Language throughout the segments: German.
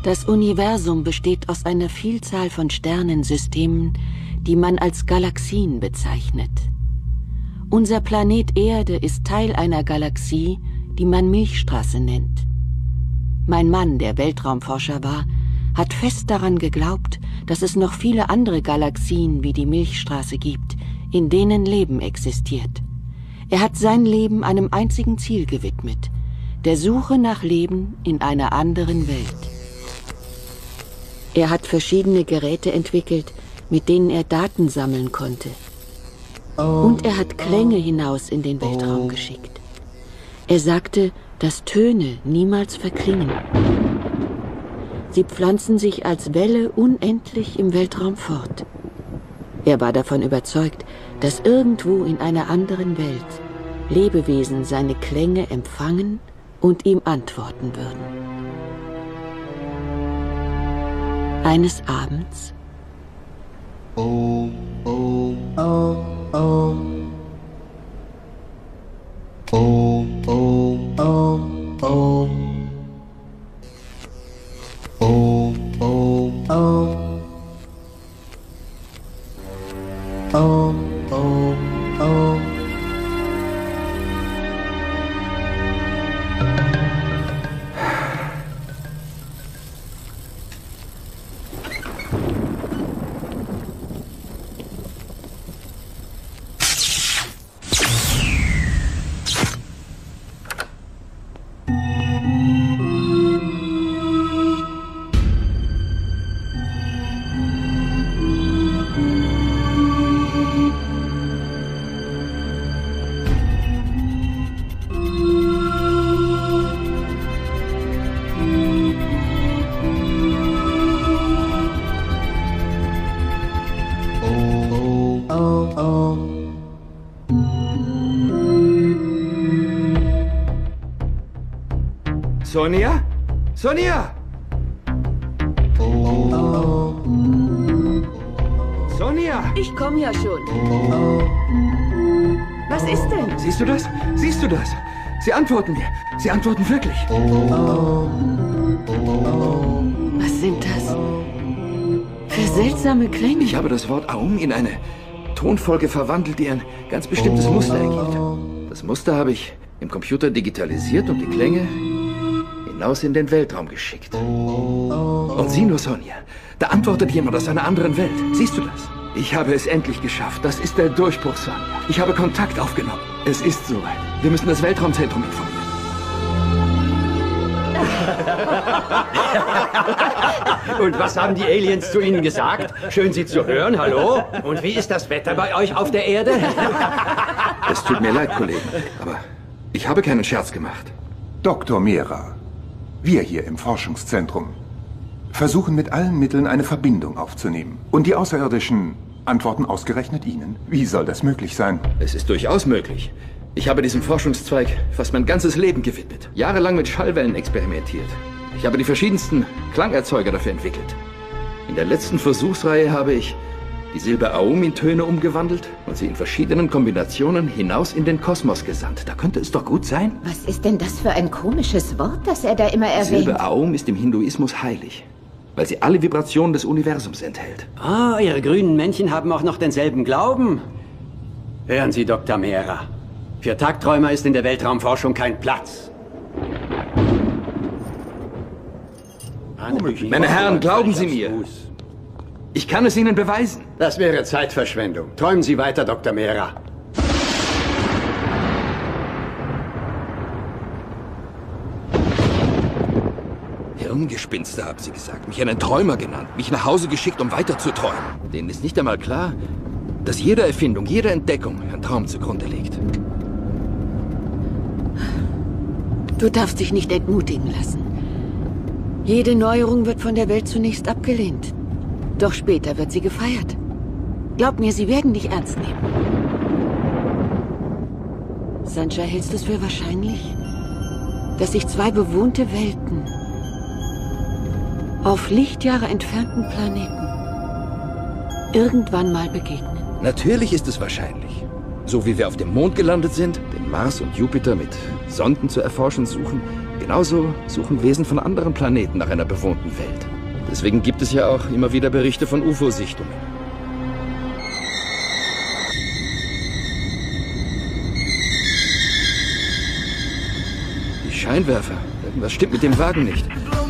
Das Universum besteht aus einer Vielzahl von Sternensystemen, die man als Galaxien bezeichnet. Unser Planet Erde ist Teil einer Galaxie, die man Milchstraße nennt. Mein Mann, der Weltraumforscher war, hat fest daran geglaubt, dass es noch viele andere Galaxien wie die Milchstraße gibt, in denen Leben existiert. Er hat sein Leben einem einzigen Ziel gewidmet: der Suche nach Leben in einer anderen Welt. Er hat verschiedene Geräte entwickelt, mit denen er Daten sammeln konnte. Und er hat Klänge hinaus in den Weltraum geschickt. Er sagte, dass Töne niemals verklingen. Sie pflanzen sich als Welle unendlich im Weltraum fort. Er war davon überzeugt, dass irgendwo in einer anderen Welt Lebewesen seine Klänge empfangen und ihm antworten würden. Eines Abends Sonja? Sonja! Sonja! Ich komme ja schon. Was ist denn? Siehst du das? Siehst du das? Sie antworten mir. Sie antworten wirklich. Was sind das für seltsame Klänge? Ich habe das Wort Aum in eine Tonfolge verwandelt, die ein ganz bestimmtes Muster ergibt. Das Muster habe ich im Computer digitalisiert und die Klänge hinaus in den Weltraum geschickt. Und sieh nur, Sonja, da antwortet jemand aus einer anderen Welt. Siehst du das? Ich habe es endlich geschafft. Das ist der Durchbruch, Sonja. Ich habe Kontakt aufgenommen. Es ist soweit. Wir müssen das Weltraumzentrum informieren. Und was haben die Aliens zu Ihnen gesagt? Schön, Sie zu hören. Hallo? Und wie ist das Wetter bei euch auf der Erde? Es tut mir leid, Kollegen, aber ich habe keinen Scherz gemacht. Dr. Mera, wir hier im Forschungszentrum versuchen mit allen Mitteln eine Verbindung aufzunehmen. Und die Außerirdischen antworten ausgerechnet Ihnen. Wie soll das möglich sein? Es ist durchaus möglich. Ich habe diesem Forschungszweig fast mein ganzes Leben gewidmet. Jahrelang mit Schallwellen experimentiert. Ich habe die verschiedensten Klangerzeuger dafür entwickelt. In der letzten Versuchsreihe habe ich die Silbe Aum in Töne umgewandelt und sie in verschiedenen Kombinationen hinaus in den Kosmos gesandt. Da könnte es doch gut sein. Was ist denn das für ein komisches Wort, das er da immer erwähnt? Die Silbe Aum ist im Hinduismus heilig, weil sie alle Vibrationen des Universums enthält. Ah, Ihre grünen Männchen haben auch noch denselben Glauben. Hören Sie, Dr. Mera. Für Tagträumer ist in der Weltraumforschung kein Platz. Meine Herren, glauben Sie mir. Ich kann es Ihnen beweisen. Das wäre Zeitverschwendung. Träumen Sie weiter, Dr. Mera. Hirngespinste, haben Sie gesagt. Mich einen Träumer genannt. Mich nach Hause geschickt, um weiter zu träumen. Denen ist nicht einmal klar, dass jede Erfindung, jede Entdeckung ein Traum zugrunde liegt. Du darfst dich nicht entmutigen lassen. Jede Neuerung wird von der Welt zunächst abgelehnt. Doch später wird sie gefeiert. Glaub mir, sie werden dich ernst nehmen. Sancha, hältst du es für wahrscheinlich, dass sich zwei bewohnte Welten auf Lichtjahre entfernten Planeten irgendwann mal begegnen? Natürlich ist es wahrscheinlich. So wie wir auf dem Mond gelandet sind, den Mars und Jupiter mit Sonden zu erforschen suchen, Genauso suchen Wesen von anderen Planeten nach einer bewohnten Welt. Deswegen gibt es ja auch immer wieder Berichte von UFO-Sichtungen. Die Scheinwerfer. Irgendwas stimmt mit dem Wagen nicht.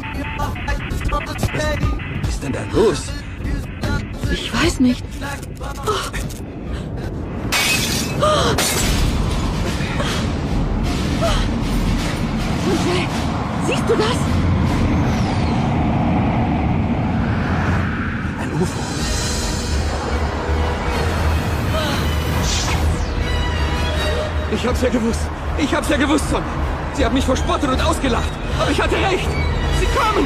Was ist denn da los? Ich weiß nicht. Jose, siehst du das? Ein UFO. Ich hab's ja gewusst. Ich hab's ja gewusst, Son. Sie haben mich verspottet und ausgelacht. Aber ich hatte recht. Sie kommen!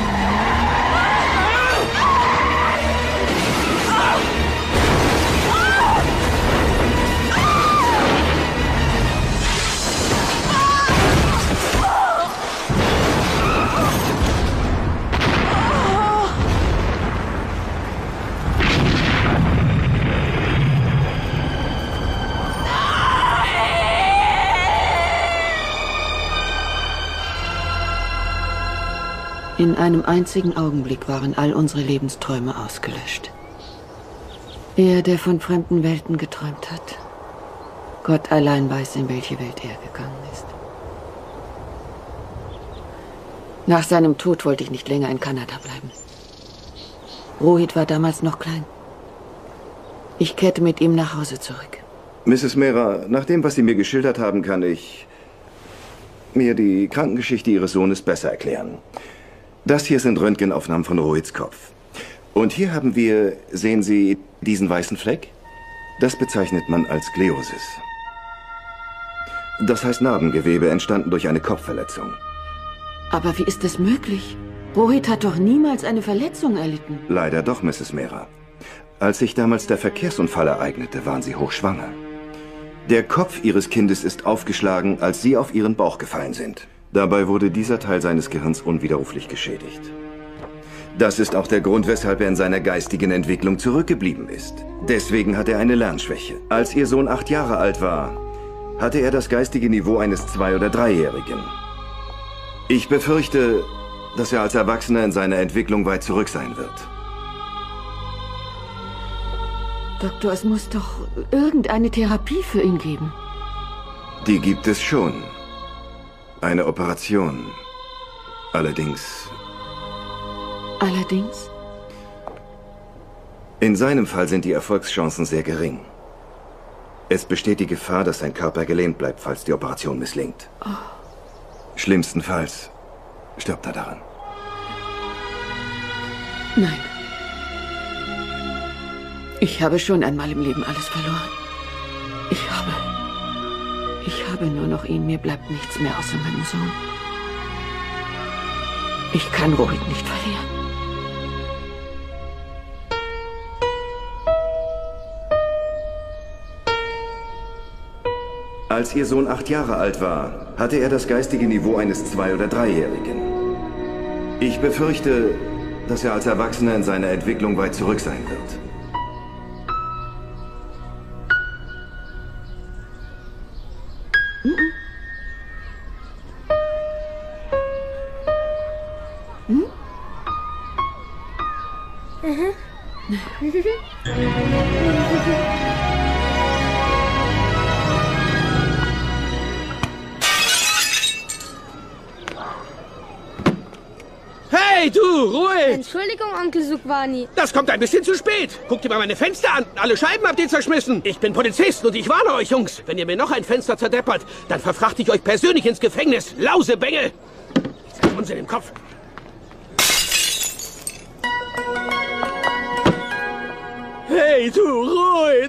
In einem einzigen Augenblick waren all unsere Lebensträume ausgelöscht. Er, der von fremden Welten geträumt hat. Gott allein weiß, in welche Welt er gegangen ist. Nach seinem Tod wollte ich nicht länger in Kanada bleiben. Rohit war damals noch klein. Ich kehrte mit ihm nach Hause zurück. Mrs. Mehra, nach dem, was Sie mir geschildert haben, kann ich mir die Krankengeschichte Ihres Sohnes besser erklären. Das hier sind Röntgenaufnahmen von Rohits Kopf. Und hier haben wir, sehen Sie diesen weißen Fleck? Das bezeichnet man als Gliosis. Das heißt Narbengewebe, entstanden durch eine Kopfverletzung. Aber wie ist das möglich? Rohit hat doch niemals eine Verletzung erlitten. Leider doch, Mrs. Mehra. Als sich damals der Verkehrsunfall ereignete, waren Sie hochschwanger. Der Kopf Ihres Kindes ist aufgeschlagen, als Sie auf Ihren Bauch gefallen sind. Dabei wurde dieser Teil seines Gehirns unwiderruflich geschädigt. Das ist auch der Grund, weshalb er in seiner geistigen Entwicklung zurückgeblieben ist. Deswegen hat er eine Lernschwäche. Als Ihr Sohn 8 Jahre alt war, hatte er das geistige Niveau eines 2- oder 3-Jährigen. Ich befürchte, dass er als Erwachsener in seiner Entwicklung weit zurück sein wird. Doktor, es muss doch irgendeine Therapie für ihn geben. Die gibt es schon. Eine Operation. Allerdings... Allerdings? In seinem Fall sind die Erfolgschancen sehr gering. Es besteht die Gefahr, dass sein Körper gelähmt bleibt, falls die Operation misslingt. Oh. Schlimmstenfalls stirbt er daran. Nein. Ich habe schon einmal im Leben alles verloren. Ich habe nur noch ihn. Mir bleibt nichts mehr außer meinem Sohn. Ich kann Rohit nicht verlieren. Als Ihr Sohn 8 Jahre alt war, hatte er das geistige Niveau eines 2- oder 3-Jährigen. Ich befürchte, dass er als Erwachsener in seiner Entwicklung weit zurück sein wird. Hey, du, Ruhe! Entschuldigung, Onkel Sukwani. Das kommt ein bisschen zu spät. Guckt ihr mal meine Fenster an. Alle Scheiben habt ihr zerschmissen. Ich bin Polizist und ich warne euch, Jungs. Wenn ihr mir noch ein Fenster zerdeppert, dann verfrachte ich euch persönlich ins Gefängnis. Lausebengel! Ich hab Unsinn im Kopf. Hey, du, Ruhe!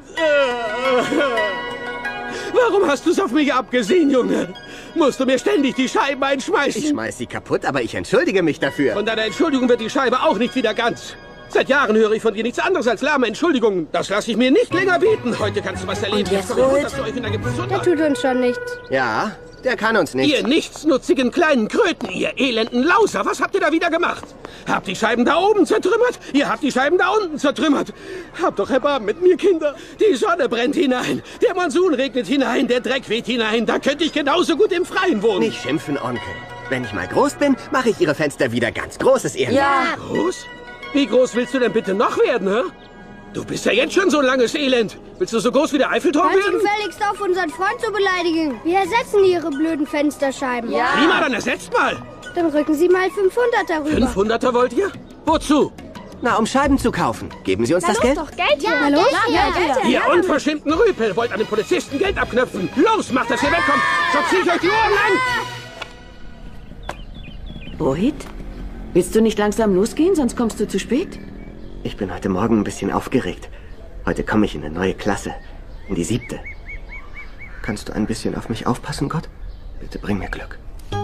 Warum hast du's auf mich abgesehen, Junge? Musst du mir ständig die Scheiben einschmeißen? Ich schmeiß sie kaputt, aber ich entschuldige mich dafür. Von deiner Entschuldigung wird die Scheibe auch nicht wieder ganz. Seit Jahren höre ich von dir nichts anderes als lahme Entschuldigungen. Das lasse ich mir nicht länger bieten. Heute kannst du was erleben. Und jetzt Ruhe. Der tut uns schon nichts. Ja, der kann uns nichts. Ihr nichtsnutzigen kleinen Kröten, ihr elenden Lauser, was habt ihr da wieder gemacht? Habt die Scheiben da oben zertrümmert? Ihr habt die Scheiben da unten zertrümmert. Habt doch Erbarmen mit mir, Kinder. Die Sonne brennt hinein, der Monsun regnet hinein, der Dreck weht hinein. Da könnte ich genauso gut im Freien wohnen. Nicht schimpfen, Onkel. Wenn ich mal groß bin, mache ich Ihre Fenster wieder ganz großes Ehrenwort. Ja. Groß? Wie groß willst du denn bitte noch werden, hä? Du bist ja jetzt schon so ein langes Elend. Willst du so groß wie der Eiffelturm Hört werden? gefälligst auf, unseren Freund zu beleidigen. Wir ersetzen Ihre blöden Fensterscheiben. Ja. Prima, dann ersetzt mal. Dann rücken Sie mal 500 darüber. 500er wollt ihr? Wozu? Na, um Scheiben zu kaufen. Geben Sie uns das Geld? Doch Geld hier. Na los? Ihr unverschämten Rüpel wollt an den Polizisten Geld abknöpfen. Los, macht, dass ihr wegkommt. So zieh ich euch die Ohren lang. Rohit? Willst du nicht langsam losgehen, sonst kommst du zu spät? Ich bin heute Morgen ein bisschen aufgeregt. Heute komme ich in eine neue Klasse. In die 7. Kannst du ein bisschen auf mich aufpassen, Gott? Bitte bring mir Glück.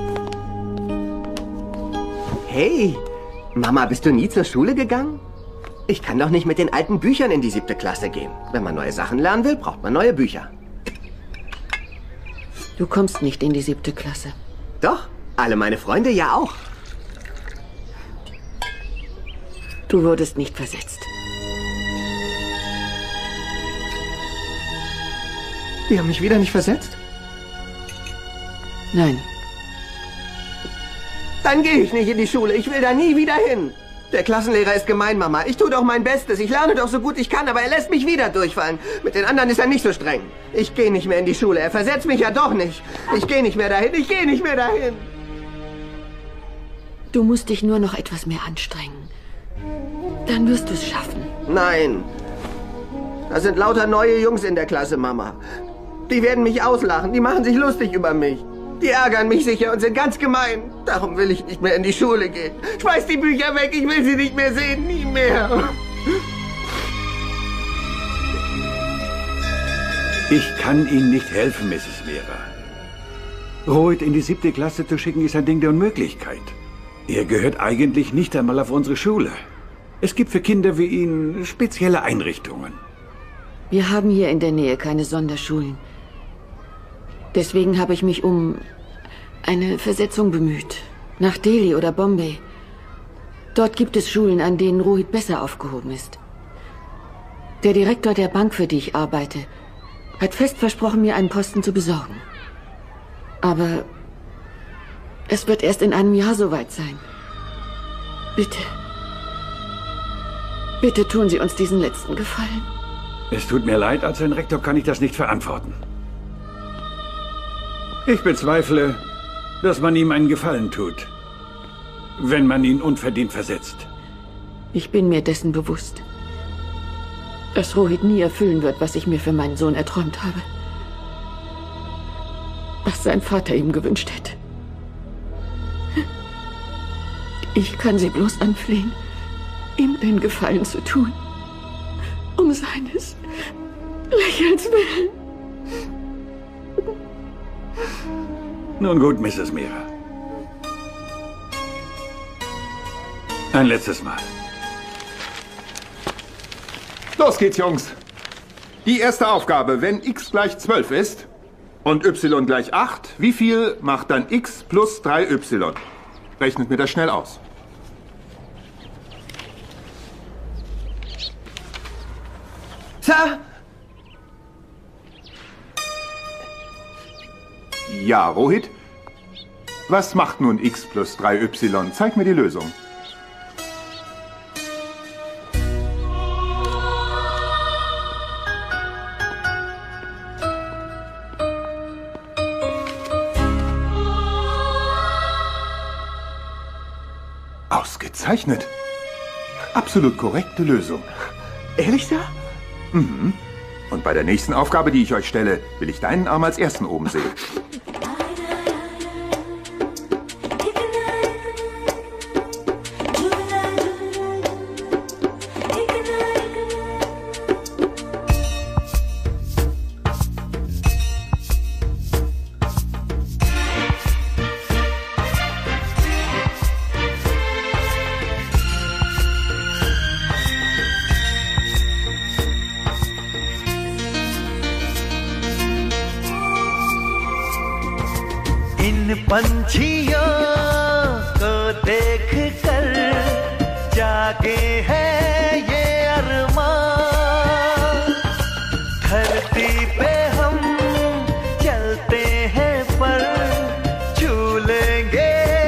Hey, Mama, bist du nie zur Schule gegangen? Ich kann doch nicht mit den alten Büchern in die 7. Klasse gehen. Wenn man neue Sachen lernen will, braucht man neue Bücher. Du kommst nicht in die 7. Klasse. Doch, alle meine Freunde ja auch. Du wurdest nicht versetzt. Die haben mich wieder nicht versetzt? Nein. Dann gehe ich nicht in die Schule. Ich will da nie wieder hin. Der Klassenlehrer ist gemein, Mama. Ich tue doch mein Bestes. Ich lerne doch so gut ich kann, aber er lässt mich wieder durchfallen. Mit den anderen ist er nicht so streng. Ich gehe nicht mehr in die Schule. Er versetzt mich ja doch nicht. Ich gehe nicht mehr dahin. Ich gehe nicht mehr dahin. Du musst dich nur noch etwas mehr anstrengen. Dann wirst du es schaffen. Nein. Da sind lauter neue Jungs in der Klasse, Mama. Die werden mich auslachen. Die machen sich lustig über mich. Die ärgern mich sicher und sind ganz gemein. Darum will ich nicht mehr in die Schule gehen. Schmeiß die Bücher weg. Ich will sie nicht mehr sehen. Nie mehr. Ich kann Ihnen nicht helfen, Mrs. Mehra. Rohit in die 7. Klasse zu schicken, ist ein Ding der Unmöglichkeit. Er gehört eigentlich nicht einmal auf unsere Schule. Es gibt für Kinder wie ihn spezielle Einrichtungen. Wir haben hier in der Nähe keine Sonderschulen. Deswegen habe ich mich um eine Versetzung bemüht. Nach Delhi oder Bombay. Dort gibt es Schulen, an denen Rohit besser aufgehoben ist. Der Direktor der Bank, für die ich arbeite, hat fest versprochen, mir einen Posten zu besorgen. Aber es wird erst in einem Jahr soweit sein. Bitte. Bitte tun Sie uns diesen letzten Gefallen. Es tut mir leid, als ein Rektor kann ich das nicht verantworten. Ich bezweifle, dass man ihm einen Gefallen tut, wenn man ihn unverdient versetzt. Ich bin mir dessen bewusst, dass Rohit nie erfüllen wird, was ich mir für meinen Sohn erträumt habe. Was sein Vater ihm gewünscht hätte. Ich kann Sie bloß anflehen, ihm den Gefallen zu tun. Um seines Lächelns willen. Nun gut, Mrs. Mehra. Ein letztes Mal. Los geht's, Jungs. Die erste Aufgabe, wenn x gleich 12 ist und y gleich 8, wie viel macht dann x plus 3y? Rechnet mir das schnell aus. Sir? Ja, Rohit? Was macht nun x plus 3y? Zeig mir die Lösung. Ausgezeichnet. Absolut korrekte Lösung. Ehrlich, Sir? Mhm. Und bei der nächsten Aufgabe, die ich euch stelle, will ich deinen Arm als ersten oben sehen. पंछियों को देख कर जागे हैं ये अरमान धरती पे हम चलते हैं पर छू लेंगे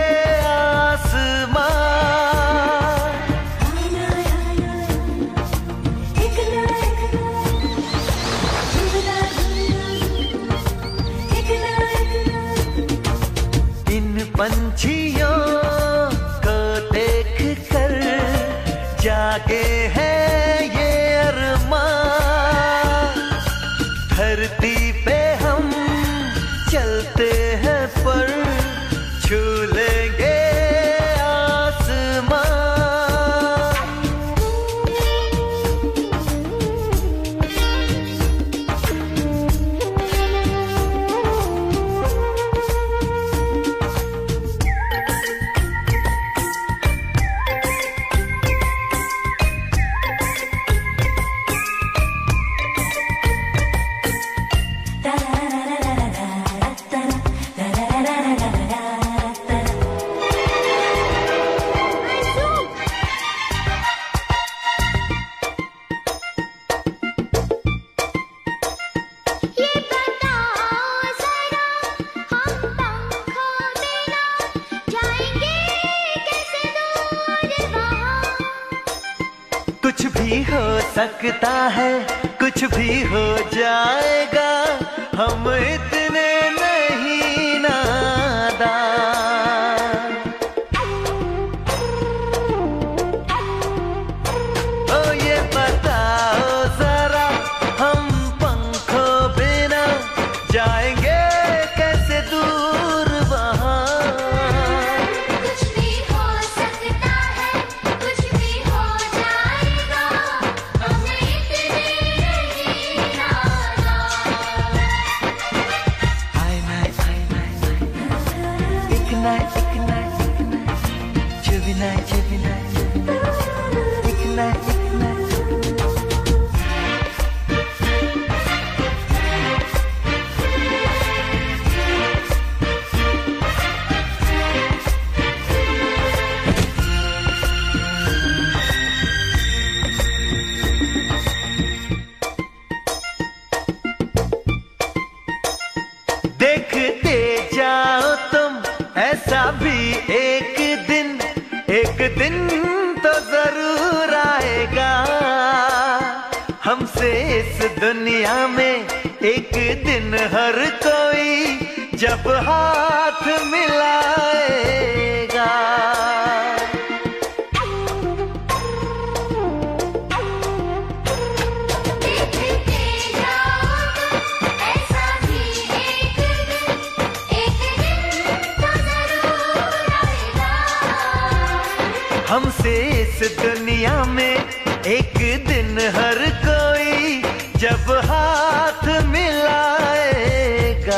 भी हो सकता है, कुछ भी हो जाएगा, हम इतने नहीं नादान। ओ ये बताओ जरा, हम पंखों बिना जाएंगे कैसे दूर वहाँ। कुछ भी हो सकता है, कुछ भी हो जाएगा, हम इतने नहीं नादान। आए ना एक ना चुभी ना एक ना देखते जाओ तुम, ऐसा भी एक दिन तो जरूर आएगा। हमसे इस दुनिया में एक दिन हर कोई जब हाथ मिलाएगा। देखते जाओ तुम, ऐसा भी एक दिन तो जरूर आएगा। हमसे इस दुनिया में एक दिन हर कोई जब हाथ मिलाएगा।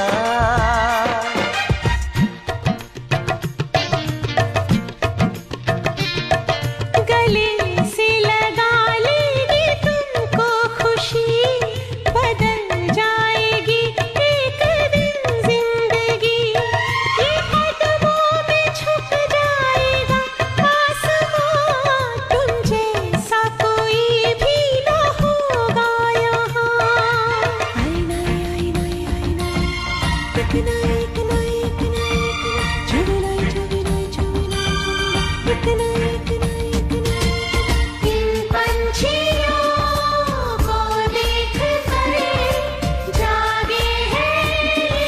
गले से लगा लेगी तुमको खुशी, बदल जाएगी एक दिन जिंदगी। ये कदमों में छुप जाएगा आसमां, तुम जैसा कोई भी न होगा यहाँ। आईना आईना आईना, एक ना एक ना एक ना चुभलाई चुभलाई चुभलाई एक ना एक ना एक ना। इन पंछियों को देख कर जागे हैं ये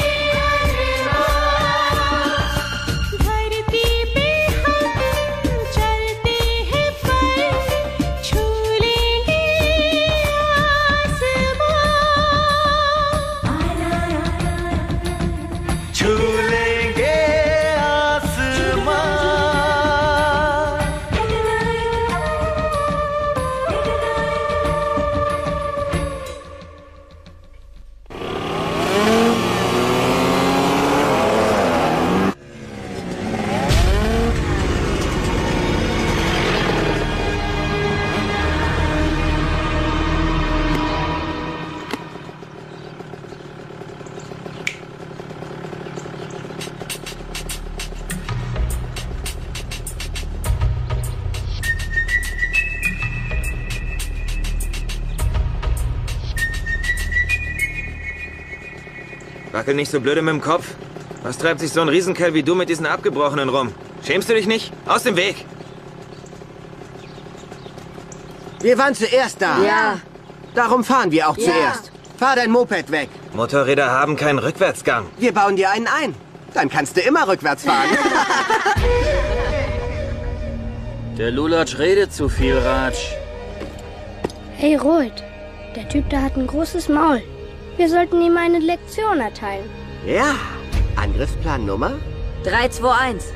अरमान। धरती पे हम चलते हैं पर छू लेंगे आसमान। छू लेंगे आसमां। Wackel nicht so blöde mit dem Kopf. Was treibt sich so ein Riesenkerl wie du mit diesen Abgebrochenen rum? Schämst du dich nicht? Aus dem Weg! Wir waren zuerst da. Ja. Darum fahren wir auch Ja. zuerst. Fahr dein Moped weg. Motorräder haben keinen Rückwärtsgang. Wir bauen dir einen ein. Dann kannst du immer rückwärts fahren. Der Lulatsch redet zu viel, Ratsch. Hey, Rold. Der Typ da hat ein großes Maul. Wir sollten ihm eine Lektion erteilen. Ja. Angriffsplan Nummer? 321.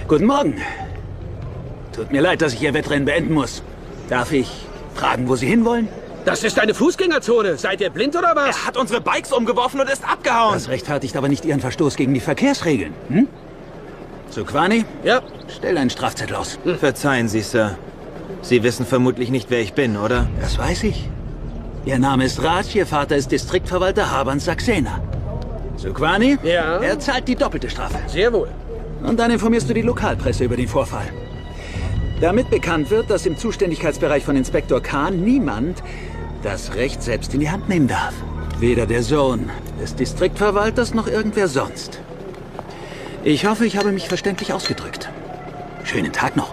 Guten Morgen. Tut mir leid, dass ich Ihr Wettrennen beenden muss. Darf ich fragen, wo Sie hinwollen? Das ist eine Fußgängerzone. Seid ihr blind oder was? Er hat unsere Bikes umgeworfen und ist abgehauen. Das rechtfertigt aber nicht Ihren Verstoß gegen die Verkehrsregeln. Sukwani? Ja? Stell einen Strafzettel aus. Verzeihen Sie, Sir. Sie wissen vermutlich nicht, wer ich bin, oder? Das weiß ich. Ihr Name ist Raj, Ihr Vater ist Distriktverwalter Habans Saxena. Sukwani? Ja? Er zahlt die doppelte Strafe. Sehr wohl. Und dann informierst du die Lokalpresse über den Vorfall. Damit bekannt wird, dass im Zuständigkeitsbereich von Inspektor Khan niemand das Recht selbst in die Hand nehmen darf. Weder der Sohn des Distriktverwalters noch irgendwer sonst. Ich hoffe, ich habe mich verständlich ausgedrückt. Schönen Tag noch.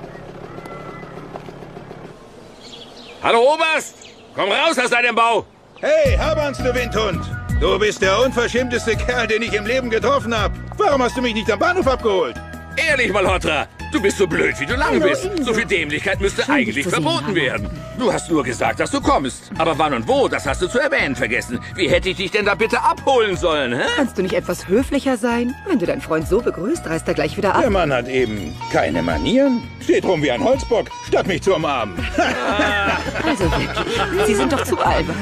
Hallo Oberst! Komm raus aus deinem Bau! Hey, Habans, du Windhund! Du bist der unverschämteste Kerl, den ich im Leben getroffen habe. Warum hast du mich nicht am Bahnhof abgeholt? Ehrlich, Malhotra, du bist so blöd, wie du lang Hallo, bist. Inso. So viel Dämlichkeit müsste Schön, eigentlich dich zu sehen, verboten werden. Du hast nur gesagt, dass du kommst. Aber wann und wo, das hast du zu erwähnen vergessen. Wie hätte ich dich denn da bitte abholen sollen, hä? Kannst du nicht etwas höflicher sein? Wenn du deinen Freund so begrüßt, reißt er gleich wieder ab. Der Mann hat eben keine Manieren. Steht rum wie ein Holzbock, statt mich zu umarmen. Also wirklich, Sie sind doch zu albern.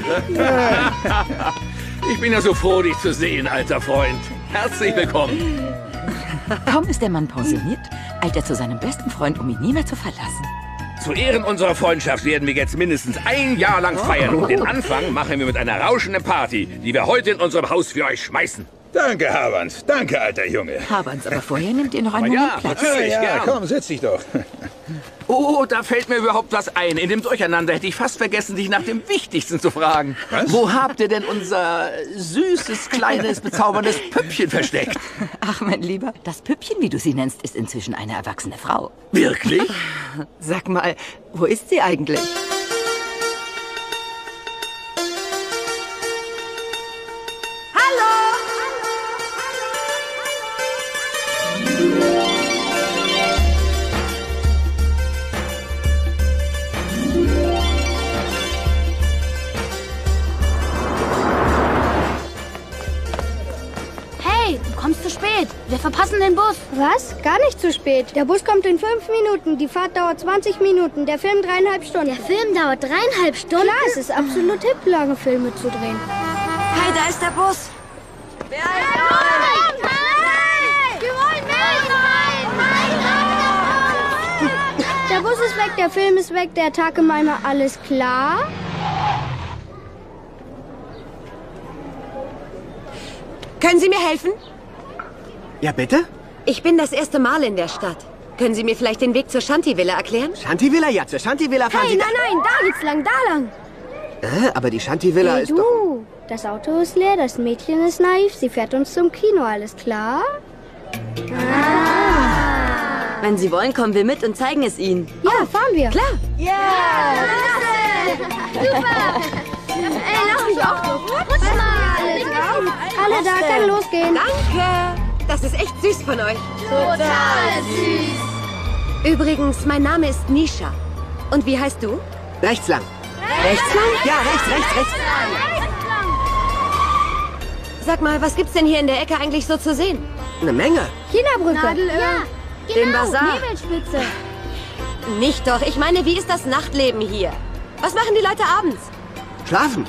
Ich bin ja so froh, dich zu sehen, alter Freund. Herzlich willkommen. Kaum ist der Mann pensioniert, eilt er zu seinem besten Freund, um ihn nie mehr zu verlassen. Zu Ehren unserer Freundschaft werden wir jetzt mindestens ein Jahr lang feiern. Und den Anfang machen wir mit einer rauschenden Party, die wir heute in unserem Haus für euch schmeißen. Danke, Habans. Danke, alter Junge. Habans, aber vorher nimmt ihr noch einen Aber ja, Moment Platz. natürlich, Ja, gern. komm, setz dich doch. Oh, da fällt mir überhaupt was ein. In dem Durcheinander hätte ich fast vergessen, dich nach dem Wichtigsten zu fragen. Was? Wo habt ihr denn unser süßes, kleines, bezauberndes Püppchen versteckt? Ach, mein Lieber, das Püppchen, wie du sie nennst, ist inzwischen eine erwachsene Frau. Wirklich? Sag mal, wo ist sie eigentlich? Hey, du kommst zu spät. Wir verpassen den Bus. Was? Gar nicht zu spät. Der Bus kommt in 5 Minuten. Die Fahrt dauert 20 Minuten. Der Film 3,5 Stunden. Der Film dauert 3,5 Stunden? Klar, es ist absolut hip, lange Filme zu drehen. Hey, da ist der Bus. Wir wollen mit! Der Bus ist weg, der Film ist weg, der Tag im Eimer, alles klar? Können Sie mir helfen? Ja, bitte? Ich bin das erste Mal in der Stadt. Können Sie mir vielleicht den Weg zur Shanti-Villa erklären? Shanti-Villa, ja, zur Shanti-Villa fahren Hey, Sie... nein, da geht's lang, da lang. Aber die Shanti-Villa Hey, ist doch... du, das Auto ist leer, das Mädchen ist naiv, sie fährt uns zum Kino, alles klar? Wenn Sie wollen, kommen wir mit und zeigen es Ihnen. Ja, fahren wir. Klar. Ja! Super! Ey, lass mich auch drauf. Rutsch mal! Alle da, kann losgehen. Danke. Das ist echt süß von euch. Total süß. Übrigens, mein Name ist Nisha. Und wie heißt du? Rechts lang. Rechts lang? Ja, rechts. Sag mal, was gibt's denn hier in der Ecke eigentlich so zu sehen? Eine Menge. China-Brücke. Nadelöhr. Ja, Den genau. Bazar. Nebelspitze. Nicht doch. Ich meine, wie ist das Nachtleben hier? Was machen die Leute abends? Schlafen.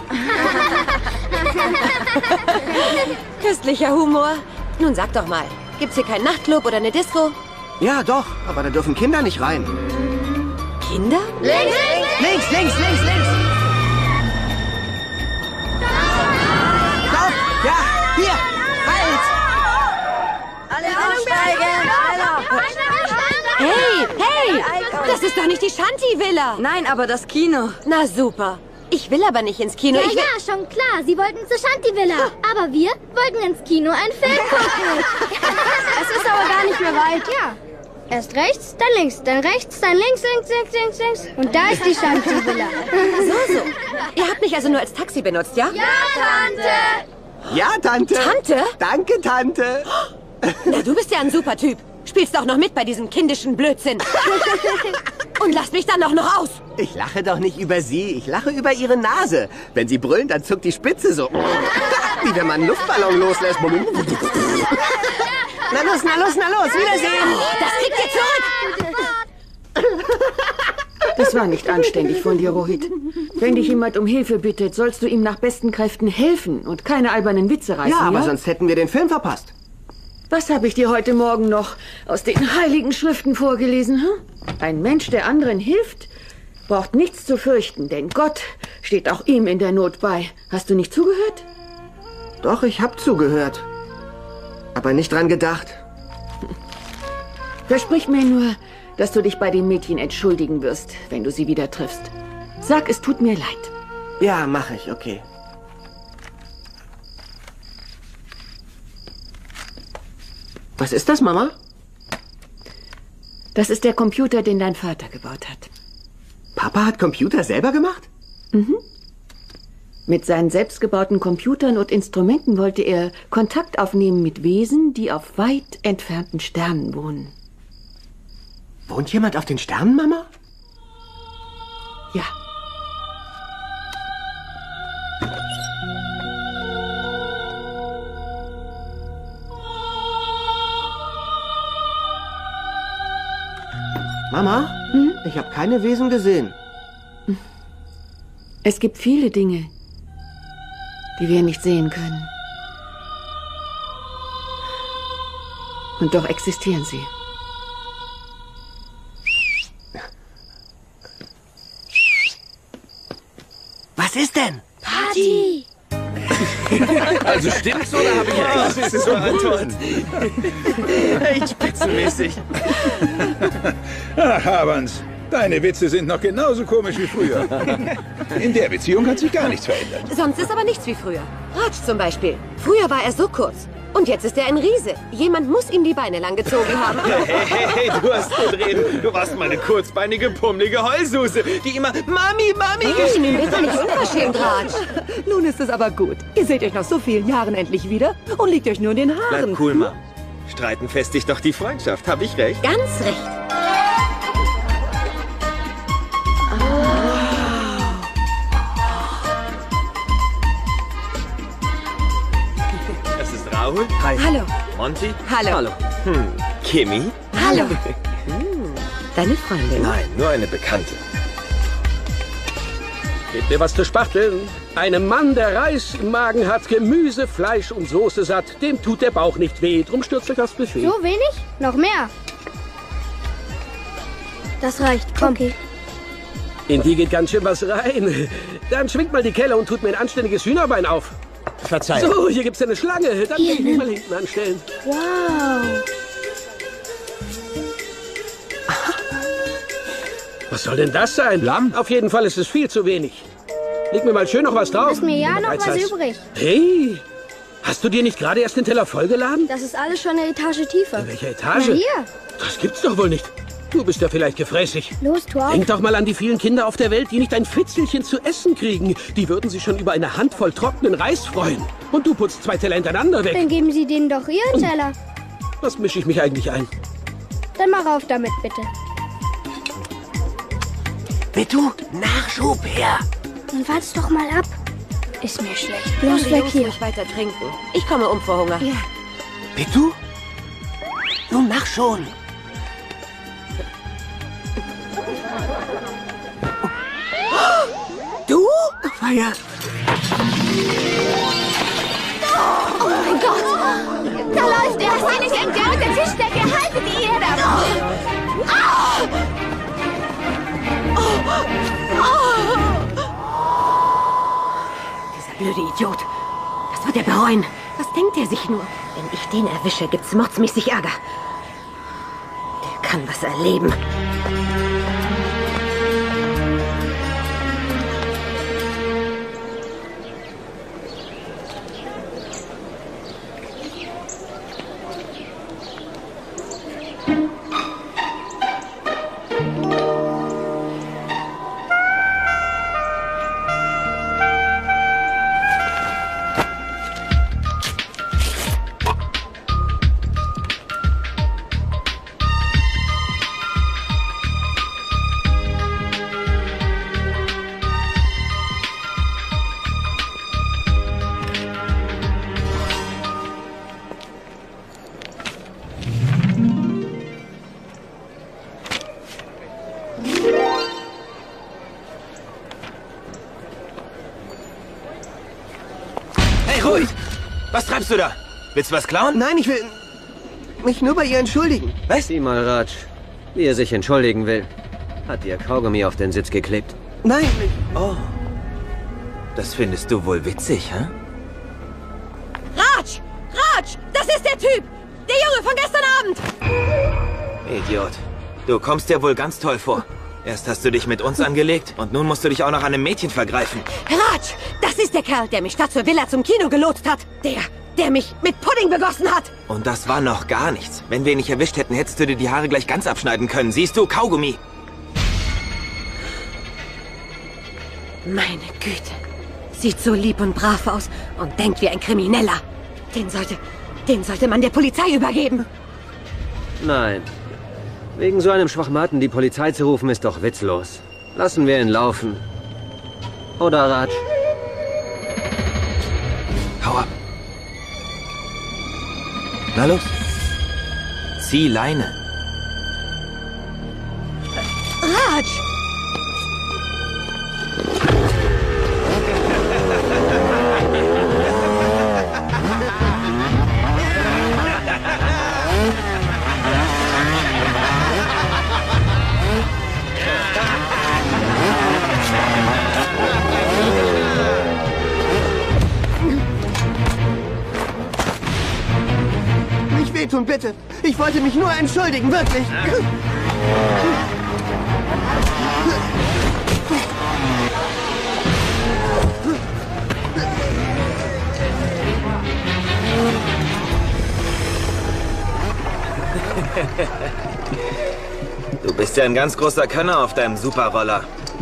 Köstlicher Humor. Nun sag doch mal, gibt's hier keinen Nachtclub oder eine Disco? Ja, doch, aber da dürfen Kinder nicht rein. Kinder? Links! Links! Stopp! Ja, hier! Halt! Alle aussteigen! Hey! Das ist doch nicht die Shanti-Villa! Nein, aber das Kino. Na super. Ich will aber nicht ins Kino. Ja, Ich will... ja, schon klar. Sie wollten zur Shanti-Villa. Aber wir wollten ins Kino einen Film gucken. Es ist aber gar nicht mehr weit. Ja. Erst rechts, dann links, dann rechts, dann links. Und da ist die Shanti-Villa. So. Ihr habt mich also nur als Taxi benutzt, ja? Ja, Tante! Ja, Tante. Tante? Danke, Tante. Na, du bist ja ein super Typ. Spielst auch noch mit bei diesem kindischen Blödsinn. Und lasst mich dann doch noch aus. Ich lache doch nicht über Sie, ich lache über Ihre Nase. Wenn Sie brüllen, dann zuckt die Spitze so. Wie wenn man einen Luftballon loslässt. Na los, na los, na los. Wiedersehen. Das kriegt ihr zurück! Das war nicht anständig von dir, Rohit. Wenn dich jemand um Hilfe bittet, sollst du ihm nach besten Kräften helfen und keine albernen Witze reißen, Ja, aber ja? sonst hätten wir den Film verpasst. Was habe ich dir heute Morgen noch aus den heiligen Schriften vorgelesen? Hm? Ein Mensch, der anderen hilft, braucht nichts zu fürchten, denn Gott steht auch ihm in der Not bei. Hast du nicht zugehört? Doch, ich hab zugehört. Aber nicht dran gedacht. Versprich mir nur, dass du dich bei den Mädchen entschuldigen wirst, wenn du sie wieder triffst. Sag, es tut mir leid. Ja, mach ich, okay. Was ist das, Mama? Das ist der Computer, den dein Vater gebaut hat. Papa hat Computer selber gemacht? Mhm. Mit seinen selbstgebauten Computern und Instrumenten wollte er Kontakt aufnehmen mit Wesen, die auf weit entfernten Sternen wohnen. Wohnt jemand auf den Sternen, Mama? Ja. Mama, ich habe keine Wesen gesehen. Es gibt viele Dinge, die wir nicht sehen können. Und doch existieren sie. Was ist denn? Party! Also stimmt's oder habe ich recht? Das ist so Antwort. Echt spitzenmäßig. Ach, Havans, deine Witze sind noch genauso komisch wie früher. In der Beziehung hat sich gar nichts verändert. Sonst ist aber nichts wie früher. Raj zum Beispiel. Früher war er so kurz. Und jetzt ist er ein Riese. Jemand muss ihm die Beine langgezogen haben. Hey, du hast gut reden. Du warst mal eine kurzbeinige, pummelige Heulsuse, die immer Mami, Mami geschrien Ist doch nicht unverschämt, Raj. Nun ist es aber gut. Ihr seht euch nach so vielen Jahren endlich wieder und liegt euch nur in den Haaren. Bleib cool, Mom. Streiten festigt doch die Freundschaft. Hab ich recht? Ganz recht. Das ist Rahul. Hi. Hallo. Monty. Hallo. Kimi. Hallo. Deine Freundin? Nein, nur eine Bekannte. Gebt mir was zu spachteln. Einem Mann, der Reis im Magen hat, Gemüse, Fleisch und Soße satt, dem tut der Bauch nicht weh. Drum stürzt euch aufs Buffet. So wenig? Noch mehr. Das reicht. Komm. Okay. In die geht ganz schön was rein. Dann schwingt mal die Kelle und tut mir ein anständiges Hühnerbein auf. Verzeihung. So, hier gibt's eine Schlange. Dann will ich mich mal hinten anstellen. Wow. Was soll denn das sein? Lamm? Auf jeden Fall ist es viel zu wenig. Leg mir mal schön noch was drauf. Ist mir ja wenn du noch Reiz was hast. übrig. Hey, hast du dir nicht gerade erst den Teller vollgeladen? Das ist alles schon eine Etage tiefer. In welcher Etage? Na hier. Das gibt's doch wohl nicht. Du bist ja vielleicht gefräßig. Los, tu auf. Denk doch mal an die vielen Kinder auf der Welt, die nicht ein Fitzelchen zu essen kriegen. Die würden sich schon über eine Handvoll trockenen Reis freuen. Und du putzt 2 Teller hintereinander weg. Dann geben Sie denen doch Ihren Teller. Was mische ich mich eigentlich ein? Dann mach auf damit, bitte. Bitte, Nachschub her. Dann wart's doch mal ab. Ist mir schlecht. Bloß Bloß weg hier. ruhig weiter trinken. Ich komme um vor Hunger. Ja. Bitte? Nun mach schon. Du? Feier. Oh mein Gott! Da läuft er! Lass ihn nicht entgehen mit der Tischdecke! Haltet ihr da! Oh! Dieser blöde Idiot. Das wird er bereuen. Was denkt er sich nur? Wenn ich den erwische, gibt's mordsmäßig Ärger. Der kann was erleben. Rohit! Was treibst du da? Willst du was klauen? Nein, ich will mich nur bei ihr entschuldigen. Was? Sieh mal, Raj. Wie er sich entschuldigen will. Hat ihr Kaugummi auf den Sitz geklebt. Nein. Oh. Das findest du wohl witzig, hä? Raj! Raj! Das ist der Typ! Der Junge von gestern Abend! Idiot. Du kommst dir wohl ganz toll vor. Erst hast du dich mit uns angelegt und nun musst du dich auch noch an einem Mädchen vergreifen. Raj! Das ist der Kerl, der mich statt zur Villa zum Kino gelotst hat. Der mich mit Pudding begossen hat. Und das war noch gar nichts. Wenn wir ihn nicht erwischt hätten, hättest du dir die Haare gleich ganz abschneiden können. Siehst du, Kaugummi. Meine Güte. Sieht so lieb und brav aus und denkt wie ein Krimineller. Den sollte man der Polizei übergeben. Nein. Wegen so einem Schwachmaten die Polizei zu rufen, ist doch witzlos. Lassen wir ihn laufen. Oder, Raj? Hau ab. Na los. Zieh Leine. Raj! Nicht wehtun, bitte. Ich wollte mich nur entschuldigen, wirklich. Du bist ja ein ganz großer Könner auf deinem Superroller.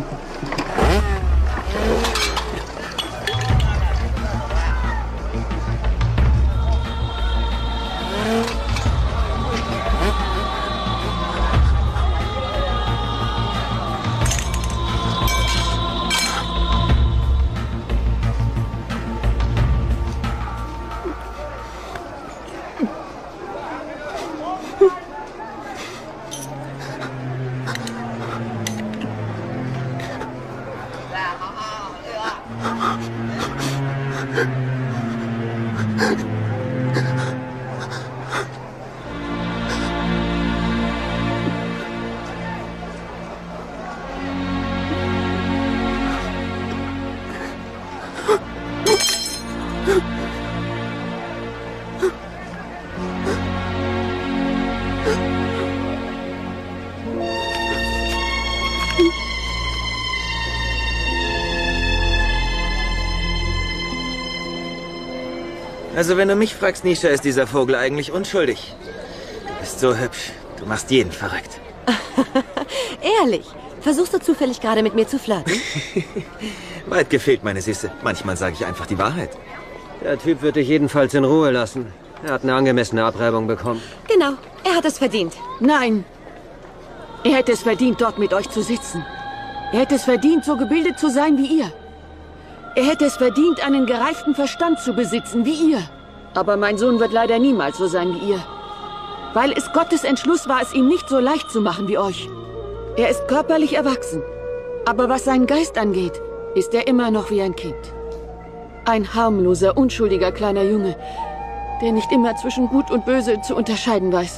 Also wenn du mich fragst, Nisha, ist dieser Vogel eigentlich unschuldig. Du bist so hübsch. Du machst jeden verrückt. Ehrlich? Versuchst du zufällig gerade mit mir zu flirten? Weit gefehlt, meine Süße. Manchmal sage ich einfach die Wahrheit. Der Typ wird dich jedenfalls in Ruhe lassen. Er hat eine angemessene Abreibung bekommen. Genau, er hat es verdient. Nein. Er hätte es verdient, dort mit euch zu sitzen. Er hätte es verdient, so gebildet zu sein wie ihr. Er hätte es verdient, einen gereiften Verstand zu besitzen, wie ihr. Aber mein Sohn wird leider niemals so sein wie ihr. Weil es Gottes Entschluss war, es ihm nicht so leicht zu machen wie euch. Er ist körperlich erwachsen. Aber was seinen Geist angeht, ist er immer noch wie ein Kind. Ein harmloser, unschuldiger kleiner Junge, der nicht immer zwischen Gut und Böse zu unterscheiden weiß.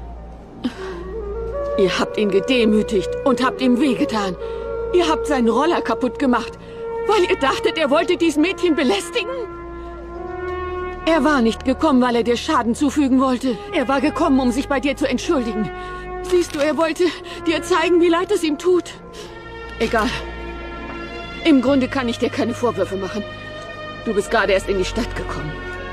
Ihr habt ihn gedemütigt und habt ihm wehgetan. Ihr habt seinen Roller kaputt gemacht, weil ihr dachtet, er wollte dieses Mädchen belästigen? Er war nicht gekommen, weil er dir Schaden zufügen wollte. Er war gekommen, um sich bei dir zu entschuldigen. Siehst du, er wollte dir zeigen, wie leid es ihm tut. Egal. Im Grunde kann ich dir keine Vorwürfe machen. Du bist gerade erst in die Stadt gekommen.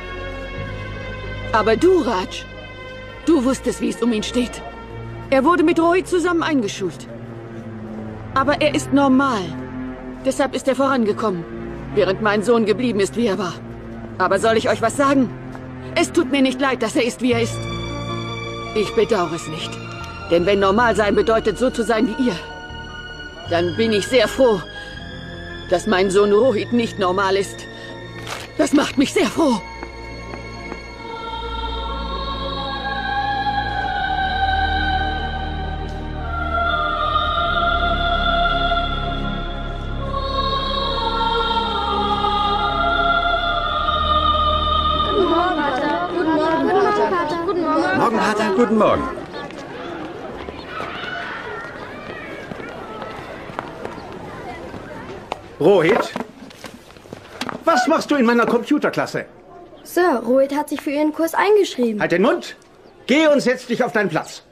Aber du, Raj, du wusstest, wie es um ihn steht. Er wurde mit Rohit zusammen eingeschult. Aber er ist normal. Deshalb ist er vorangekommen, während mein Sohn geblieben ist, wie er war. Aber soll ich euch was sagen? Es tut mir nicht leid, dass er ist, wie er ist. Ich bedauere es nicht. Denn wenn normal sein bedeutet, so zu sein wie ihr, dann bin ich sehr froh, dass mein Sohn Rohit nicht normal ist. Das macht mich sehr froh. Morgen, Vater. Guten Morgen. Rohit? Was machst du in meiner Computerklasse? Sir, Rohit hat sich für Ihren Kurs eingeschrieben. Halt den Mund! Geh und setz dich auf deinen Platz.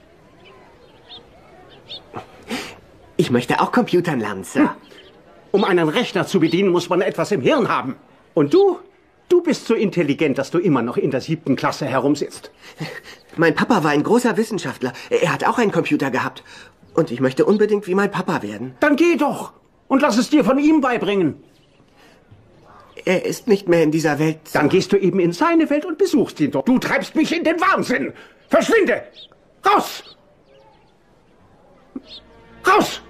Ich möchte auch Computern lernen, Sir. Um einen Rechner zu bedienen, muss man etwas im Hirn haben. Und du? Du bist so intelligent, dass du immer noch in der 7. Klasse herumsitzt. Mein Papa war ein großer Wissenschaftler. Er hat auch einen Computer gehabt. Und ich möchte unbedingt wie mein Papa werden. Dann geh doch und lass es dir von ihm beibringen. Er ist nicht mehr in dieser Welt. Dann gehst du eben in seine Welt und besuchst ihn dort. Du treibst mich in den Wahnsinn. Verschwinde! Raus! Raus!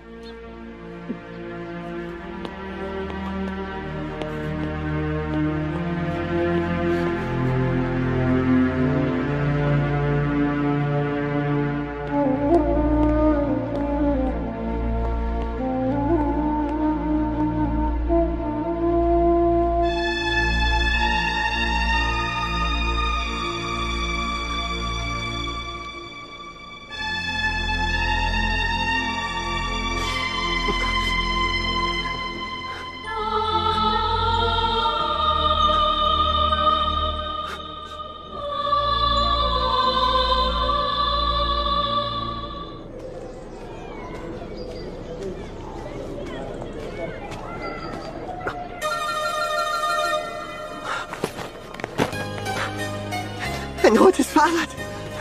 Ein rotes Fahrrad.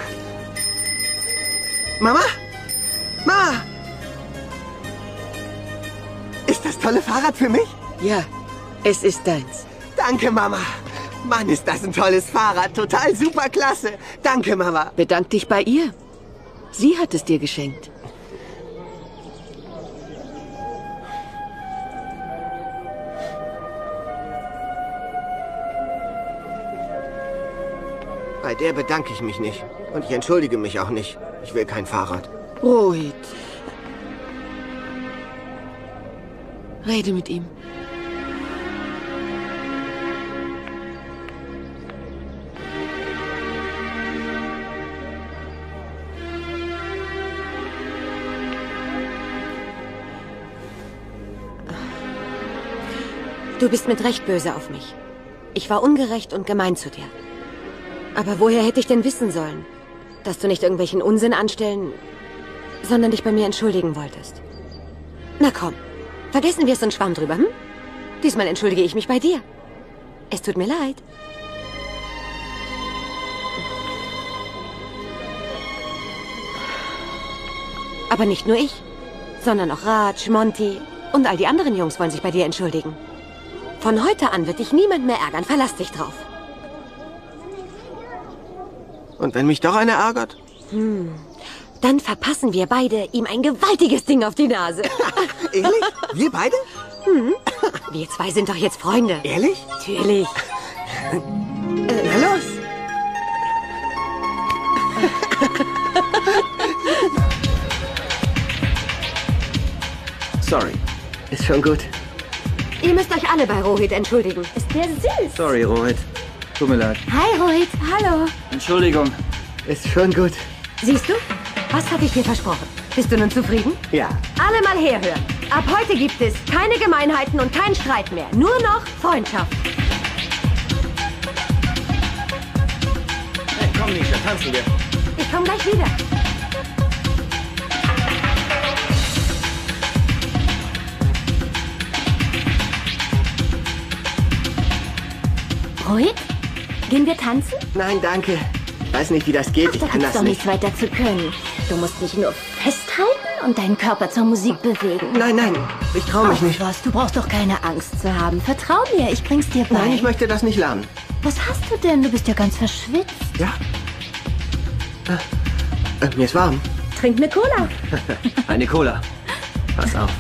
Mama? Mama! Ist das tolle Fahrrad für mich? Ja, es ist deins. Danke, Mama. Mann, ist das ein tolles Fahrrad. Total superklasse. Danke, Mama. Bedank dich bei ihr. Sie hat es dir geschenkt. Bei der bedanke ich mich nicht. Und ich entschuldige mich auch nicht. Ich will kein Fahrrad. Rohit. Rede mit ihm. Du bist mit Recht böse auf mich. Ich war ungerecht und gemein zu dir. Aber woher hätte ich denn wissen sollen, dass du nicht irgendwelchen Unsinn anstellen, sondern dich bei mir entschuldigen wolltest? Na komm, vergessen wir es und schwamm drüber, hm? Diesmal entschuldige ich mich bei dir. Es tut mir leid. Aber nicht nur ich, sondern auch Raj, Monty und all die anderen Jungs wollen sich bei dir entschuldigen. Von heute an wird dich niemand mehr ärgern, verlass dich drauf. Und wenn mich doch einer ärgert? Dann verpassen wir beide ihm ein gewaltiges Ding auf die Nase. Ehrlich? Wir beide? Wir zwei sind doch jetzt Freunde. Ehrlich? Natürlich. Na los! Sorry. Ist schon gut. Ihr müsst euch alle bei Rohit entschuldigen. Ist der süß. Sorry, Rohit. Tut mir leid. Hi, Rohit. Hallo. Entschuldigung. Ist schon gut. Siehst du? Was habe ich dir versprochen? Bist du nun zufrieden? Ja. Alle mal herhören. Ab heute gibt es keine Gemeinheiten und keinen Streit mehr. Nur noch Freundschaft. Hey, komm, Nisha, tanzen wir. Ich komme gleich wieder. Rohit? Gehen wir tanzen? Nein, danke. Ich weiß nicht, wie das geht. Ich Da kann gibt's das doch nicht. nichts weiter zu können. Du musst dich nur festhalten und deinen Körper zur Musik bewegen. Nein, nein. Ich traue mich nicht. Was? Du brauchst doch keine Angst zu haben. Vertrau mir, ich bring's dir bei. Nein, ich möchte das nicht lernen. Was hast du denn? Du bist ja ganz verschwitzt. Ja? Mir ist warm. Trink eine Cola. Eine Cola. Pass auf.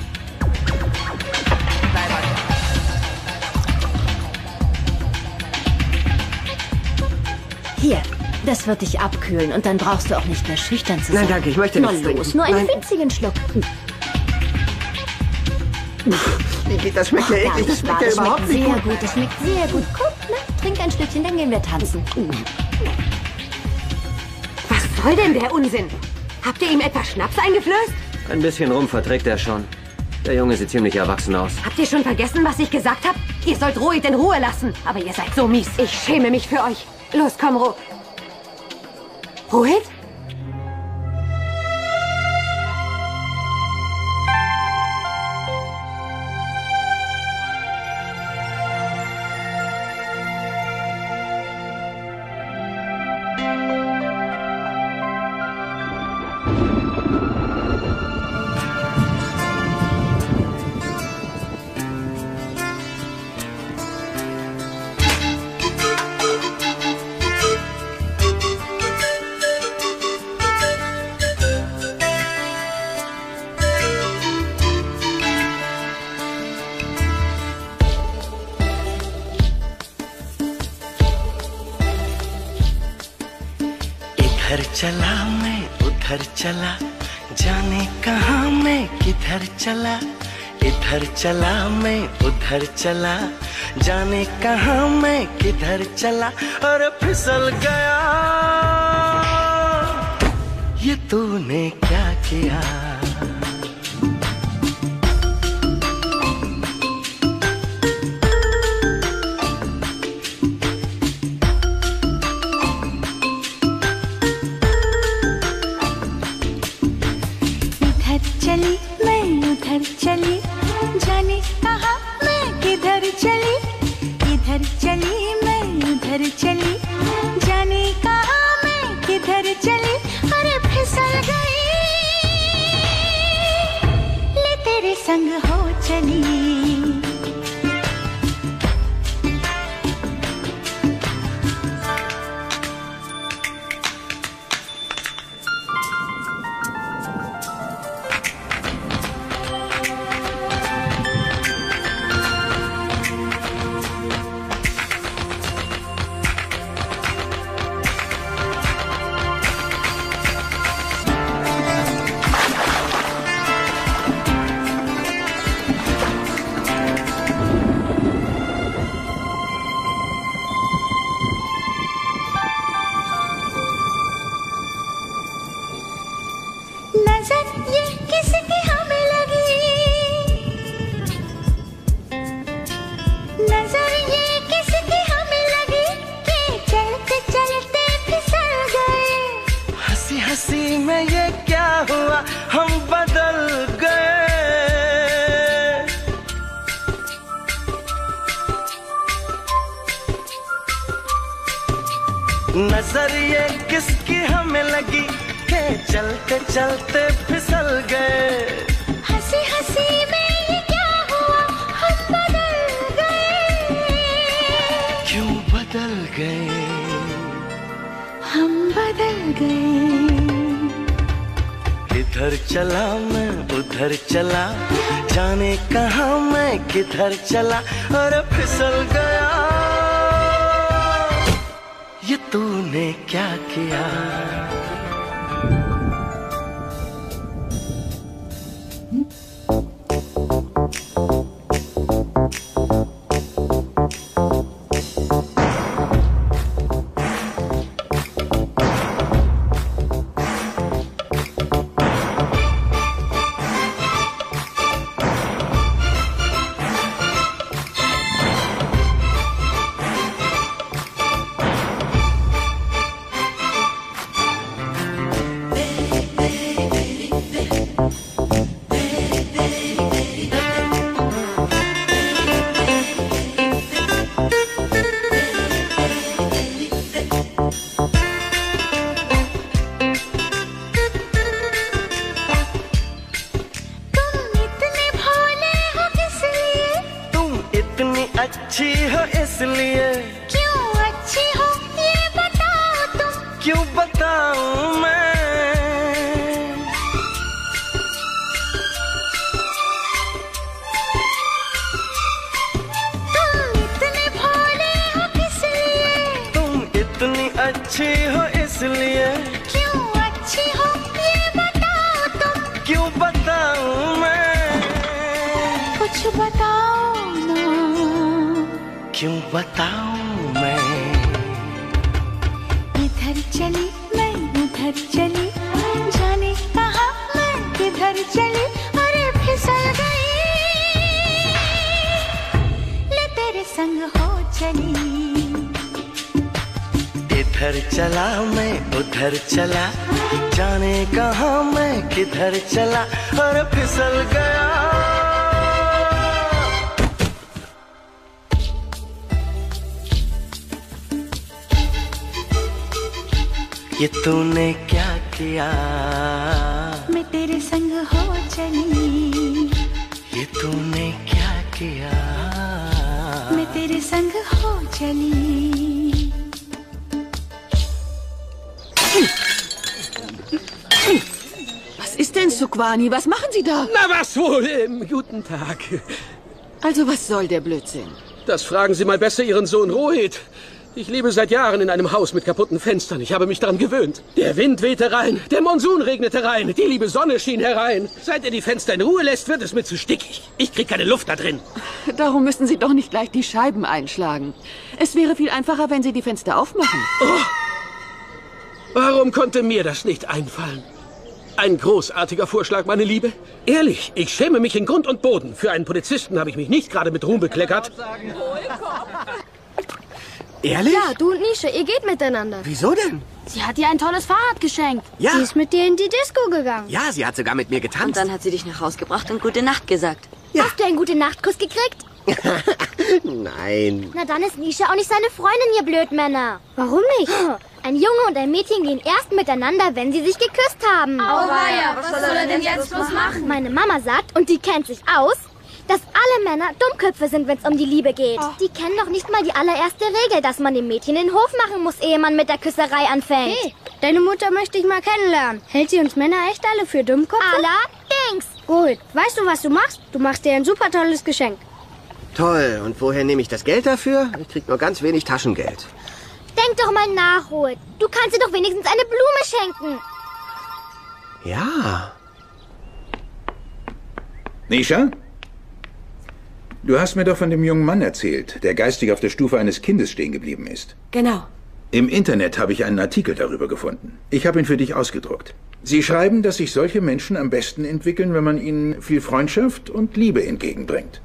Hier, das wird dich abkühlen und dann brauchst du auch nicht mehr schüchtern zu sein. Nein, danke, ich möchte Na nichts los, trinken. nur einen Nein. winzigen Schluck. Das schmeckt ja Ach, gar eklig. Das nicht schmeckt wahr. ja Das überhaupt schmeckt nicht sehr gut. gut. Das schmeckt sehr gut. Guck, ne? Trink ein Stückchen, dann gehen wir tanzen. Was soll denn der Unsinn? Habt ihr ihm etwa Schnaps eingeflößt? Ein bisschen rum verträgt er schon. Der Junge sieht ziemlich erwachsen aus. Habt ihr schon vergessen, was ich gesagt habe? Ihr sollt Rohit in Ruhe lassen. Aber ihr seid so mies. Ich schäme mich für euch. Los, komm, Rohit? इधर चला मैं उधर चला जाने कहाँ मैं किधर चला इधर चला मैं उधर चला जाने कहाँ मैं किधर चला और फिसल गया ये तूने क्या किया चली मैं उधर चली जाने कहाँ मैं किधर चली इधर चली मैं उधर चली जाने कहाँ मैं किधर चली अरे फिसल गई ले तेरे संग हो चली नजर ये किसकी हमें लगी नजर ये किसकी हमें लगी कि चलते चलते फिसल गए हंसी हंसी में ये क्या हुआ हम बदल गए नजर ये किसकी हमें लगी के चलते चलते फिसल गए हंसी हंसी में ये क्या हुआ हम बदल गए क्यों बदल गए हम बदल गए इधर चला मैं उधर चला जाने कहाँ मैं किधर चला और फिसल गया ये तूने क्या किया अच्छी हो इसलिए क्यों अच्छी हो ये बताओ तुम क्यों बताऊं मैं तुम इतने भोले हो किस लिए तुम इतनी अच्छी हो इसलिए क्यों अच्छी हो ये बताओ तुम क्यों बताऊं मैं कुछ बताओ ना क्यों बताऊं मैं इधर चली मैं इधर चली जाने कहाँ मैं किधर चली अरे फिसल गई ले तेरे संग हो चली इधर चला मैं उधर चला जाने कहाँ मैं किधर चला और फिसल गया ये तूने क्या किया मैं तेरे संग हो चली ये तूने क्या किया मैं तेरे संग हो चली Was ist denn, Sukwani? Was machen Sie da? Na was wohl? Guten Tag. Also was soll der Blödsinn? Das fragen Sie mal besser Ihren Sohn Rohit. Ich lebe seit Jahren in einem Haus mit kaputten Fenstern. Ich habe mich daran gewöhnt. Der Wind wehte rein, der Monsun regnete rein, die liebe Sonne schien herein. Seit er die Fenster in Ruhe lässt, wird es mir zu stickig. Ich krieg keine Luft da drin. Darum müssen Sie doch nicht gleich die Scheiben einschlagen. Es wäre viel einfacher, wenn Sie die Fenster aufmachen. Oh. Warum konnte mir das nicht einfallen? Ein großartiger Vorschlag, meine Liebe. Ehrlich, ich schäme mich in Grund und Boden. Für einen Polizisten habe ich mich nicht gerade mit Ruhm bekleckert. Ehrlich? Ja, du und Nische, ihr geht miteinander. Wieso denn? Sie hat dir ein tolles Fahrrad geschenkt. Ja. Sie ist mit dir in die Disco gegangen. Ja, sie hat sogar mit mir getanzt. Und dann hat sie dich nach Haus gebracht und gute Nacht gesagt. Ja. Hast du einen Gute-Nacht-Kuss gekriegt? Nein. Na dann ist Nische auch nicht seine Freundin, ihr Blödmänner. Warum nicht? Ein Junge und ein Mädchen gehen erst miteinander, wenn sie sich geküsst haben. Auweia, was soll er denn jetzt bloß machen? Meine Mama sagt, und die kennt sich aus, dass alle Männer Dummköpfe sind, wenn es um die Liebe geht. Oh. Die kennen noch nicht mal die allererste Regel, dass man dem Mädchen den Hof machen muss, ehe man mit der Küsserei anfängt. Hey, deine Mutter möchte ich mal kennenlernen. Hält sie uns Männer echt alle für Dummköpfe? Allerdings. Gut, weißt du, was du machst? Du machst dir ein super tolles Geschenk. Toll. Und woher nehme ich das Geld dafür? Ich krieg nur ganz wenig Taschengeld. Denk doch mal nach, Ruth. Du kannst ihr doch wenigstens eine Blume schenken. Ja. Nisha? Du hast mir doch von dem jungen Mann erzählt, der geistig auf der Stufe eines Kindes stehen geblieben ist. Genau. Im Internet habe ich einen Artikel darüber gefunden. Ich habe ihn für dich ausgedruckt. Sie schreiben, dass sich solche Menschen am besten entwickeln, wenn man ihnen viel Freundschaft und Liebe entgegenbringt.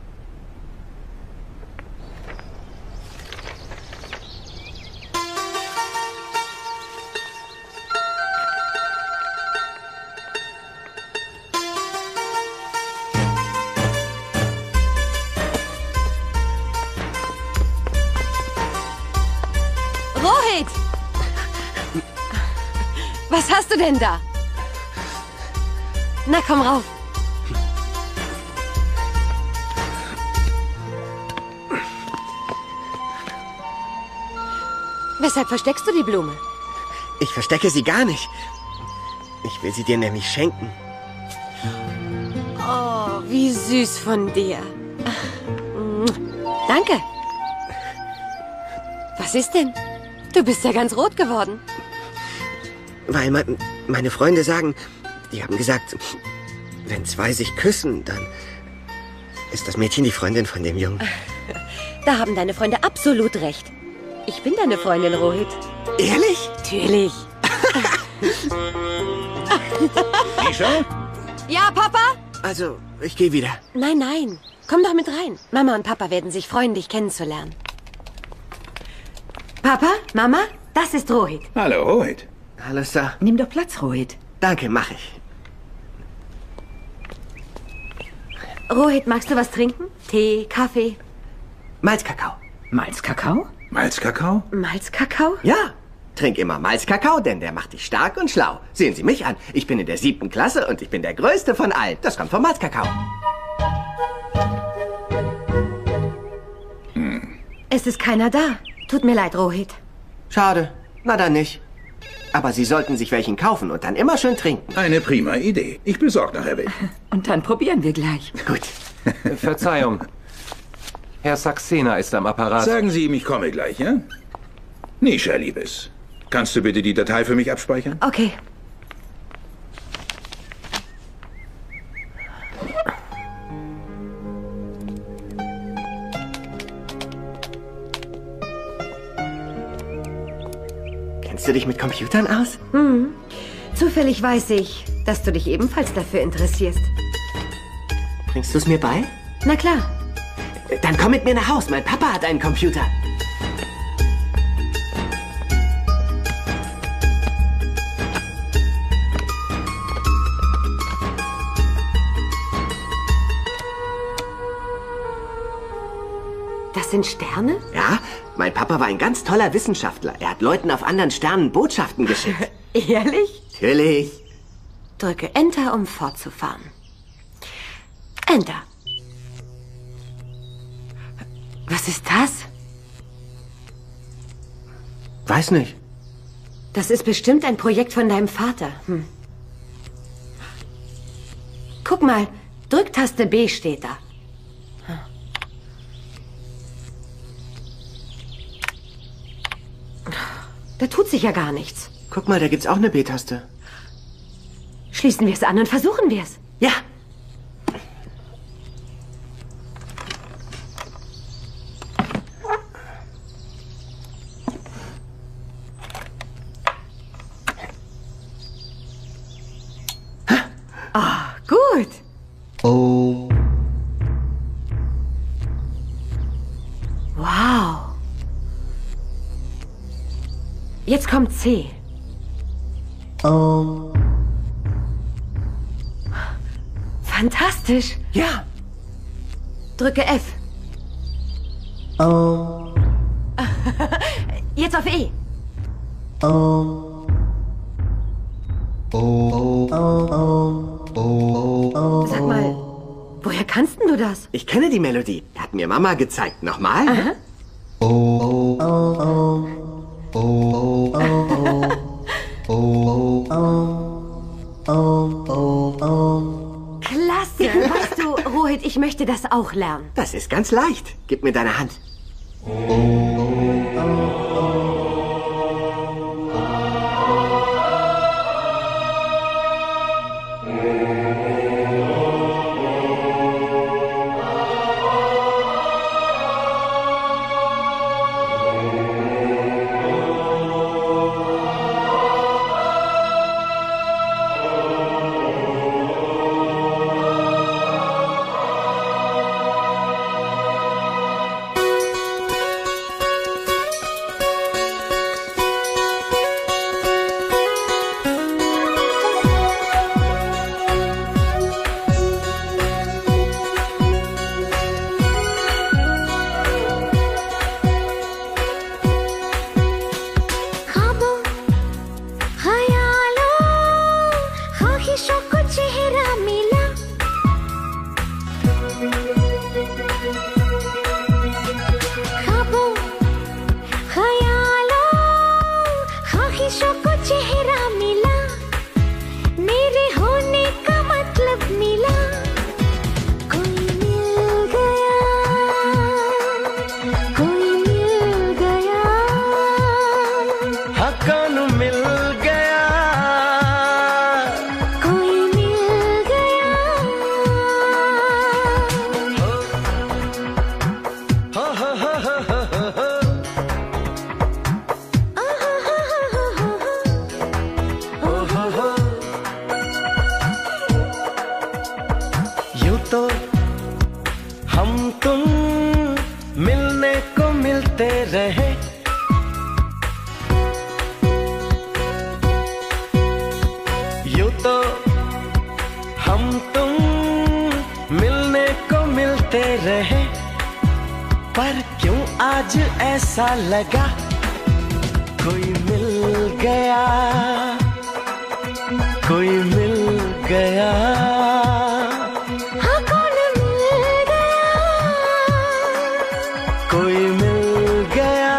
Rohit! Was hast du denn da? Na, komm rauf. Weshalb versteckst du die Blume? Ich verstecke sie gar nicht. Ich will sie dir nämlich schenken. Oh, wie süß von dir. Danke. Was ist denn? Du bist ja ganz rot geworden. Weil meine Freunde sagen, die haben gesagt, wenn zwei sich küssen, dann ist das Mädchen die Freundin von dem Jungen. Da haben deine Freunde absolut recht. Ich bin deine Freundin, Rohit. Ehrlich? Natürlich. Nisha? Ja, Papa? Also, ich gehe wieder. Nein, nein. Komm doch mit rein. Mama und Papa werden sich freuen, dich kennenzulernen. Papa, Mama, das ist Rohit. Hallo, Rohit. Hallo, Sir. Nimm doch Platz, Rohit. Danke, mach ich. Rohit, magst du was trinken? Tee, Kaffee? Malzkakao. Malzkakao? Malzkakao? Malzkakao? Ja. Trink immer Malzkakao, denn der macht dich stark und schlau. Sehen Sie mich an. Ich bin in der 7. Klasse und ich bin der Größte von allen. Das kommt vom Malzkakao. Es ist keiner da. Tut mir leid, Rohit. Schade. Na dann nicht. Aber Sie sollten sich welchen kaufen und dann immer schön trinken. Eine prima Idee. Ich besorge nachher welchen. Und dann probieren wir gleich. Gut. Verzeihung. Herr Saxena ist am Apparat. Sagen Sie ihm, ich komme gleich, ja? Nisha, Liebes. Kannst du bitte die Datei für mich abspeichern? Okay. Kennst du dich mit Computern aus? Zufällig weiß ich, dass du dich ebenfalls dafür interessierst. Bringst du es mir bei? Na klar. Dann komm mit mir nach Haus. Mein Papa hat einen Computer. Das sind Sterne? Ja, mein Papa war ein ganz toller Wissenschaftler. Er hat Leuten auf anderen Sternen Botschaften geschickt. Ehrlich? Natürlich. Drücke Enter, um fortzufahren. Enter. Was ist das? Weiß nicht. Das ist bestimmt ein Projekt von deinem Vater. Guck mal, Drücktaste B steht da. Da tut sich ja gar nichts. Guck mal, da gibt's auch eine B-Taste. Schließen wir es an und versuchen wir es. Ja. Ah, gut. Oh. Wow. Jetzt kommt C. Oh. Fantastisch. Ja. Drücke F. Oh. Jetzt auf E. Oh. Oh. Oh. Oh. Sag mal, woher kannst denn du das? Ich kenne die Melodie. Hat mir Mama gezeigt. Nochmal? Aha. Oh. Oh. Oh. Oh. Oh. Oh. Klasse. Weißt du, Rohit, ich möchte das auch lernen. Das ist ganz leicht. Gib mir deine Hand. लगा कोई मिल गया कोई मिल गया हाँ कौन मिल गया कोई मिल गया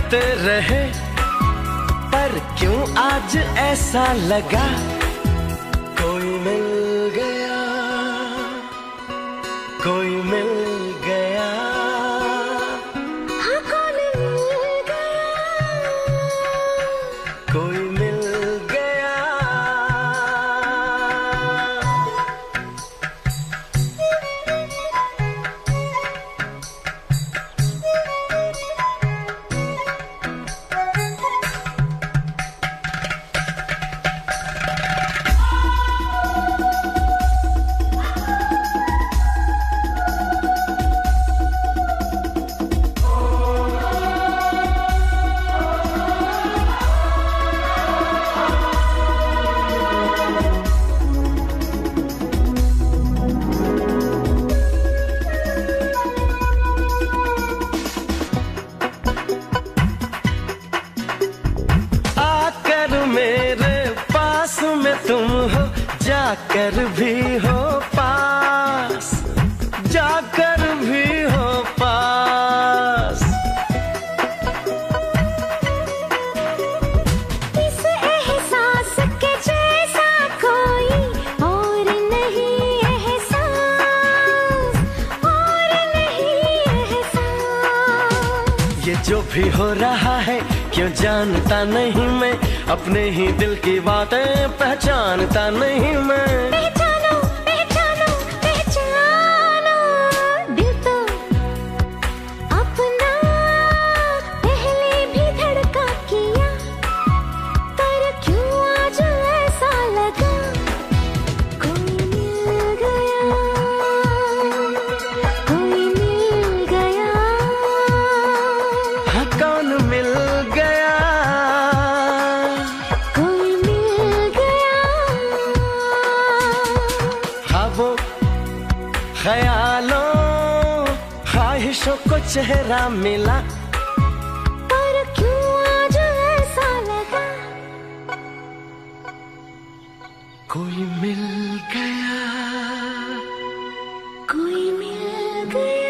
होते रहे, पर क्यों आज ऐसा लगा कोई मिल गया, कोई मिल गया। हाँ कौन मिल गया, कोई मिल गया। तुम हो जाकर भी हो पास, जाकर भी हो पास। इस एहसास के जैसा कोई और नहीं एहसास, और नहीं एहसास। ये जो भी हो रहा है क्यों जानता नहीं मैं, अपने ही दिल की बातें पहचानता नहीं मैं। पहचानो पहचानो पहचानो, दिल तो अपना पहले भी धड़का किया, पर क्यों आज ऐसा लगा कोई मिल गया, कोई मिल गया। हाँ कौन मिल गया, ख्यालों ख्वाहिशों को चेहरा मिला, पर क्यों आज ऐसा लगा कोई मिल गया, कोई मिल गया।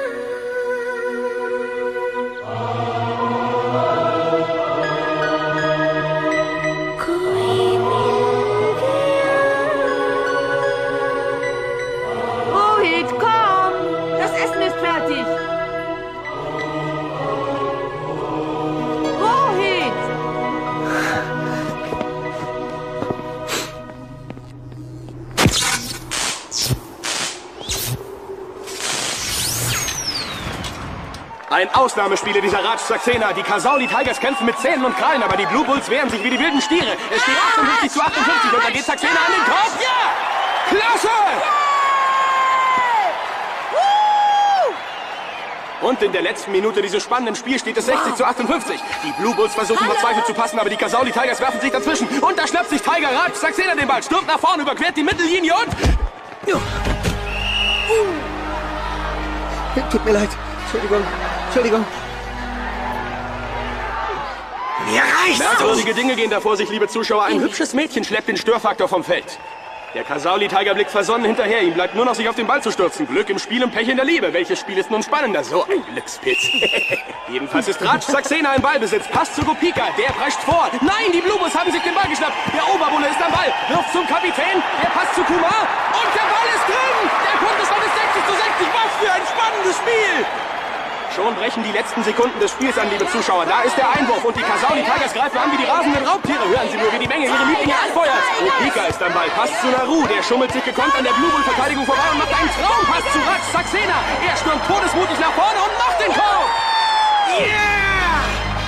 Ein Ausnahmespiel dieser Raj Saxena. Die Kasauli Tigers kämpfen mit Zähnen und Krallen, aber die Blue Bulls wehren sich wie die wilden Stiere. Es steht 58:58 und da geht Saxena an den Kopf. Ja! Klasse! Und in der letzten Minute dieses spannenden Spiels steht es 60:58. Die Blue Bulls versuchen verzweifelt zu passen, aber die Kasauli Tigers werfen sich dazwischen. Und da schnappt sich Tiger Raj Saxena den Ball, stürmt nach vorne, überquert die Mittellinie und... Tut mir leid. Entschuldigung. Entschuldigung. Mir reicht's! Merkwürdige Dinge gehen da vor sich, liebe Zuschauer. Ein hübsches Mädchen schleppt den Störfaktor vom Feld. Der Kasauli Tiger blickt versonnen hinterher. Ihm bleibt nur noch, sich auf den Ball zu stürzen. Glück im Spiel und Pech in der Liebe. Welches Spiel ist nun spannender? So ein Glückspilz. Jedenfalls ist Raj Saxena im Ballbesitz. Passt zu Gopika. Der prescht vor. Nein, die Blue Bulls haben sich den Ball geschnappt. Der Oberbulle ist am Ball. Wirft zum Kapitän. Der passt zu Kumar. Und der Ball ist drin. Der Punktestand ist 60:60. Was für ein spannendes Spiel! Schon brechen die letzten Sekunden des Spiels an, liebe Zuschauer. Da ist der Einwurf und die Kasauli Tigers greifen an wie die rasenden Raubtiere. Hören Sie nur, wie die Menge ihre Lieblinge anfeuert. Gopika ist am Ball, passt zu Naru. Der schummelt sich gekonnt an der Blue Bull Verteidigung vorbei und macht einen Traumpass zu Raj Saxena. Er stürmt todesmutig nach vorne und macht den Tor. Yeah!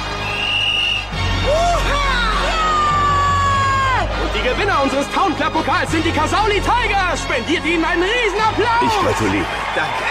Und die Gewinner unseres Town Club Pokals sind die Kasauli Tigers. Spendiert ihnen einen Riesenapplaus. Ich gratuliere. Danke.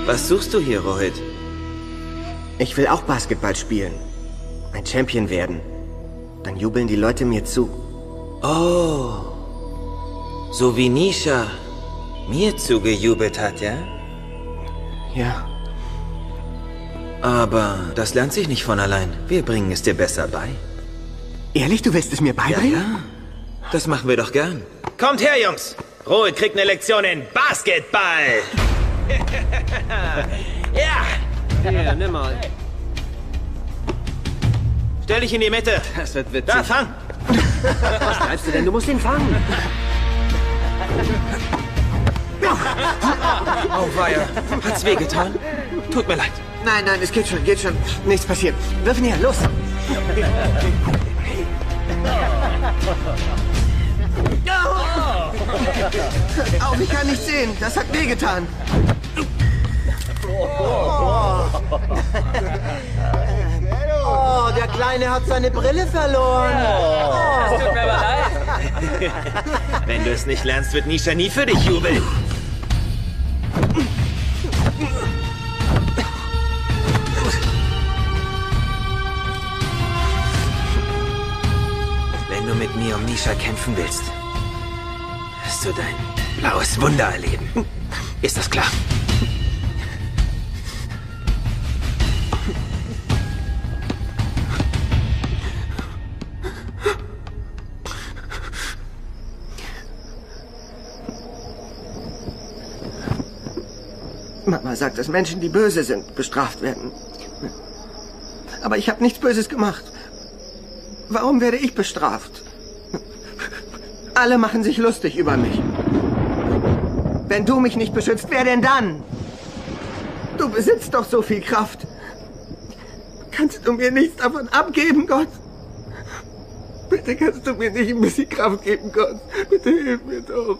Was suchst du hier, Rohit? Ich will auch Basketball spielen. Ein Champion werden. Dann jubeln die Leute mir zu. Oh. So wie Nisha mir zugejubelt hat, ja? Ja. Aber das lernt sich nicht von allein. Wir bringen es dir besser bei. Ehrlich, du willst es mir beibringen? Ja, ja. Das machen wir doch gern. Kommt her, Jungs! Rohit kriegt eine Lektion in Basketball! Ja! Hier, nimm mal. Stell dich in die Mitte. Das wird witzig. Da, fang! Was treibst du denn? Du musst ihn fangen. Auweia. Hat's wehgetan? Tut mir leid. Nein, nein, es geht schon. Nichts passiert. Wirf ihn her, los! Auf, ich kann nicht sehen. Das hat wehgetan. Oh, der Kleine hat seine Brille verloren. Das tut mir aber leid. Wenn du es nicht lernst, wird Nisha nie für dich jubeln. Wenn du mit mir um Nisha kämpfen willst, wirst du dein blaues Wunder erleben. Ist das klar? Mama sagt, dass Menschen, die böse sind, bestraft werden. Aber ich habe nichts Böses gemacht. Warum werde ich bestraft? Alle machen sich lustig über mich. Wenn du mich nicht beschützt, wer denn dann? Du besitzt doch so viel Kraft. Kannst du mir nichts davon abgeben, Gott? Bitte kannst du mir nicht ein bisschen Kraft geben, Gott. Bitte hilf mir doch.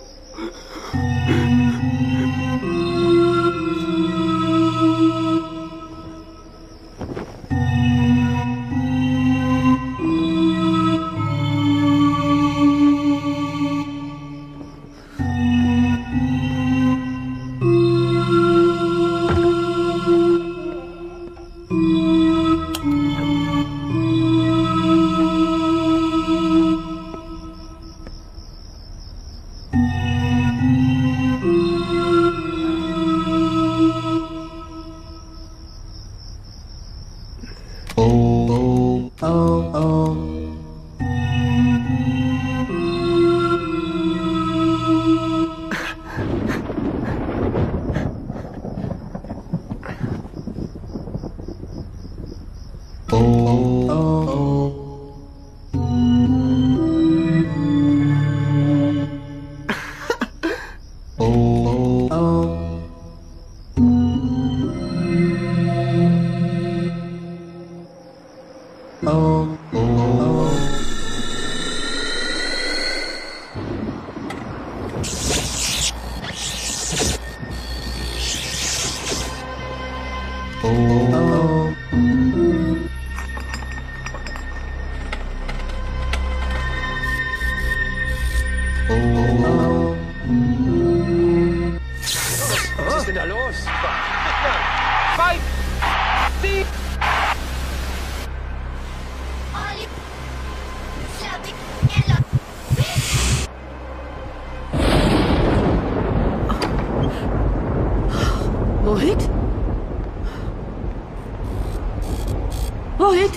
Was ist denn da los? Rohit? Rohit?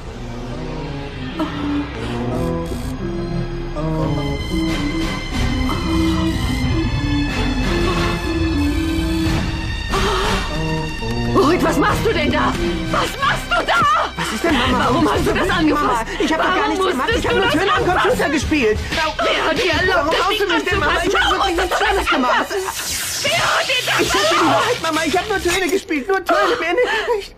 Rohit, was machst du denn da? Was machst du da? Was ist denn, Mama? Warum hast du das angefasst? Mama, ich habe doch gar nichts gemacht. Ich habe nur schön am Computer gespielt. Wer hat dir erlaubt, Warum haust du mich denn, Mama? Ich habe wirklich nichts Schlimmes gemacht. Wer hat dir das Ich sag dir die Wahrheit, Mama. Ich habe nur Töne gespielt. Nur Töne, mehr nicht.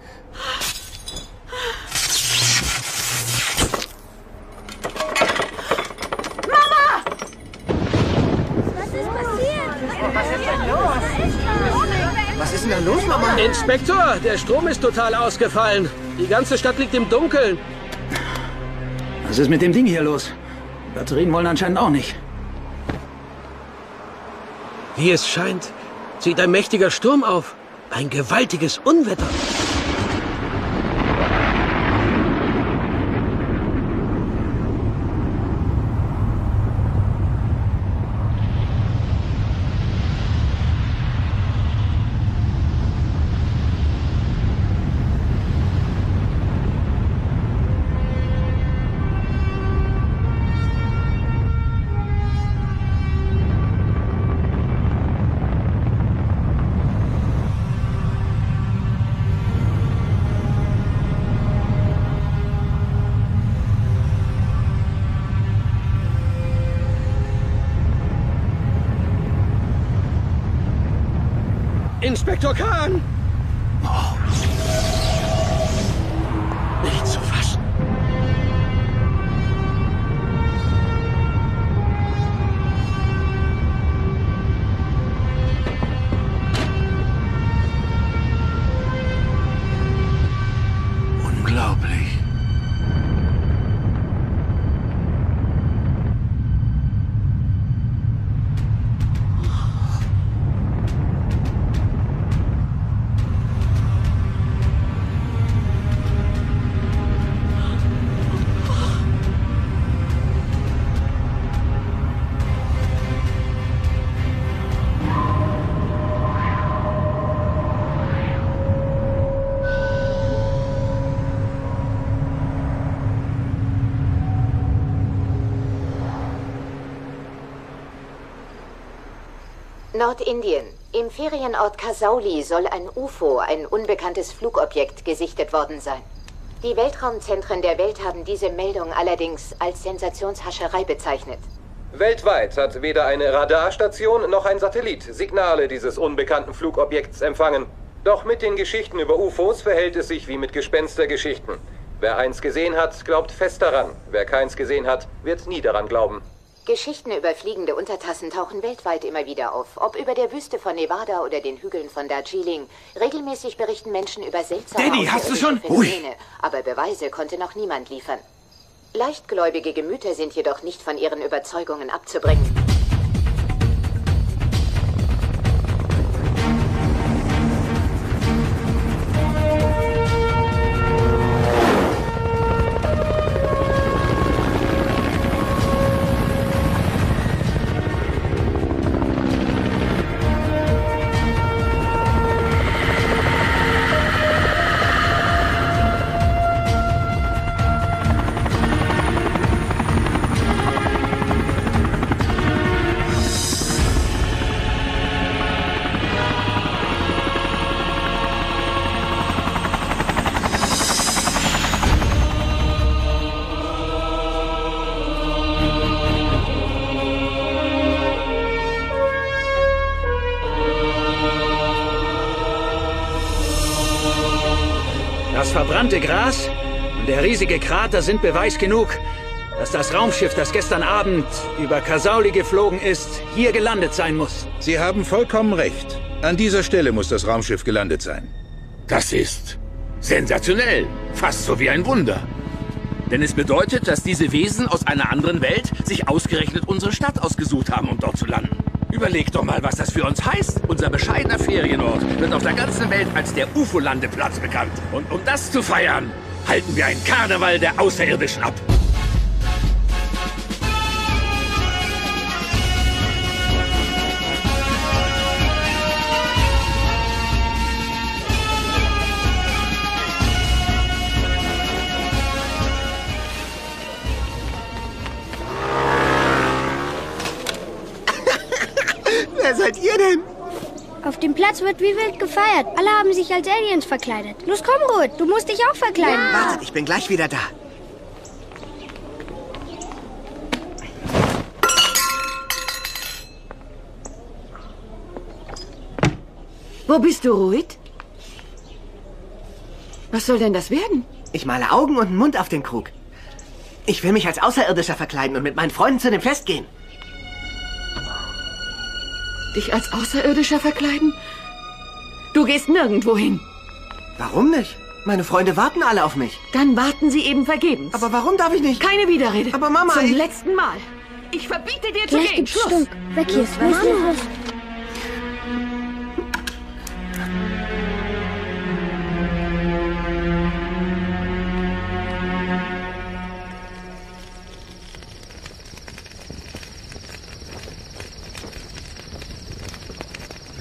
Was ist denn da los, Mama? Inspektor, der Strom ist total ausgefallen. Die ganze Stadt liegt im Dunkeln. Was ist mit dem Ding hier los? Batterien wollen anscheinend auch nicht. Wie es scheint, zieht ein mächtiger Sturm auf. Ein gewaltiges Unwetter. Inspektor Khan! Oh. Nicht zu fassen. Unglaublich. Nordindien. Im Ferienort Kasauli soll ein UFO, ein unbekanntes Flugobjekt, gesichtet worden sein. Die Weltraumzentren der Welt haben diese Meldung allerdings als Sensationshascherei bezeichnet. Weltweit hat weder eine Radarstation noch ein Satellit Signale dieses unbekannten Flugobjekts empfangen. Doch mit den Geschichten über UFOs verhält es sich wie mit Gespenstergeschichten. Wer eins gesehen hat, glaubt fest daran. Wer keins gesehen hat, wird nie daran glauben. Geschichten über fliegende Untertassen tauchen weltweit immer wieder auf. Ob über der Wüste von Nevada oder den Hügeln von Darjeeling. Regelmäßig berichten Menschen über seltsame Danny, hast du schon? Phänomene, aber Beweise konnte noch niemand liefern. Leichtgläubige Gemüter sind jedoch nicht von ihren Überzeugungen abzubringen. Das verbrannte Gras und der riesige Krater sind Beweis genug, dass das Raumschiff, das gestern Abend über Kasauli geflogen ist, hier gelandet sein muss. Sie haben vollkommen recht. An dieser Stelle muss das Raumschiff gelandet sein. Das ist sensationell. Fast so wie ein Wunder. Denn es bedeutet, dass diese Wesen aus einer anderen Welt sich ausgerechnet unsere Stadt ausgesucht haben, um dort zu landen. Überleg doch mal, was das für uns heißt. Unser bescheidener Ferienort wird auf der ganzen Welt als der UFO-Landeplatz bekannt. Und um das zu feiern, halten wir einen Karneval der Außerirdischen ab. Wer seid ihr denn? Auf dem Platz wird wie wild gefeiert. Alle haben sich als Aliens verkleidet. Los, komm, Ruth, du musst dich auch verkleiden. Ja. Wartet, ich bin gleich wieder da. Wo bist du, Ruth? Was soll denn das werden? Ich male Augen und einen Mund auf den Krug. Ich will mich als Außerirdischer verkleiden und mit meinen Freunden zu dem Fest gehen. Dich als Außerirdischer verkleiden? Du gehst nirgendwo hin. Warum nicht? Meine Freunde warten alle auf mich. Dann warten sie eben vergebens. Aber warum darf ich nicht? Keine Widerrede. Aber Mama, Zum letzten Mal. Ich verbiete dir zu Gleich gehen. gibt's Schluss. Stunk. Weg hier, ist was los?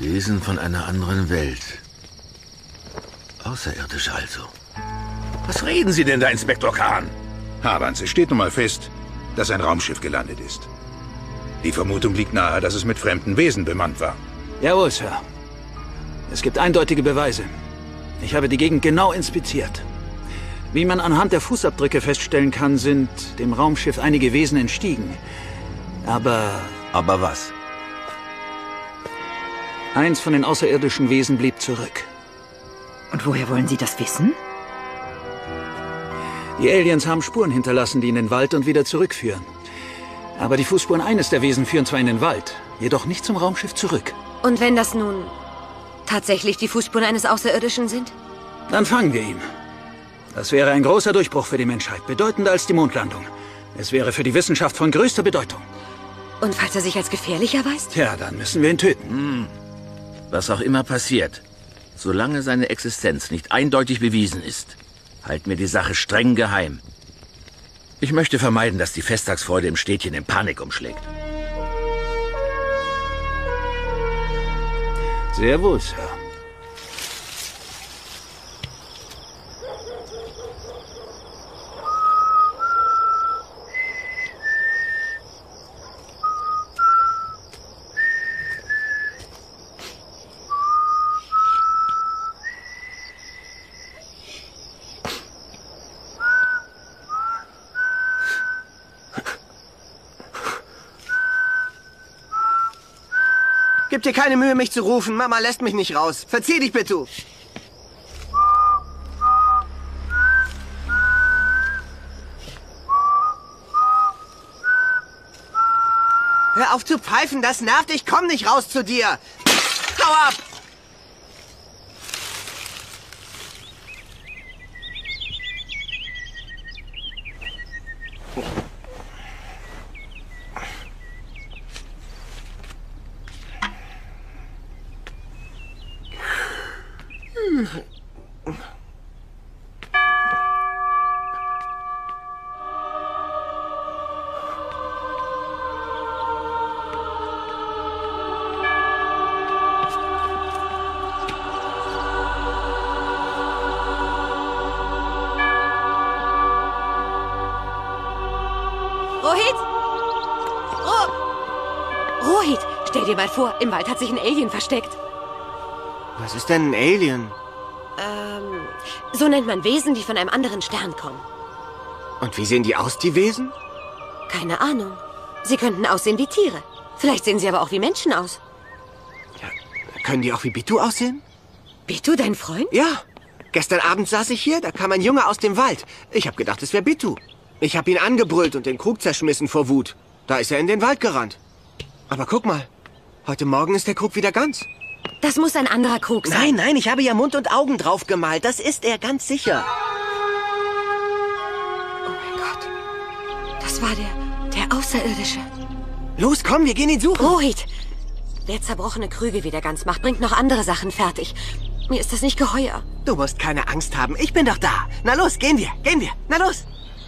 Wesen von einer anderen Welt. Außerirdisch also. Was reden Sie denn da, Inspektor Kahn? Havans, es steht nun mal fest, dass ein Raumschiff gelandet ist. Die Vermutung liegt nahe, dass es mit fremden Wesen bemannt war. Jawohl, Sir. Es gibt eindeutige Beweise. Ich habe die Gegend genau inspiziert. Wie man anhand der Fußabdrücke feststellen kann, sind dem Raumschiff einige Wesen entstiegen. Aber was? Eins von den außerirdischen Wesen blieb zurück. Und woher wollen Sie das wissen? Die Aliens haben Spuren hinterlassen, die in den Wald und wieder zurückführen. Aber die Fußspuren eines der Wesen führen zwar in den Wald, jedoch nicht zum Raumschiff zurück. Und wenn das nun tatsächlich die Fußspuren eines Außerirdischen sind? Dann fangen wir ihn. Das wäre ein großer Durchbruch für die Menschheit, bedeutender als die Mondlandung. Es wäre für die Wissenschaft von größter Bedeutung. Und falls er sich als gefährlich erweist? Tja, dann müssen wir ihn töten. Was auch immer passiert, solange seine Existenz nicht eindeutig bewiesen ist, halten wir die Sache streng geheim. Ich möchte vermeiden, dass die Festtagsfreude im Städtchen in Panik umschlägt. Sehr wohl, Sir. Gib dir keine Mühe, mich zu rufen. Mama lässt mich nicht raus. Verzieh dich, bitte. Hör auf zu pfeifen, das nervt. Ich komm nicht raus zu dir. Hau ab! Rohit, stell dir mal vor, im Wald hat sich ein Alien versteckt. Was ist denn ein Alien? So nennt man Wesen, die von einem anderen Stern kommen. Und wie sehen die aus, die Wesen? Keine Ahnung. Sie könnten aussehen wie Tiere. Vielleicht sehen sie aber auch wie Menschen aus. Ja, können die auch wie Bitu aussehen? Bitu, dein Freund? Ja. Gestern Abend saß ich hier, da kam ein Junge aus dem Wald. Ich habe gedacht, es wäre Bitu. Ich habe ihn angebrüllt und den Krug zerschmissen vor Wut. Da ist er in den Wald gerannt. Aber guck mal, heute Morgen ist der Krug wieder ganz. Das muss ein anderer Krug sein. Nein, ich habe ja Mund und Augen drauf gemalt. Das ist er, ganz sicher. Oh mein Gott. Das war der Außerirdische. Los, komm, wir gehen ihn suchen. Rohit, wer zerbrochene Krüge wieder ganz macht, bringt noch andere Sachen fertig. Mir ist das nicht geheuer. Du musst keine Angst haben. Ich bin doch da. Na los, gehen wir. Na los.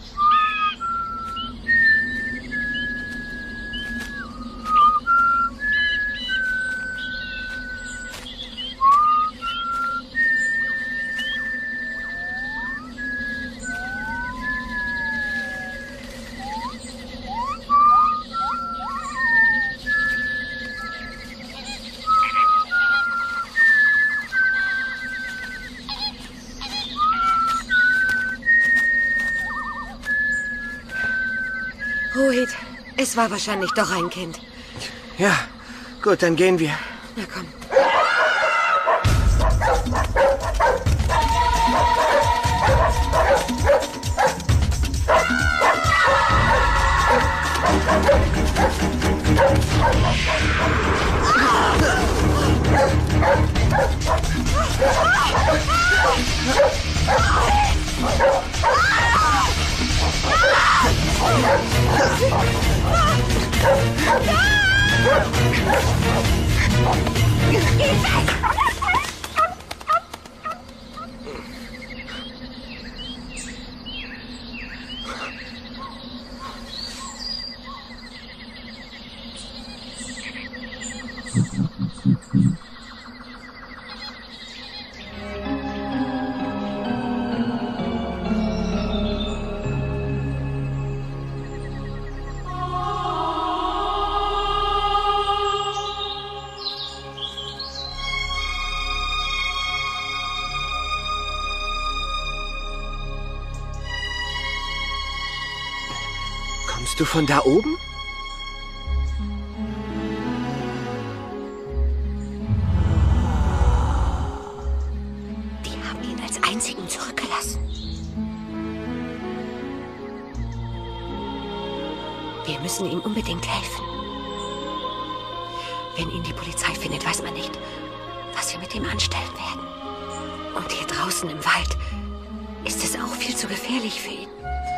Rohit, es war wahrscheinlich doch ein Kind. Ja, gut, dann gehen wir. Na komm. Kommst du von da oben? Die haben ihn als einzigen zurückgelassen. Wir müssen ihm unbedingt helfen. Wenn ihn die Polizei findet, weiß man nicht, was wir mit ihm anstellen werden. Und hier draußen im Wald ist es auch viel zu gefährlich für ihn.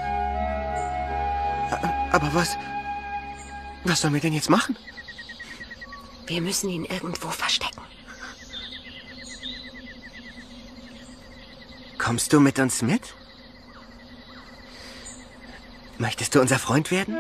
Aber was sollen wir denn jetzt machen? Wir müssen ihn irgendwo verstecken. Kommst du mit uns mit? Möchtest du unser Freund werden?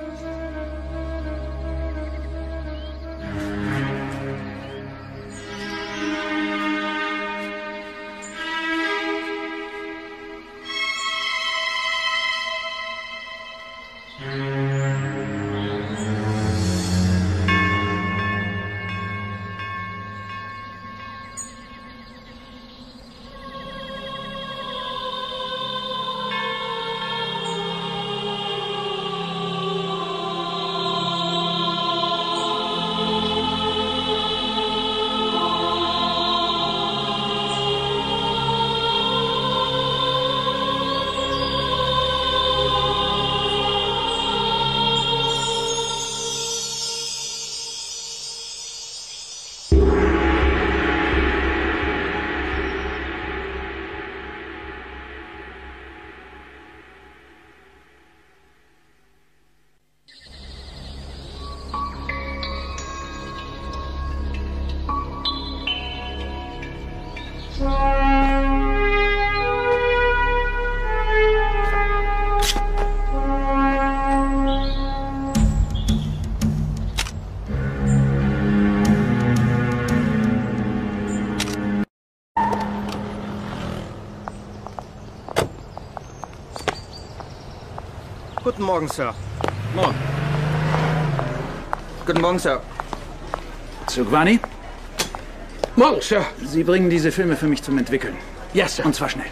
Guten Morgen, Sir. Morgen. Guten Morgen, Sir. Zugwani? Morgen, Sir. Sie bringen diese Filme für mich zum Entwickeln. Ja, Sir. Und zwar schnell.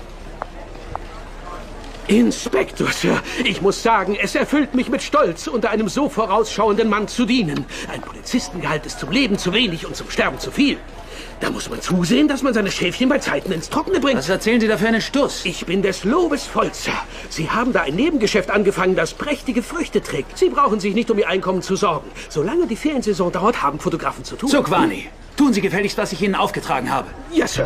Inspektor, Sir, ich muss sagen, es erfüllt mich mit Stolz, unter einem so vorausschauenden Mann zu dienen. Ein Polizistengehalt ist zum Leben zu wenig und zum Sterben zu viel. Da muss man zusehen, dass man seine Schäfchen bei Zeiten ins Trockene bringt. Was erzählen Sie da für einen Stuss? Ich bin des Lobes voll, Sir. Sie haben da ein Nebengeschäft angefangen, das prächtige Früchte trägt. Sie brauchen sich nicht um Ihr Einkommen zu sorgen. Solange die Feriensaison dauert, haben Fotografen zu tun. Zugwani, tun Sie gefälligst, was ich Ihnen aufgetragen habe. Ja, Sir.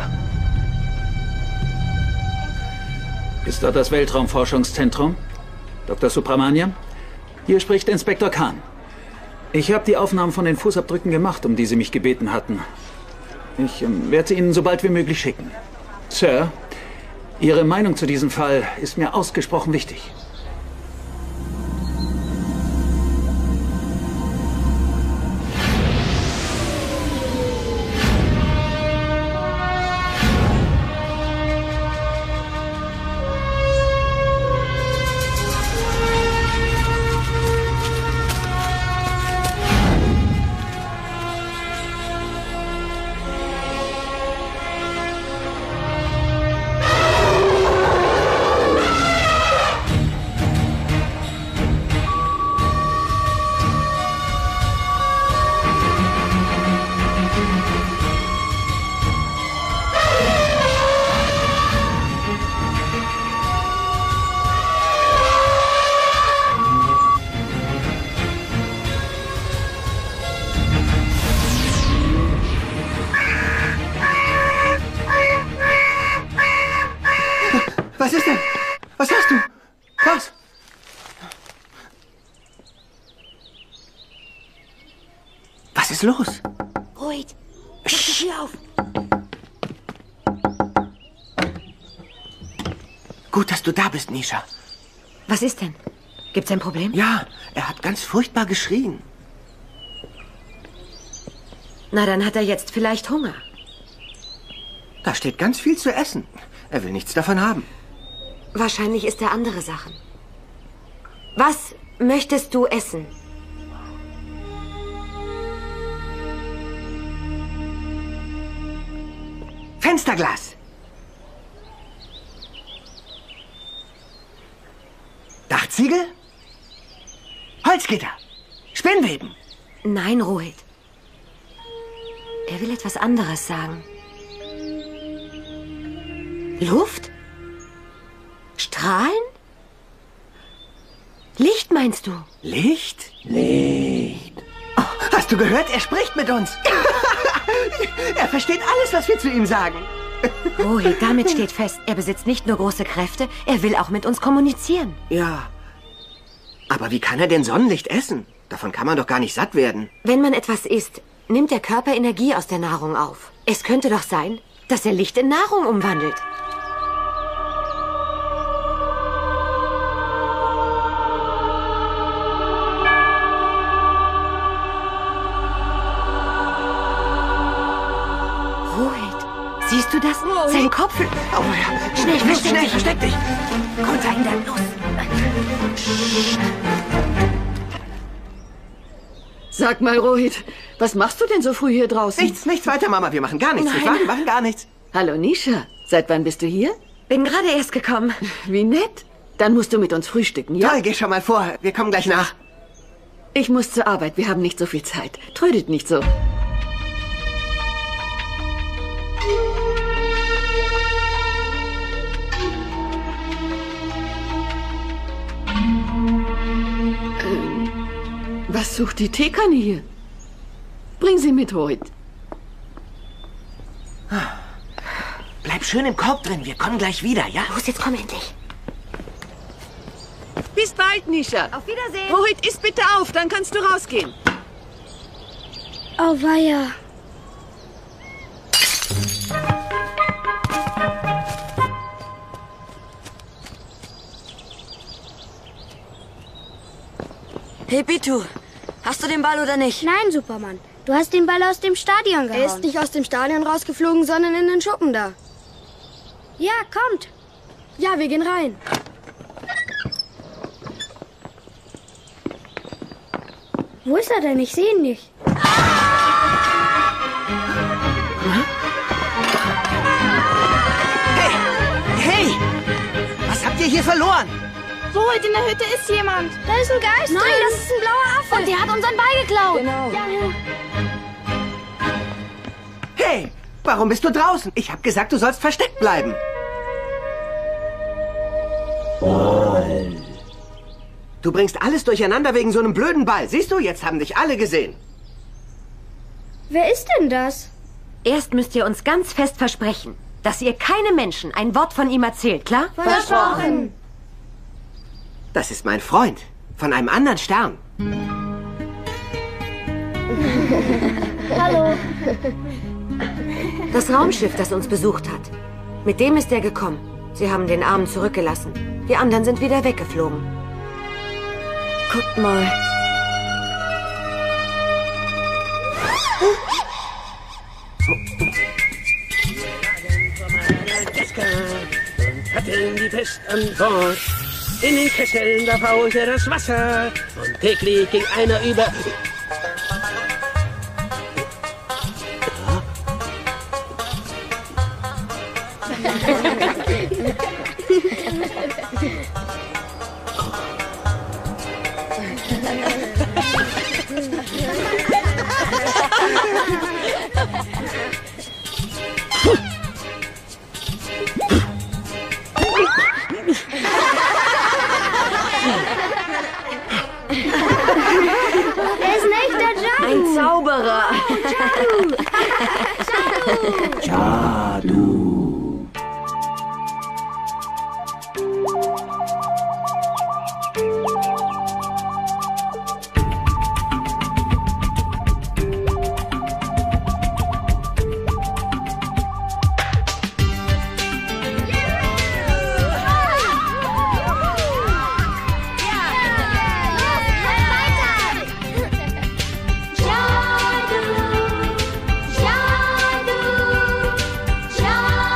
Ist dort das Weltraumforschungszentrum? Dr. Subramaniam? Hier spricht Inspektor Khan. Ich habe die Aufnahmen von den Fußabdrücken gemacht, um die Sie mich gebeten hatten. Ich werde sie Ihnen so bald wie möglich schicken. Sir, Ihre Meinung zu diesem Fall ist mir ausgesprochen wichtig. Was ist denn? Was hast du? Was? Was ist los? Ruhig. Mach die Tür auf. Gut, dass du da bist, Nisha. Was ist denn? Gibt's ein Problem? Ja, er hat ganz furchtbar geschrien. Na, dann hat er jetzt vielleicht Hunger. Da steht ganz viel zu essen. Er will nichts davon haben. Wahrscheinlich isst er andere Sachen. Was möchtest du essen? Fensterglas. Dachziegel? Holzgitter. Spinnweben. Nein, Rohit. Er will etwas anderes sagen. Luft? Strahlen? Licht meinst du? Licht? Licht. Oh, hast du gehört? Er spricht mit uns. Er versteht alles, was wir zu ihm sagen. Rohit, damit steht fest, er besitzt nicht nur große Kräfte, er will auch mit uns kommunizieren. Ja. Aber wie kann er denn Sonnenlicht essen? Davon kann man doch gar nicht satt werden. Wenn man etwas isst, nimmt der Körper Energie aus der Nahrung auf. Es könnte doch sein, dass er Licht in Nahrung umwandelt. Siehst du das? Oh, sein Kopf... Oh ja. Schnell, versteck dich. Kommt rein, dann los. Sag mal, Rohit, was machst du denn so früh hier draußen? Nichts weiter, Mama. Wir machen gar nichts. Wir machen gar nichts. Hallo, Nisha. Seit wann bist du hier? Bin gerade erst gekommen. Wie nett. Dann musst du mit uns frühstücken, ja? Toll, geh schon mal vor. Wir kommen gleich nach. Ich muss zur Arbeit. Wir haben nicht so viel Zeit. Trödet nicht so. Was sucht die Teekanne hier? Bring sie mit, Rohit. Bleib schön im Korb drin. Wir kommen gleich wieder, ja? Los, jetzt komm endlich. Bis bald, Nisha. Auf Wiedersehen. Rohit, iss bitte auf, dann kannst du rausgehen. Auweia. Hey, Pitu, hast du den Ball oder nicht? Nein, Superman. Du hast den Ball aus dem Stadion gehauen. Er ist nicht aus dem Stadion rausgeflogen, sondern in den Schuppen da. Ja, kommt. Ja, wir gehen rein. Wo ist er denn? Ich sehe ihn nicht. Hey! Was habt ihr hier verloren? Rohit, in der Hütte ist jemand. Da ist ein Geist drin. Nein, das ist ein blauer Affe. Und der hat unseren Ball geklaut. Genau. Ja. Hey, warum bist du draußen? Ich hab gesagt, du sollst versteckt bleiben. Du bringst alles durcheinander wegen so einem blöden Ball. Siehst du, jetzt haben dich alle gesehen. Wer ist denn das? Erst müsst ihr uns ganz fest versprechen, dass ihr keinem Menschen ein Wort von ihm erzählt, klar? Versprochen. Das ist mein Freund. Von einem anderen Stern. Hallo. Das Raumschiff, das uns besucht hat. Mit dem ist er gekommen. Sie haben den Armen zurückgelassen. Die anderen sind wieder weggeflogen. Guckt mal. Und hatten die Pest an Bord. In den Kesseln, da faulte das Wasser. Und täglich ging einer über... Er ist ein echter Jadu. Ein Zauberer. Jadu. Jadu. Jadu.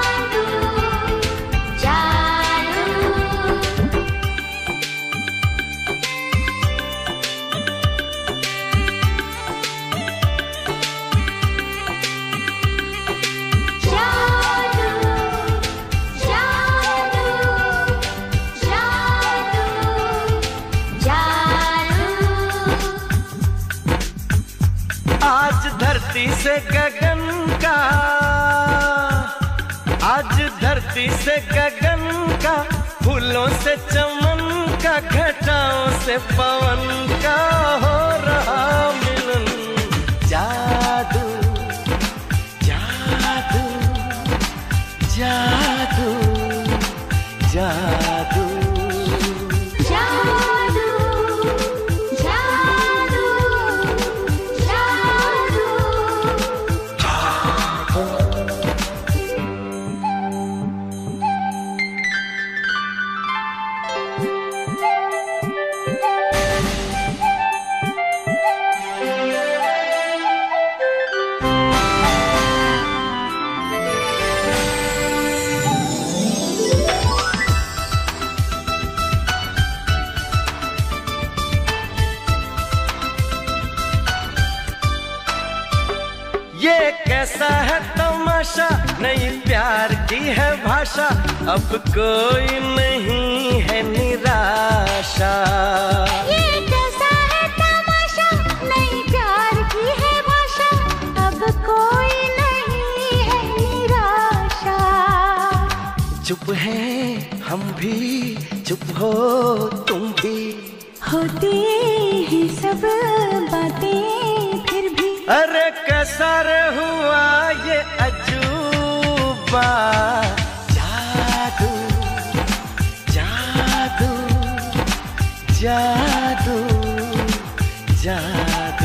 आज धरती से गगन का, आज धरती से गगन का, फूलों से चमन का, घटाओं से पवन का हो रहा मिलन। जादू जादू जादू जादू कैसा है तमाशा, नई प्यार की है भाषा, अब कोई नहीं है निराशा। ये कैसा है तमाशा, नई प्यार की है भाषा, अब कोई नहीं है निराशा। चुप है हम भी, चुप हो तुम भी, होती ही सब बातें फिर भी। अरे कैसा रे हुआ ये अजूबा, जादू जादू जादू जादू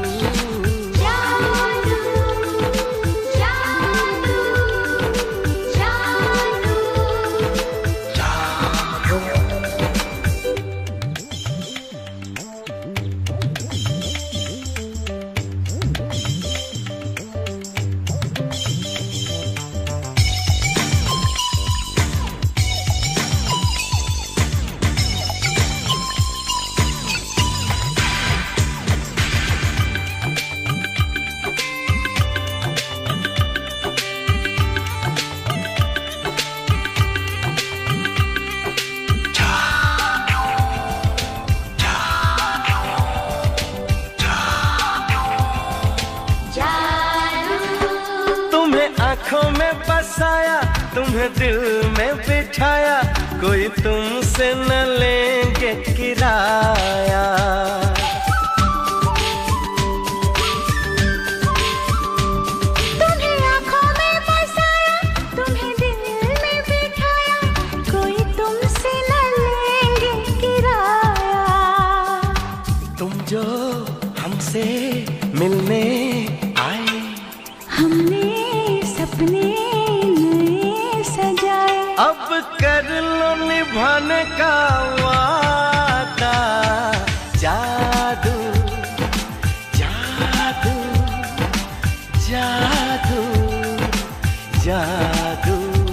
आँखों में बसाया, तुम्हें दिल में बिठाया, कोई तुमसे न लेंगे किराया। तुम्हें आँखों में बसाया, तुम्हें दिल में बिठाया, कोई तुमसे न लेंगे किराया। तुम जो हमसे मिलने आए, हमने सपने नए सजाए, अब कर लो निभाने का वादा। जादू जादू जादू जादू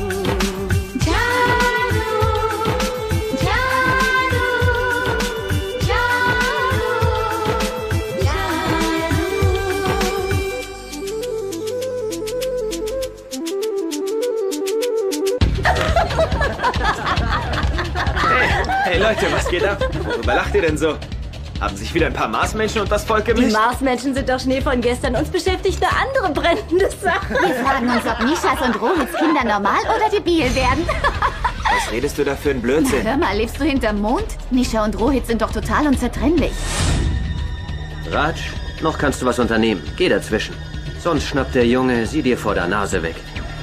Hey Leute, was geht ab? Worüber lacht ihr denn so? Haben sich wieder ein paar Marsmenschen und das Volk gemischt? Die Marsmenschen sind doch Schnee von gestern. Uns beschäftigt eine andere brennende Sache. Wir fragen uns, ob Nishas und Rohits Kinder normal oder debil werden. Was redest du da für einen Blödsinn? Na, hör mal, lebst du hinterm Mond? Nisha und Rohit sind doch total unzertrennlich. Raj, noch kannst du was unternehmen. Geh dazwischen. Sonst schnappt der Junge sie dir vor der Nase weg.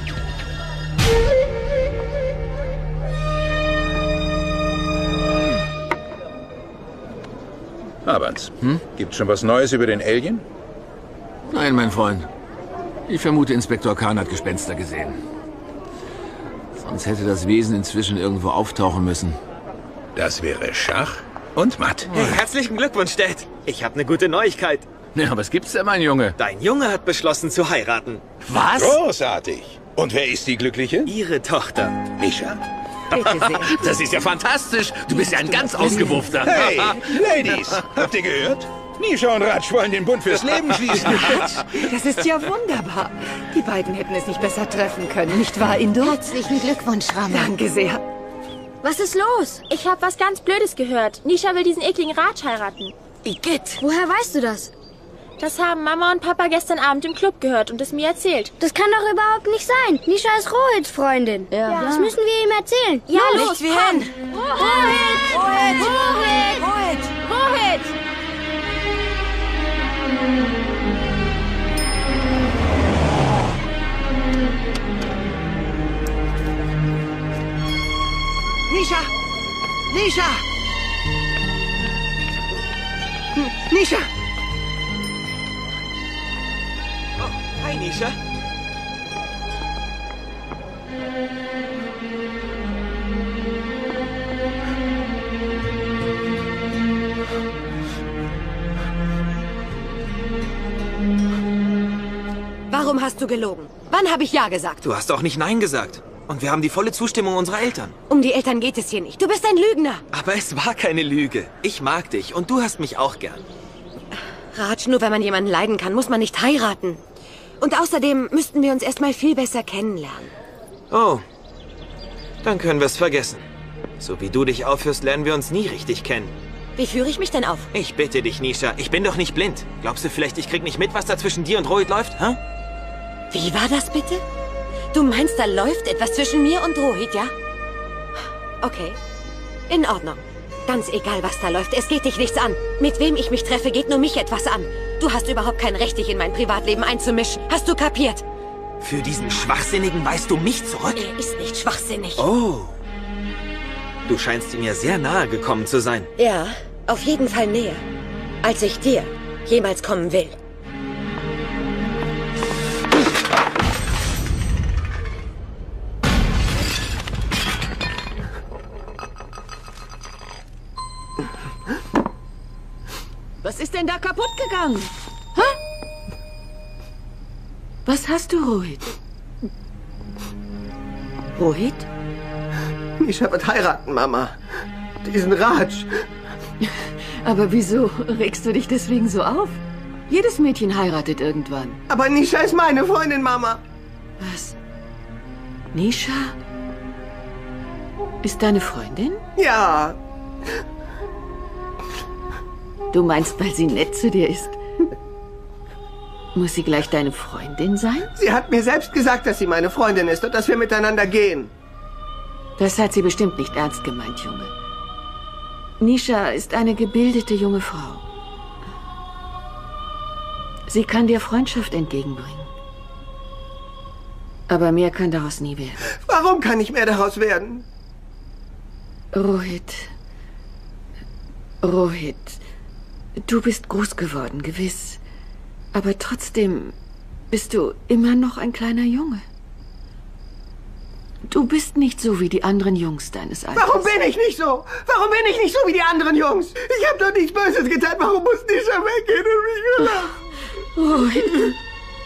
Abans, gibt's schon was Neues über den Alien? Nein, mein Freund. Ich vermute, Inspektor Khan hat Gespenster gesehen. Sonst hätte das Wesen inzwischen irgendwo auftauchen müssen. Das wäre Schach und Matt. Hey, herzlichen Glückwunsch, Dad. Ich habe eine gute Neuigkeit. Ja, was gibt's denn, mein Junge? Dein Junge hat beschlossen zu heiraten. Was? Großartig. Und wer ist die Glückliche? Ihre Tochter. Nisha? Das ist ja fantastisch. Du bist ja ein ganz ausgewuffter. Hey, Ladies, habt ihr gehört? Nisha und Raj wollen den Bund fürs Leben schließen. Das ist ja wunderbar. Die beiden hätten es nicht besser treffen können, nicht wahr, Indo? Herzlichen Glückwunsch, Rama. Danke sehr. Was ist los? Ich habe was ganz Blödes gehört. Nisha will diesen ekligen Raj heiraten. Igitt. Woher weißt du das? Das haben Mama und Papa gestern Abend im Club gehört und es mir erzählt. Das kann doch überhaupt nicht sein. Nisha ist Rohits Freundin. Ja. Das müssen wir ihm erzählen. Ja, los, los, wir komm. hin. Rohit! Rohit! Rohit! Rohit! Nisha! Nisha! Nisha! Oh, hi, Nisha. Warum hast du gelogen? Wann habe ich Ja gesagt? Du hast auch nicht Nein gesagt. Und wir haben die volle Zustimmung unserer Eltern. Um die Eltern geht es hier nicht. Du bist ein Lügner. Aber es war keine Lüge. Ich mag dich und du hast mich auch gern. Raj, nur wenn man jemanden leiden kann, muss man nicht heiraten. Und außerdem müssten wir uns erstmal viel besser kennenlernen. Oh, dann können wir es vergessen. So wie du dich aufführst, lernen wir uns nie richtig kennen. Wie führe ich mich denn auf? Ich bitte dich, Nisha. Ich bin doch nicht blind. Glaubst du vielleicht, ich krieg nicht mit, was da zwischen dir und Rohit läuft? Hä? Wie war das bitte? Du meinst, da läuft etwas zwischen mir und Rohit, ja? Okay, in Ordnung. Ganz egal, was da läuft, es geht dich nichts an. Mit wem ich mich treffe, geht nur mich etwas an. Du hast überhaupt kein Recht, dich in mein Privatleben einzumischen. Hast du kapiert? Für diesen Schwachsinnigen weist du mich zurück? Er ist nicht schwachsinnig. Oh. Du scheinst ihm ja sehr nahe gekommen zu sein. Ja, auf jeden Fall näher, als ich dir jemals kommen will. Was ist denn da kaputt gegangen? Hä? Was hast du, Rohit? Rohit? Nisha wird heiraten, Mama. Diesen Raj. Aber wieso regst du dich deswegen so auf? Jedes Mädchen heiratet irgendwann. Aber Nisha ist meine Freundin, Mama. Was? Nisha? Ist deine Freundin? Ja. Du meinst, weil sie nett zu dir ist? Muss sie gleich deine Freundin sein? Sie hat mir selbst gesagt, dass sie meine Freundin ist und dass wir miteinander gehen. Das hat sie bestimmt nicht ernst gemeint, Junge. Nisha ist eine gebildete junge Frau. Sie kann dir Freundschaft entgegenbringen. Aber mehr kann daraus nie werden. Warum kann nicht mehr daraus werden? Rohit. Du bist groß geworden, gewiss. Aber trotzdem bist du immer noch ein kleiner Junge. Du bist nicht so wie die anderen Jungs deines Alters. Warum bin ich nicht so? Warum bin ich nicht so wie die anderen Jungs? Ich habe doch nichts Böses getan. Warum muss Nisha weggehen und mich verlassen?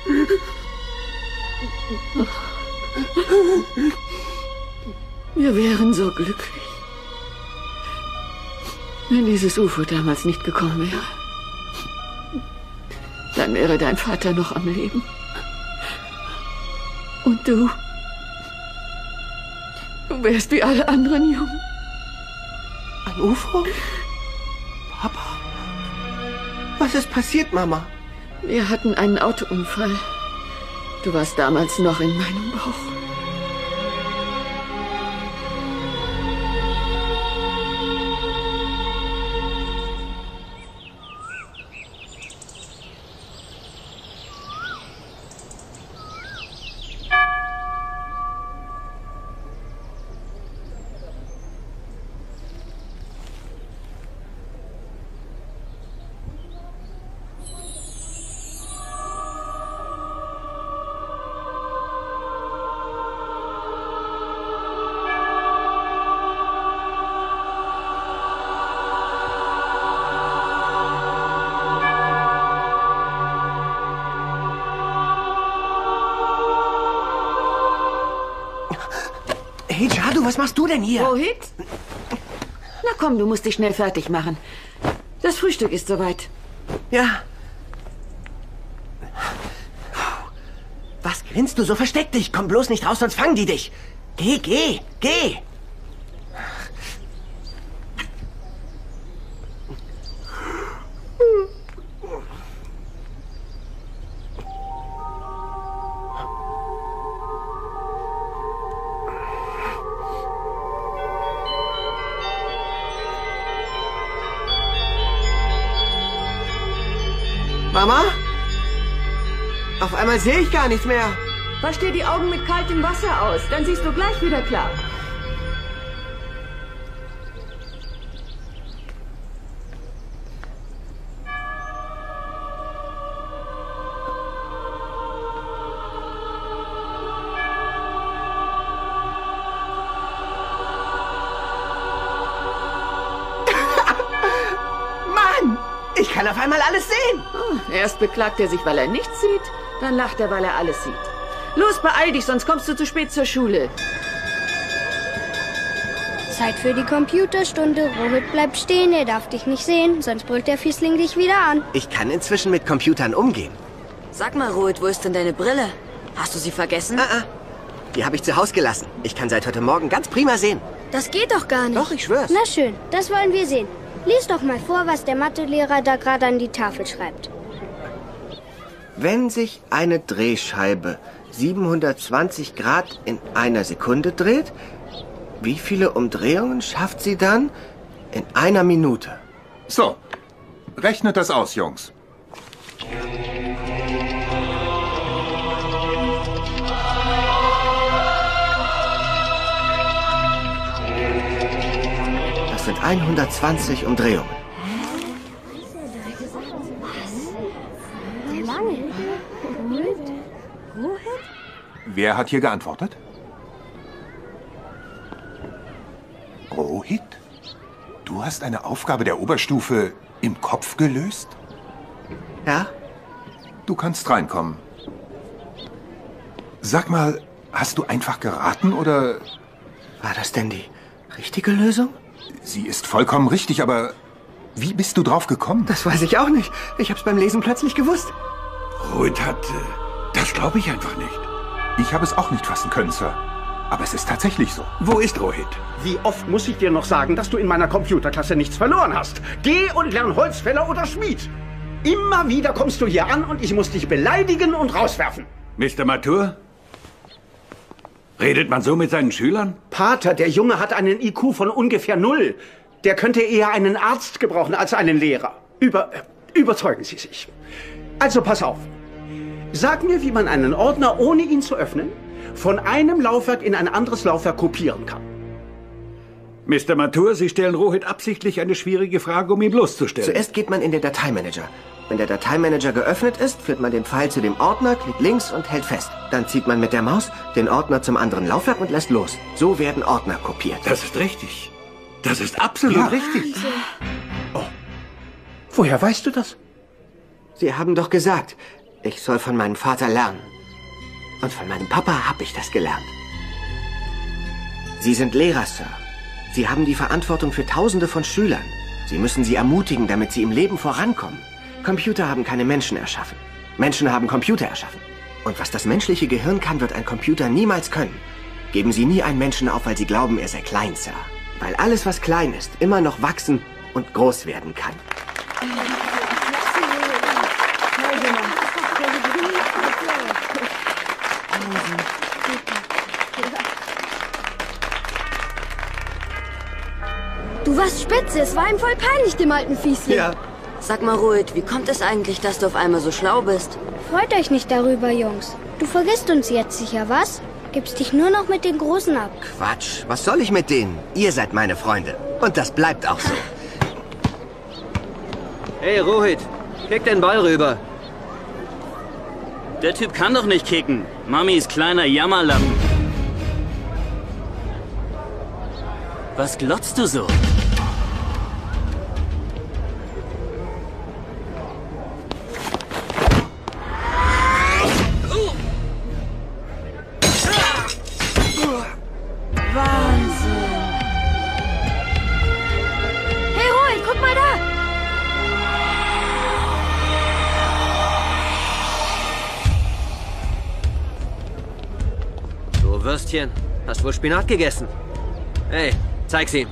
Wir wären so glücklich, wenn dieses UFO damals nicht gekommen wäre. Dann wäre dein Vater noch am Leben. Und du wärst wie alle anderen Jungen. Ein UFO? Papa? Was ist passiert, Mama? Wir hatten einen Autounfall. Du warst damals noch in meinem Bauch. Hey, Jadu, was machst du denn hier? Rohit? Na komm, du musst dich schnell fertig machen. Das Frühstück ist soweit. Ja. Was grinst du so? Versteck dich. Komm bloß nicht raus, sonst fangen die dich. Geh. Mama? Auf einmal sehe ich gar nichts mehr. Wasch dir die Augen mit kaltem Wasser aus, dann siehst du gleich wieder klar. Ich kann auf einmal alles sehen. Erst beklagt er sich, weil er nichts sieht, dann lacht er, weil er alles sieht. Los, beeil dich, sonst kommst du zu spät zur Schule. Zeit für die Computerstunde. Rohit bleibt stehen, er darf dich nicht sehen, sonst brüllt der Fiesling dich wieder an. Ich kann inzwischen mit Computern umgehen. Sag mal, Rohit, wo ist denn deine Brille? Hast du sie vergessen? Die habe ich zu Hause gelassen. Ich kann seit heute Morgen ganz prima sehen. Das geht doch gar nicht. Doch, ich schwör's. Na schön, das wollen wir sehen. Lies doch mal vor, was der Mathelehrer da gerade an die Tafel schreibt. Wenn sich eine Drehscheibe 720 Grad in einer Sekunde dreht, wie viele Umdrehungen schafft sie dann in einer Minute? So, rechnet das aus, Jungs. Das sind 120 Umdrehungen. Wer hat hier geantwortet? Rohit? Du hast eine Aufgabe der Oberstufe im Kopf gelöst? Ja? Du kannst reinkommen. Sag mal, hast du einfach geraten oder... War das denn die richtige Lösung? Sie ist vollkommen richtig, aber wie bist du drauf gekommen? Das weiß ich auch nicht. Ich hab's beim Lesen plötzlich gewusst. Rohit hat... das glaube ich einfach nicht. Ich habe es auch nicht fassen können, Sir. Aber es ist tatsächlich so. Wo ist Rohit? Wie oft muss ich dir noch sagen, dass du in meiner Computerklasse nichts verloren hast? Geh und lern Holzfäller oder Schmied. Immer wieder kommst du hier an und ich muss dich beleidigen und rauswerfen. Mr. Matur? Redet man so mit seinen Schülern? Pater, der Junge hat einen IQ von ungefähr 0. Der könnte eher einen Arzt gebrauchen als einen Lehrer. Überzeugen Sie sich. Also pass auf. Sag mir, wie man einen Ordner, ohne ihn zu öffnen, von einem Laufwerk in ein anderes Laufwerk kopieren kann. Mr. Matur, Sie stellen Rohit absichtlich eine schwierige Frage, um ihn bloßzustellen. Zuerst geht man in den Dateimanager. Wenn der Dateimanager geöffnet ist, führt man den Pfeil zu dem Ordner, klickt links und hält fest. Dann zieht man mit der Maus den Ordner zum anderen Laufwerk und lässt los. So werden Ordner kopiert. Das ist richtig. Das ist absolut richtig. Oh. Woher weißt du das? Sie haben doch gesagt, ich soll von meinem Vater lernen. Und von meinem Papa habe ich das gelernt. Sie sind Lehrer, Sir. Sie haben die Verantwortung für Tausende von Schülern. Sie müssen sie ermutigen, damit sie im Leben vorankommen. Computer haben keine Menschen erschaffen. Menschen haben Computer erschaffen. Und was das menschliche Gehirn kann, wird ein Computer niemals können. Geben Sie nie einen Menschen auf, weil Sie glauben, er sei klein, Sir. Weil alles, was klein ist, immer noch wachsen und groß werden kann. Du warst spitze, es war ihm voll peinlich, dem alten Fiesling. Ja. Sag mal, Rohit, wie kommt es eigentlich, dass du auf einmal so schlau bist? Freut euch nicht darüber, Jungs. Du vergisst uns jetzt sicher, was? Gibst dich nur noch mit den Großen ab. Quatsch, was soll ich mit denen? Ihr seid meine Freunde. Und das bleibt auch so. Hey, Rohit, kick den Ball rüber. Der Typ kann doch nicht kicken. Mamis kleiner Jammerlappen. Was glotzt du so? Würstchen, hast wohl Spinat gegessen? Hey, zeig sie.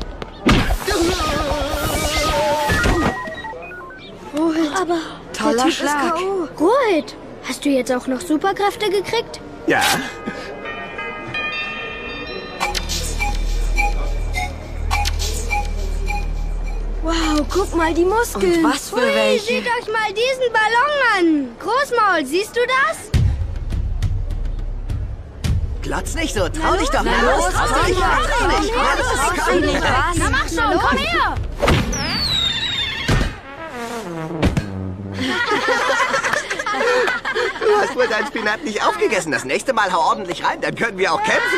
Rohit, aber toller der Typ Schlag. ist K.O. Rohit, hast du jetzt auch noch Superkräfte gekriegt? Ja. Wow, guck mal die Muskeln. Und was für welche? Seht euch mal diesen Ballon an. Großmaul, siehst du das? Glotz nicht so, trau dich doch. Na los, trau dich. Na mach schon, komm her. Du hast wohl deinen Spinat nicht aufgegessen. Das nächste Mal hau ordentlich rein, dann können wir auch kämpfen.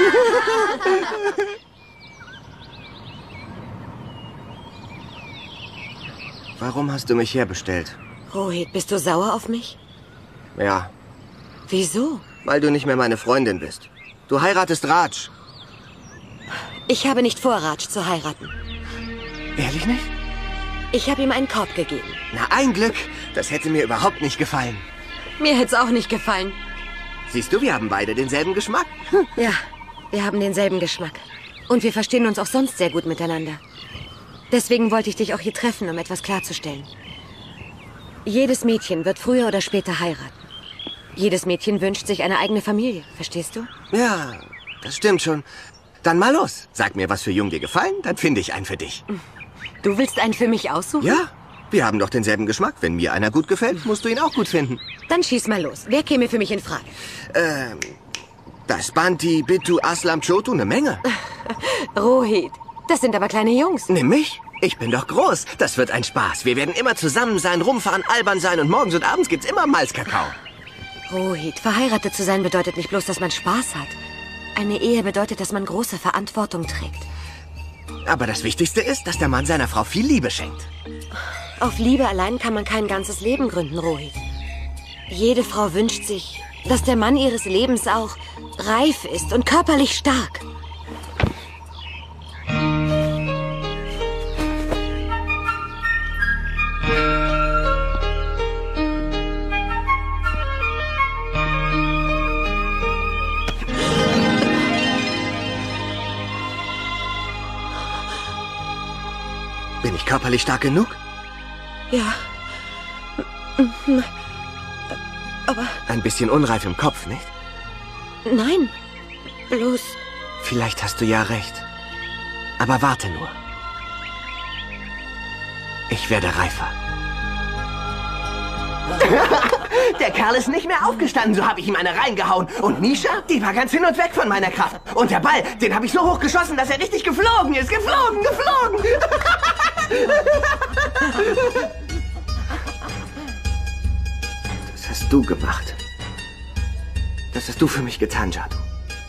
Warum hast du mich herbestellt? Rohit, bist du sauer auf mich? Ja. Wieso? Weil du nicht mehr meine Freundin bist. Du heiratest Raj. Ich habe nicht vor, Raj zu heiraten. Ehrlich nicht? Ich habe ihm einen Korb gegeben. Na, ein Glück. Das hätte mir überhaupt nicht gefallen. Mir hätte es auch nicht gefallen. Siehst du, wir haben beide denselben Geschmack. Ja, wir haben denselben Geschmack. Und wir verstehen uns auch sonst sehr gut miteinander. Deswegen wollte ich dich auch hier treffen, um etwas klarzustellen. Jedes Mädchen wird früher oder später heiraten. Jedes Mädchen wünscht sich eine eigene Familie, verstehst du? Ja, das stimmt schon. Dann mal los. Sag mir, was für Jungen dir gefallen, dann finde ich einen für dich. Du willst einen für mich aussuchen? Ja, wir haben doch denselben Geschmack. Wenn mir einer gut gefällt, musst du ihn auch gut finden. Dann schieß mal los. Wer käme für mich in Frage? Das Banti, Bittu, Aslam, Chotu, eine Menge. Rohit, das sind aber kleine Jungs. Nimm mich. Ich bin doch groß. Das wird ein Spaß. Wir werden immer zusammen sein, rumfahren, albern sein und morgens und abends gibt's immer Malzkakao. Rohit, verheiratet zu sein bedeutet nicht bloß, dass man Spaß hat. Eine Ehe bedeutet, dass man große Verantwortung trägt. Aber das Wichtigste ist, dass der Mann seiner Frau viel Liebe schenkt. Auf Liebe allein kann man kein ganzes Leben gründen, Rohit. Jede Frau wünscht sich, dass der Mann ihres Lebens auch reif ist und körperlich stark. Bin ich körperlich stark genug? Ja. Aber... Ein bisschen unreif im Kopf, nicht? Nein. Bloß... Vielleicht hast du ja recht. Aber warte nur. Ich werde reifer. Der Kerl ist nicht mehr aufgestanden, so habe ich ihm eine reingehauen. Und Misha, die war ganz hin und weg von meiner Kraft. Und der Ball, den habe ich so hoch geschossen, dass er richtig geflogen ist. Geflogen. Das hast du gemacht. Das hast du für mich getan, Jadu.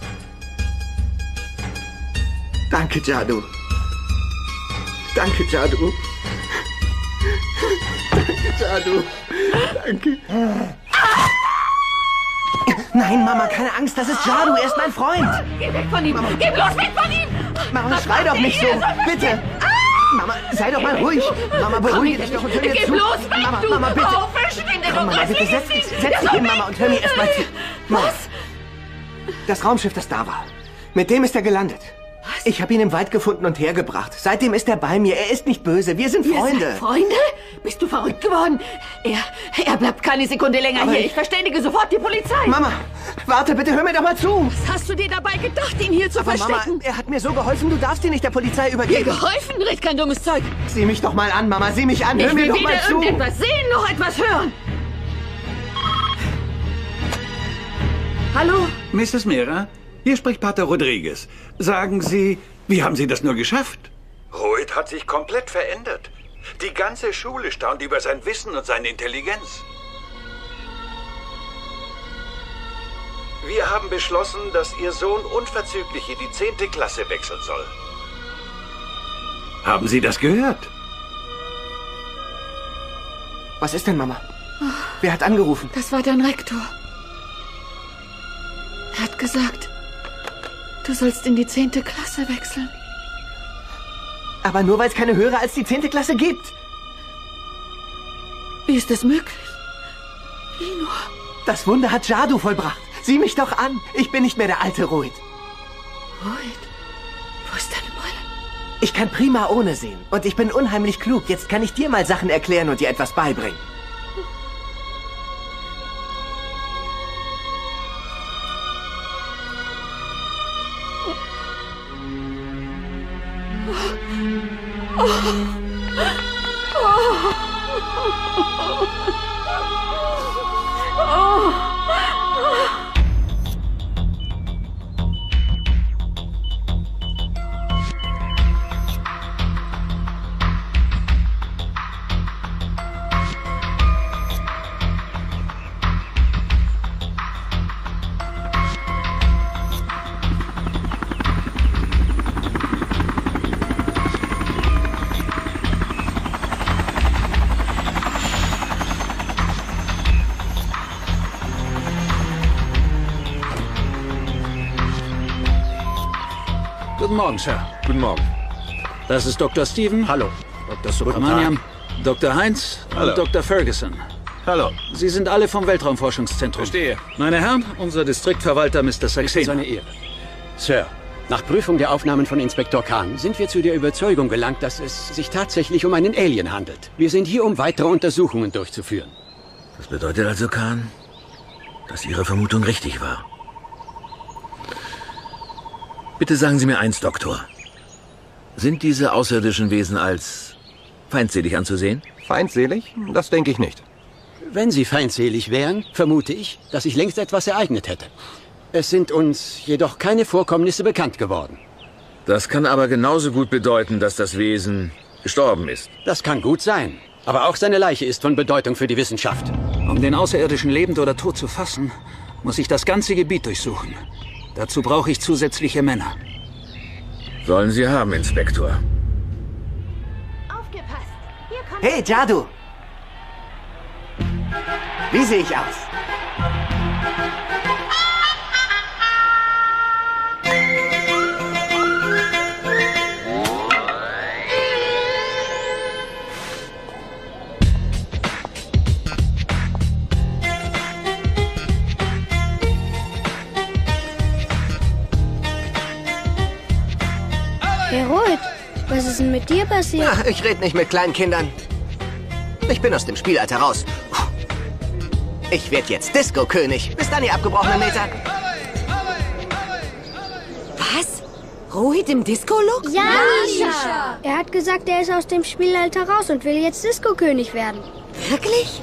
Danke, Jadu. Danke, Jadu. Danke, Jadu. Danke. Nein, Mama, keine Angst, das ist Jadu, er ist mein Freund. Geh weg von ihm! Mama. Geh bloß weg von ihm! Mama, schrei doch nicht so, bitte. Mama, sei doch mal ruhig. Mama, beruhige dich doch und hör mir Geh zu. bloß weg, Mama, du! Mama, bitte. Oh, verschwinde Komm, doch, Mama, bitte, setz dich hin, Mama, und hör mir erst mal zu. Mama, das Raumschiff, das da war, mit dem ist er gelandet. Ich habe ihn im Wald gefunden und hergebracht. Seitdem ist er bei mir. Er ist nicht böse. Wir sind Freunde. Ihr seid Freunde? Bist du verrückt geworden? Er bleibt keine Sekunde länger Aber hier. Ich verständige sofort die Polizei. Mama, warte, bitte, hör mir doch mal zu. Was hast du dir dabei gedacht, ihn hier zu Aber verstecken? Mama, er hat mir so geholfen, du darfst ihn nicht der Polizei übergeben. Dir geholfen? Red kein dummes Zeug. Sieh mich doch mal an, Mama, sieh mich an. Hör Ich mir will doch mal weder zu. irgendetwas sehen, noch etwas hören. Hallo? Mrs. Mera, hier spricht Pater Rodriguez. Sagen Sie, wie haben Sie das nur geschafft? Rohit hat sich komplett verändert. Die ganze Schule staunt über sein Wissen und seine Intelligenz. Wir haben beschlossen, dass Ihr Sohn unverzüglich in die 10. Klasse wechseln soll. Haben Sie das gehört? Was ist denn, Mama? Wer hat angerufen? Das war dein Rektor. Er hat gesagt, du sollst in die 10. Klasse wechseln. Aber nur, weil es keine höhere als die 10. Klasse gibt. Wie ist das möglich? Wie nur? Das Wunder hat Jadu vollbracht. Sieh mich doch an. Ich bin nicht mehr der alte Rohit. Rohit? Wo ist deine Brille? Ich kann prima ohne sehen. Und ich bin unheimlich klug. Jetzt kann ich dir mal Sachen erklären und dir etwas beibringen. Oh. Guten Morgen, Sir. Guten Morgen. Das ist Dr. Steven. Hallo. Dr. Subramaniam. Dr. Heinz Hallo. und Dr. Ferguson. Hallo. Sie sind alle vom Weltraumforschungszentrum. Verstehe. Meine Herren, unser Distriktverwalter Mr. Ist Saxena. eine Ehre. Sir, nach Prüfung der Aufnahmen von Inspektor Khan sind wir zu der Überzeugung gelangt, dass es sich tatsächlich um einen Alien handelt. Wir sind hier, um weitere Untersuchungen durchzuführen. Das bedeutet also, Khan, dass Ihre Vermutung richtig war. Bitte sagen Sie mir eins, Doktor. Sind diese außerirdischen Wesen als feindselig anzusehen? Feindselig? Das denke ich nicht. Wenn sie feindselig wären, vermute ich, dass sich längst etwas ereignet hätte. Es sind uns jedoch keine Vorkommnisse bekannt geworden. Das kann aber genauso gut bedeuten, dass das Wesen gestorben ist. Das kann gut sein. Aber auch seine Leiche ist von Bedeutung für die Wissenschaft. Um den Außerirdischen lebend oder tot zu fassen, muss ich das ganze Gebiet durchsuchen. Dazu brauche ich zusätzliche Männer. Sollen Sie haben, Inspektor. Hey, Jadu! Wie sehe ich aus? Hey, Rohit, was ist denn mit dir passiert? Na, ich rede nicht mit kleinen Kindern. Ich bin aus dem Spielalter raus. Ich werde jetzt Disco-König. Bis dann, ihr abgebrochenen Meter. Was? Rohit im Disco-Look? Ja, Nisha! Er hat gesagt, er ist aus dem Spielalter raus und will jetzt Disco-König werden. Wirklich?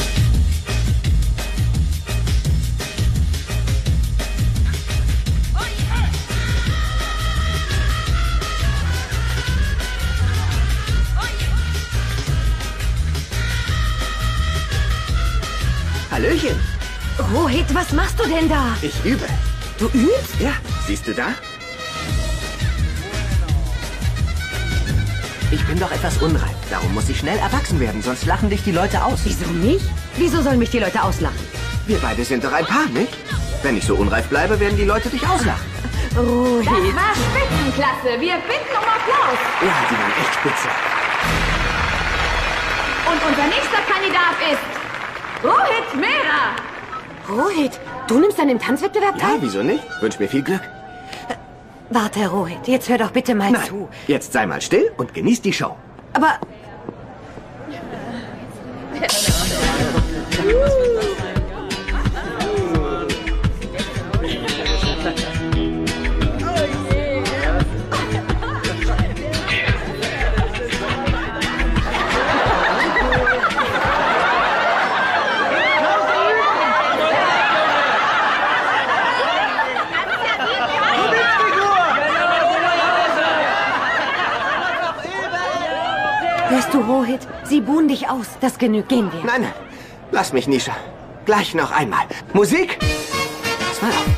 Hallöchen. Rohit, was machst du denn da? Ich übe. Du übst? Ja, siehst du da? Ich bin doch etwas unreif. Darum muss ich schnell erwachsen werden, sonst lachen dich die Leute aus. Wieso nicht? Wieso sollen mich die Leute auslachen? Wir beide sind doch ein Paar, nicht? Wenn ich so unreif bleibe, werden die Leute dich auslachen. Rohit. Das war Spitzenklasse. Wir bitten um Applaus. Ja, die waren echt spitze. Und unser nächster Kandidat ist Rohit Mehra. Rohit, du nimmst an dem Tanzwettbewerb teil? Ja, wieso nicht? Wünsch mir viel Glück. Warte, Rohit, jetzt hör doch bitte mal Nein, zu. jetzt sei mal still und genieß die Show. Aber... Hörst du, Rohit? Sie buhen dich aus. Das genügt. Gehen wir. Nein, nein. Lass mich, Nisha. Gleich noch einmal. Musik? Pass mal auf.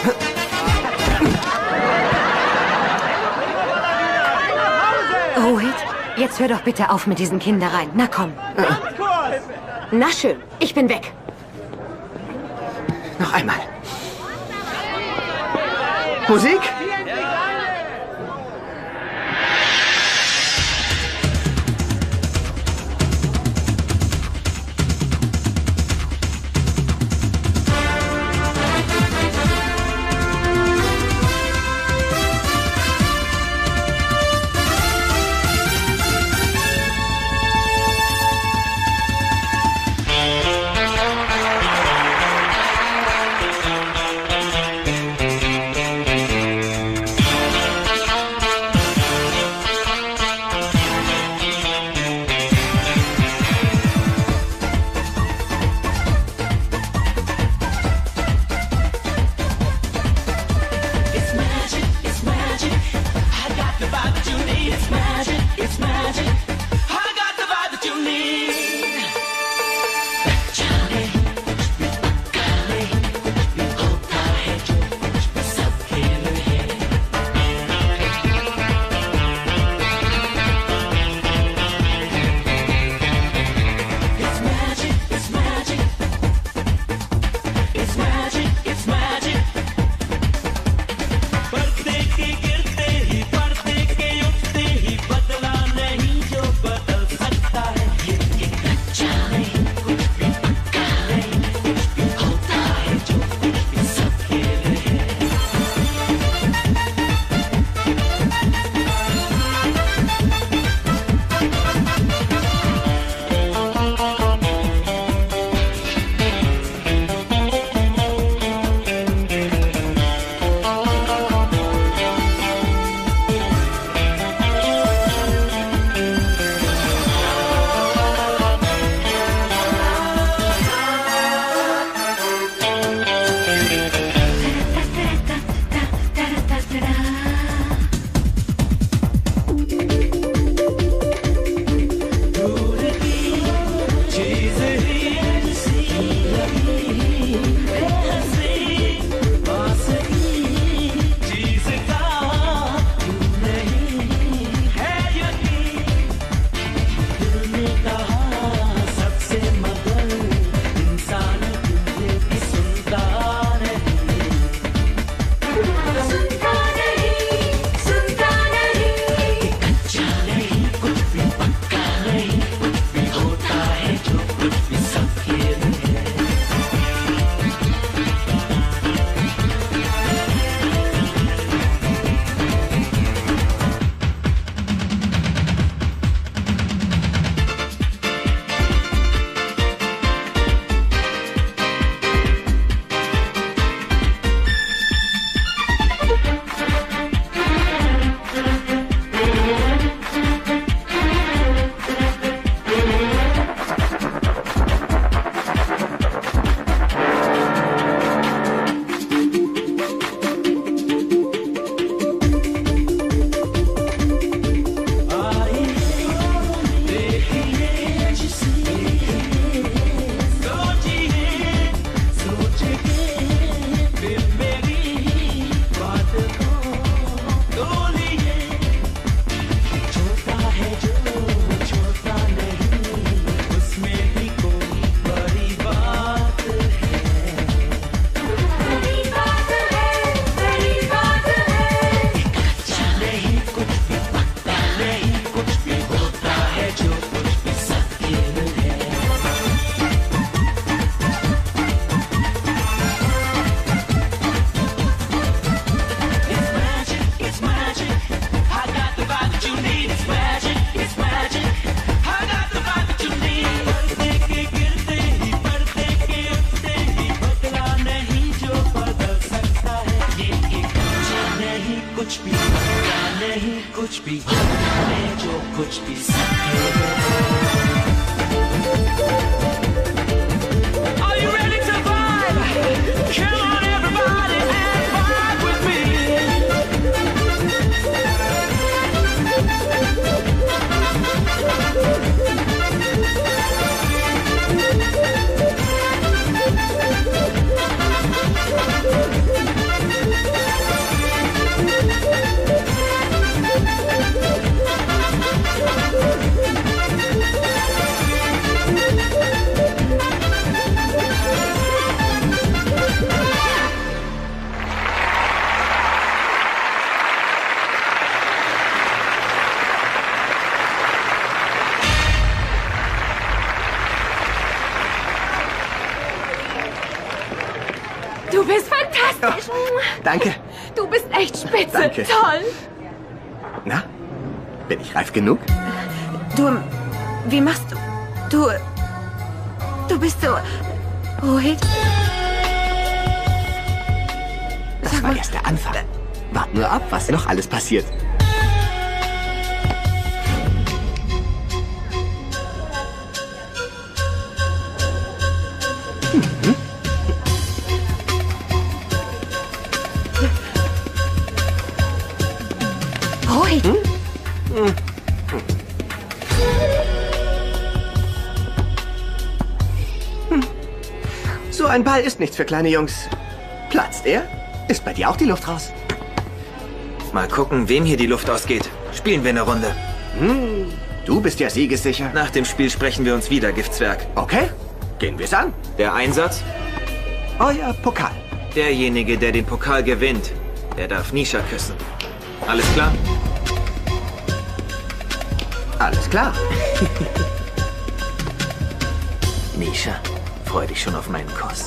Rohit, jetzt hör doch bitte auf mit diesen Kindereien. Na komm. Na schön, ich bin weg. Noch einmal. Musik? कुछ भी है जो कुछ भी सीखे Are you ready to vibe? Come on everybody and vibe with me Du bist fantastisch. Danke. Du bist echt spitze. Danke. Toll. Na, bin ich reif genug? Du, wie machst du? Du bist so... Rohit? Das war erst der Anfang. Wart nur ab, was noch alles passiert. Rohit? So ein Ball ist nichts für kleine Jungs. Platzt er? Ist bei dir auch die Luft raus? Mal gucken, wem hier die Luft ausgeht. Spielen wir eine Runde. Du bist ja siegessicher. Nach dem Spiel sprechen wir uns wieder, Giftzwerg. Okay, gehen wir's an. Der Einsatz? Euer Pokal. Derjenige, der den Pokal gewinnt, der darf Nisha küssen. Alles klar? Alles klar. Nisha, freu dich schon auf meinen Kuss.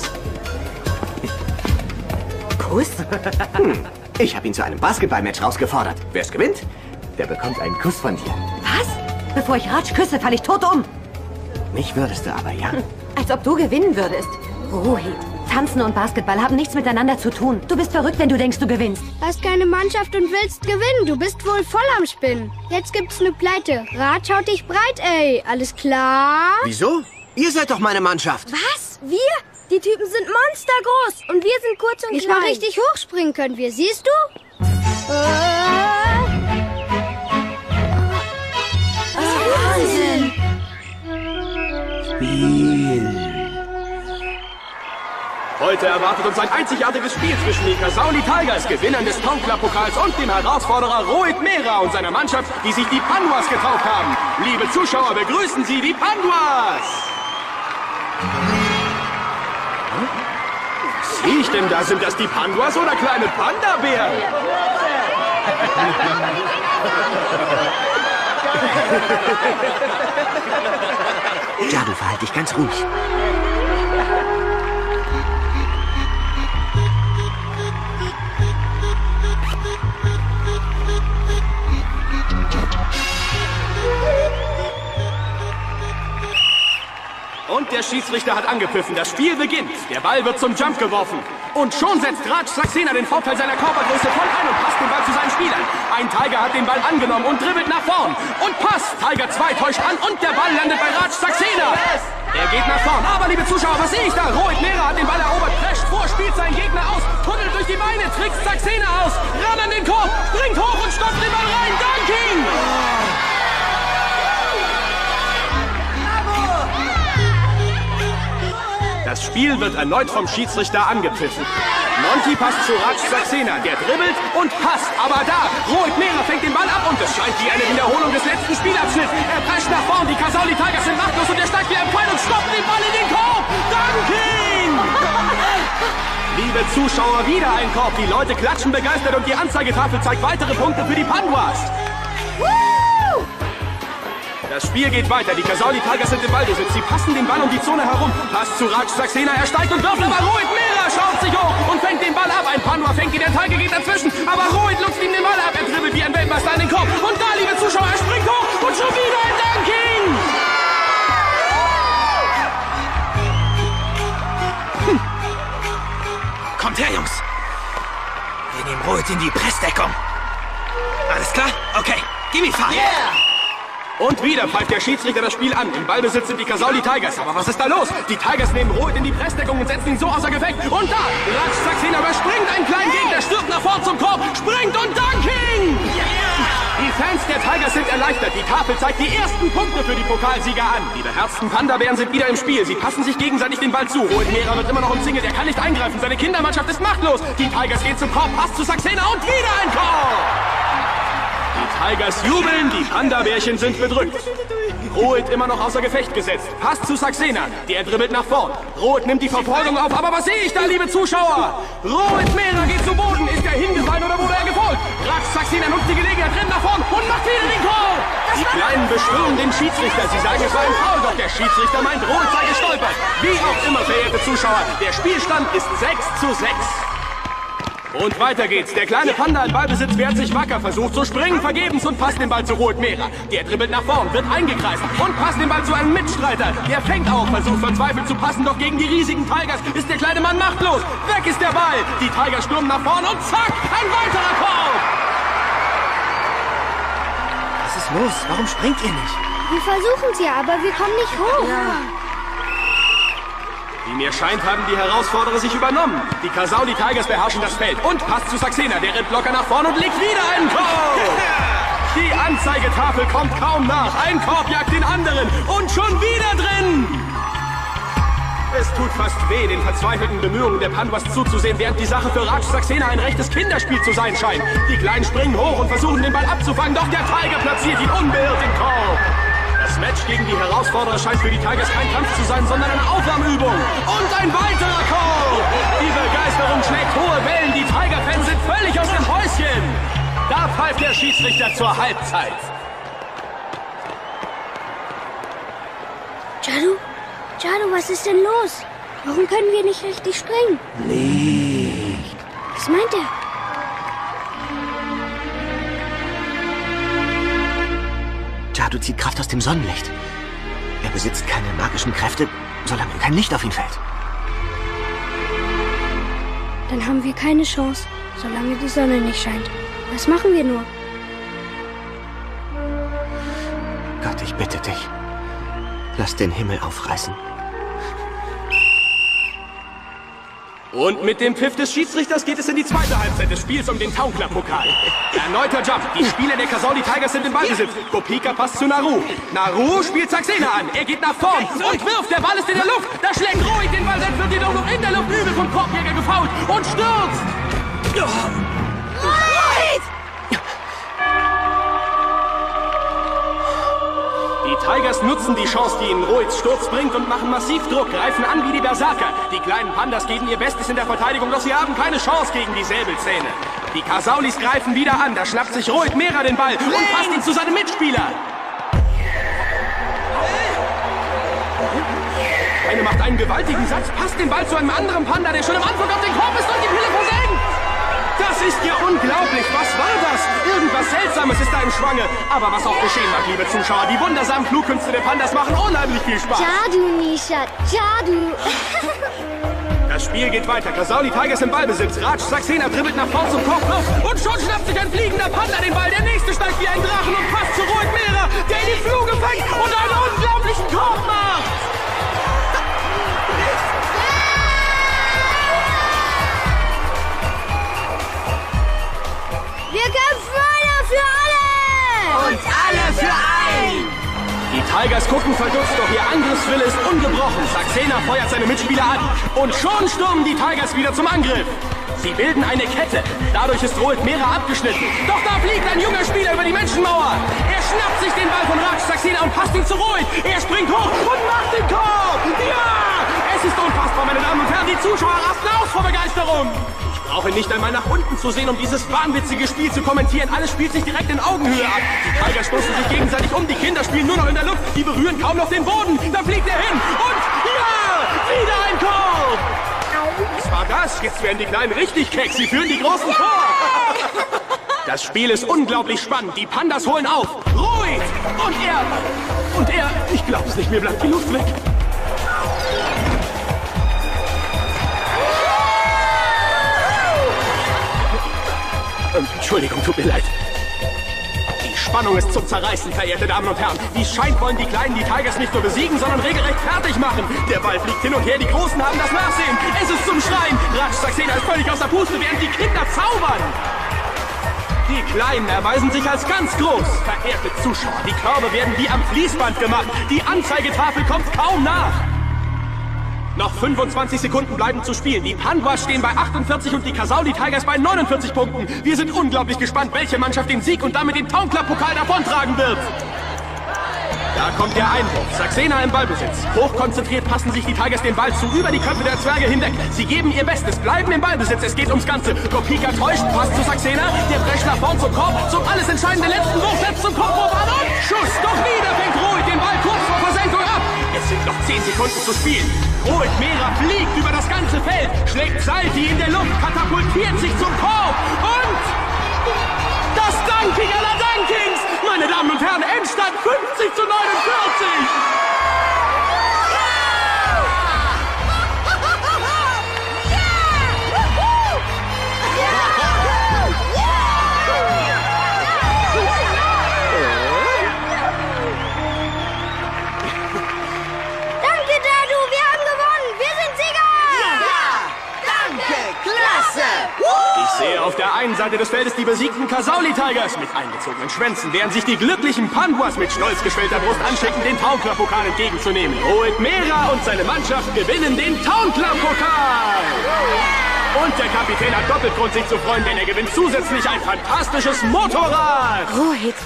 Kuss? Ich habe ihn zu einem Basketballmatch rausgefordert. Wer's gewinnt, der bekommt einen Kuss von dir. Was? Bevor ich Raj küsse, falle ich tot um. Mich würdest du aber, ja? Als ob du gewinnen würdest. Rohit, Tanzen und Basketball haben nichts miteinander zu tun. Du bist verrückt, wenn du denkst, du gewinnst. Hast keine Mannschaft und willst gewinnen. Du bist wohl voll am Spinnen. Jetzt gibt's eine Pleite. Raj haut dich breit, ey. Alles klar? Wieso? Ihr seid doch meine Mannschaft. Was? Wir? Die Typen sind monstergroß und wir sind kurz und klein. Nicht mal richtig hochspringen können wir, siehst du? Wahnsinn! Spiel. Heute erwartet uns ein einzigartiges Spiel zwischen den Kasauli Tigers, Gewinnern des Town Club Pokals, und dem Herausforderer Rohit Mehra und seiner Mannschaft, die sich die Panduas getauft haben. Liebe Zuschauer, begrüßen Sie die Panduas! Was sehe ich denn da? Sind das die Panduas oder kleine Panda-Bären? Ja, du verhalt dich ganz ruhig. Und der Schiedsrichter hat angepfiffen. Das Spiel beginnt. Der Ball wird zum Jump geworfen. Und schon setzt Raj Saxena den Vorteil seiner Körpergröße voll ein und passt den Ball zu seinen Spielern. Ein Tiger hat den Ball angenommen und dribbelt nach vorn. Und passt. Tiger 2 täuscht an und der Ball landet bei Raj Saxena. Er geht nach vorn. Aber, liebe Zuschauer, was sehe ich da? Rohit Mehra hat den Ball erobert, prescht vor, spielt seinen Gegner aus, tunnelt durch die Beine, trickst Saxena aus, ran an den Korb, springt hoch und stopft den Ball rein. Dunking! Das Spiel wird erneut vom Schiedsrichter angepfiffen. Monty passt zu Raj Saxena, der dribbelt und passt. Aber da, Rohit Mehra fängt den Ball ab und es scheint wie eine Wiederholung des letzten Spielabschnitts. Er prescht nach vorn, die Kasauli Tigers sind machtlos und er steigt wie ein Pfeil und stoppt den Ball in den Korb. Dunking! Liebe Zuschauer, wieder ein Korb. Die Leute klatschen begeistert und die Anzeigetafel zeigt weitere Punkte für die Panduas. Das Spiel geht weiter. Die Kasauli Tigers sind im Ballbesitz. Sie passen den Ball um die Zone herum. Passt zu Raj Saxena. Er steigt und wirft, aber Rohit Mehra schaut sich hoch und fängt den Ball ab. Ein Pandua fängt ihn, der Tiger geht dazwischen. Aber Rohit lutzt ihm den Ball ab. Er dribbelt wie ein Weltmeister an den Korb. Und da, liebe Zuschauer, er springt hoch und schon wieder ein Dunking. Kommt her, Jungs. Wir nehmen Rohit in die Pressdeckung. Alles klar? Okay. Gimme five. Und wieder pfeift der Schiedsrichter das Spiel an. Im Ballbesitz sind die Kasauli Tigers. Aber was ist da los? Die Tigers nehmen Rohit in die Pressdeckung und setzen ihn so außer Gefecht. Und da, Raj Saxena überspringt einen kleinen Gegner, stürzt nach vorn zum Korb, springt und Dunking! Die Fans der Tigers sind erleichtert. Die Tafel zeigt die ersten Punkte für die Pokalsieger an. Die beherzten Panda-Bären sind wieder im Spiel. Sie passen sich gegenseitig den Ball zu. Rohit Mehra wird immer noch umzingelt. Er kann nicht eingreifen. Seine Kindermannschaft ist machtlos. Die Tigers gehen zum Korb, Pass zu Saxena und wieder ein Korb! Die Tigers jubeln, die Panda-Bärchen sind bedrückt. Rohit immer noch außer Gefecht gesetzt. Pass zu Saxena, der dribbelt nach vorn. Rohit nimmt die Verfolgung auf, aber was sehe ich da, liebe Zuschauer? Rohit Mehra geht zu Boden. Ist er hingefallen oder wurde er gefolgt? Raj Saxena nutzt die Gelegenheit, rennt nach vorn und macht wieder den Goal. Die Kleinen beschwören den Schiedsrichter. Sie sagen, es war ein Foul, doch der Schiedsrichter meint, Rohit sei gestolpert. Wie auch immer, verehrte Zuschauer, der Spielstand ist 6:6. Und weiter geht's. Der kleine Panda im Ballbesitz wehrt sich wacker, versucht zu springen, vergebens und passt den Ball zu Rohit Mehra. Der dribbelt nach vorn, wird eingekreist und passt den Ball zu einem Mitstreiter. Der fängt auch, versucht verzweifelt zu passen, doch gegen die riesigen Tigers ist der kleine Mann machtlos. Weg ist der Ball. Die Tigers stürmen nach vorn und zack, ein weiterer Korb. Was ist los? Warum springt ihr nicht? Wir versuchen's ja, aber wir kommen nicht hoch. Wie mir scheint, haben die Herausforderer sich übernommen. Die Kasauli Tigers beherrschen das Feld und passt zu Saxena. Der rennt locker nach vorn und legt wieder einen Korb. Die Anzeigetafel kommt kaum nach. Ein Korb jagt den anderen und schon wieder drin. Es tut fast weh, den verzweifelten Bemühungen der Pandas zuzusehen, während die Sache für Raj Saxena ein rechtes Kinderspiel zu sein scheint. Die Kleinen springen hoch und versuchen, den Ball abzufangen, doch der Tiger platziert ihn unbeirrt den Korb. Das Match gegen die Herausforderer scheint für die Tigers kein Kampf zu sein, sondern eine Aufwärmübung. Und ein weiterer Korb! Die Begeisterung schlägt hohe Wellen. Die Tiger-Fans sind völlig aus dem Häuschen. Da pfeift der Schiedsrichter zur Halbzeit. Jadu, was ist denn los? Warum können wir nicht richtig springen? Licht. Was meint er? Jadu zieht Kraft aus dem Sonnenlicht. Er besitzt keine magischen Kräfte, solange kein Licht auf ihn fällt. Dann haben wir keine Chance, solange die Sonne nicht scheint. Was machen wir nur? Gott, ich bitte dich. Lass den Himmel aufreißen. Und mit dem Pfiff des Schiedsrichters geht es in die zweite Halbzeit des Spiels um den Taunkler-Pokal. Erneuter Jump. Die Spieler der Kasauli Tigers sind im Ballbesitz. Kopika passt zu Naru. Naru spielt Saxena an. Er geht nach vorn und wirft. Der Ball ist in der Luft. Da schlägt Rohit den Ball, dann wird jedoch noch in der Luft übel vom Korbjäger gefoult und stürzt. Rohit! Die Tigers nutzen die Chance, die ihnen Rohits Sturz bringt und machen massiv Druck, greifen an wie die Berserker. Die kleinen Pandas geben ihr Bestes in der Verteidigung, doch sie haben keine Chance gegen die Säbelzähne. Die Kasaulis greifen wieder an, da schnappt sich Rohit Mehra den Ball und passt ihn zu seinem Mitspieler. Eine macht einen gewaltigen Satz, passt den Ball zu einem anderen Panda, der schon am Anfang auf den Korb ist und die Pille versenkt. Das ist ja unglaublich. Was war das? Irgendwas Seltsames ist da im Schwange. Aber was auch geschehen mag, liebe Zuschauer, die wundersamen Flugkünste der Pandas machen unheimlich viel Spaß. Jadu, Nisha, Jadu. Das Spiel geht weiter. Kasauli Tigers im Ballbesitz. Raj Saxena dribbelt nach vorn zum Korb und schon schnappt sich ein fliegender Panda den Ball. Der nächste steigt wie ein Drachen und passt zu Rohit Mehra, der in die Fluge fängt und einen unglaublichen Korb macht. Wir kämpfen alle für alle! Und alle für ein! Die Tigers gucken verdutzt, doch ihr Angriffswille ist ungebrochen. Saxena feuert seine Mitspieler an. Und schon stürmen die Tigers wieder zum Angriff. Sie bilden eine Kette. Dadurch ist Rohit Mehra abgeschnitten. Doch da fliegt ein junger Spieler über die Menschenmauer. Er schnappt sich den Ball von Raj Saxena und passt ihn zu Rohit. Er springt hoch und macht den Korb. Ja! Es ist unfassbar, meine Damen und Herren. Die Zuschauer rasten aus vor Begeisterung. Ich brauche nicht einmal nach unten zu sehen, um dieses wahnwitzige Spiel zu kommentieren. Alles spielt sich direkt in Augenhöhe ab. Die Tigers stoßen sich gegenseitig um. Die Kinder spielen nur noch in der Luft. Die berühren kaum noch den Boden. Da fliegt er hin. Und ja! Wieder ein Korb! Was war das? Jetzt werden die Kleinen richtig keck. Sie führen die Großen vor. Das Spiel ist unglaublich spannend. Die Pandas holen auf. Rohit! Und er... Ich glaub's nicht, mir bleibt die Luft weg. Entschuldigung, tut mir leid. Spannung ist zum Zerreißen, verehrte Damen und Herren. Wie es scheint, wollen die Kleinen die Tigers nicht nur besiegen, sondern regelrecht fertig machen. Der Ball fliegt hin und her, die Großen haben das Nachsehen. Es ist zum Schreien. Ratsch Saxena ist völlig aus der Puste, während die Kinder zaubern. Die Kleinen erweisen sich als ganz groß. Verehrte Zuschauer, die Körbe werden wie am Fließband gemacht. Die Anzeigetafel kommt kaum nach. Noch 25 Sekunden bleiben zu spielen. Die Panwas stehen bei 48 und die Kasauli Tigers bei 49 Punkten. Wir sind unglaublich gespannt, welche Mannschaft den Sieg und damit den Town Club Pokal davontragen wird. Da kommt der Einwurf. Saxena im Ballbesitz. Hochkonzentriert passen sich die Tigers den Ball zu, über die Köpfe der Zwerge hinweg. Sie geben ihr Bestes, bleiben im Ballbesitz. Es geht ums Ganze. Kopika täuscht, passt zu Saxena. Der Bresch nach vorn zum Korb. Zum alles entscheidenden letzten Wurf setzt zum Kopfball und Schuss. Doch wieder fängt Rohit den Ball kurz vor Versenkung ab. Es sind noch 10 Sekunden zu spielen. Rohit Mera fliegt über das ganze Feld, schlägt Salti in der Luft, katapultiert sich zum Korb und das Dunking aller Dunkings! Meine Damen und Herren, Endstand 50:49! Ich sehe auf der einen Seite des Feldes die besiegten Kasauli Tigers mit eingezogenen Schwänzen, während sich die glücklichen Panwas mit stolz geschwellter Brust anschicken, den Town Club Pokal entgegenzunehmen. Rohit Mera und seine Mannschaft gewinnen den Town Club Pokal. Und der Kapitän hat doppelt Grund, sich zu freuen, denn er gewinnt zusätzlich ein fantastisches Motorrad. Rohit.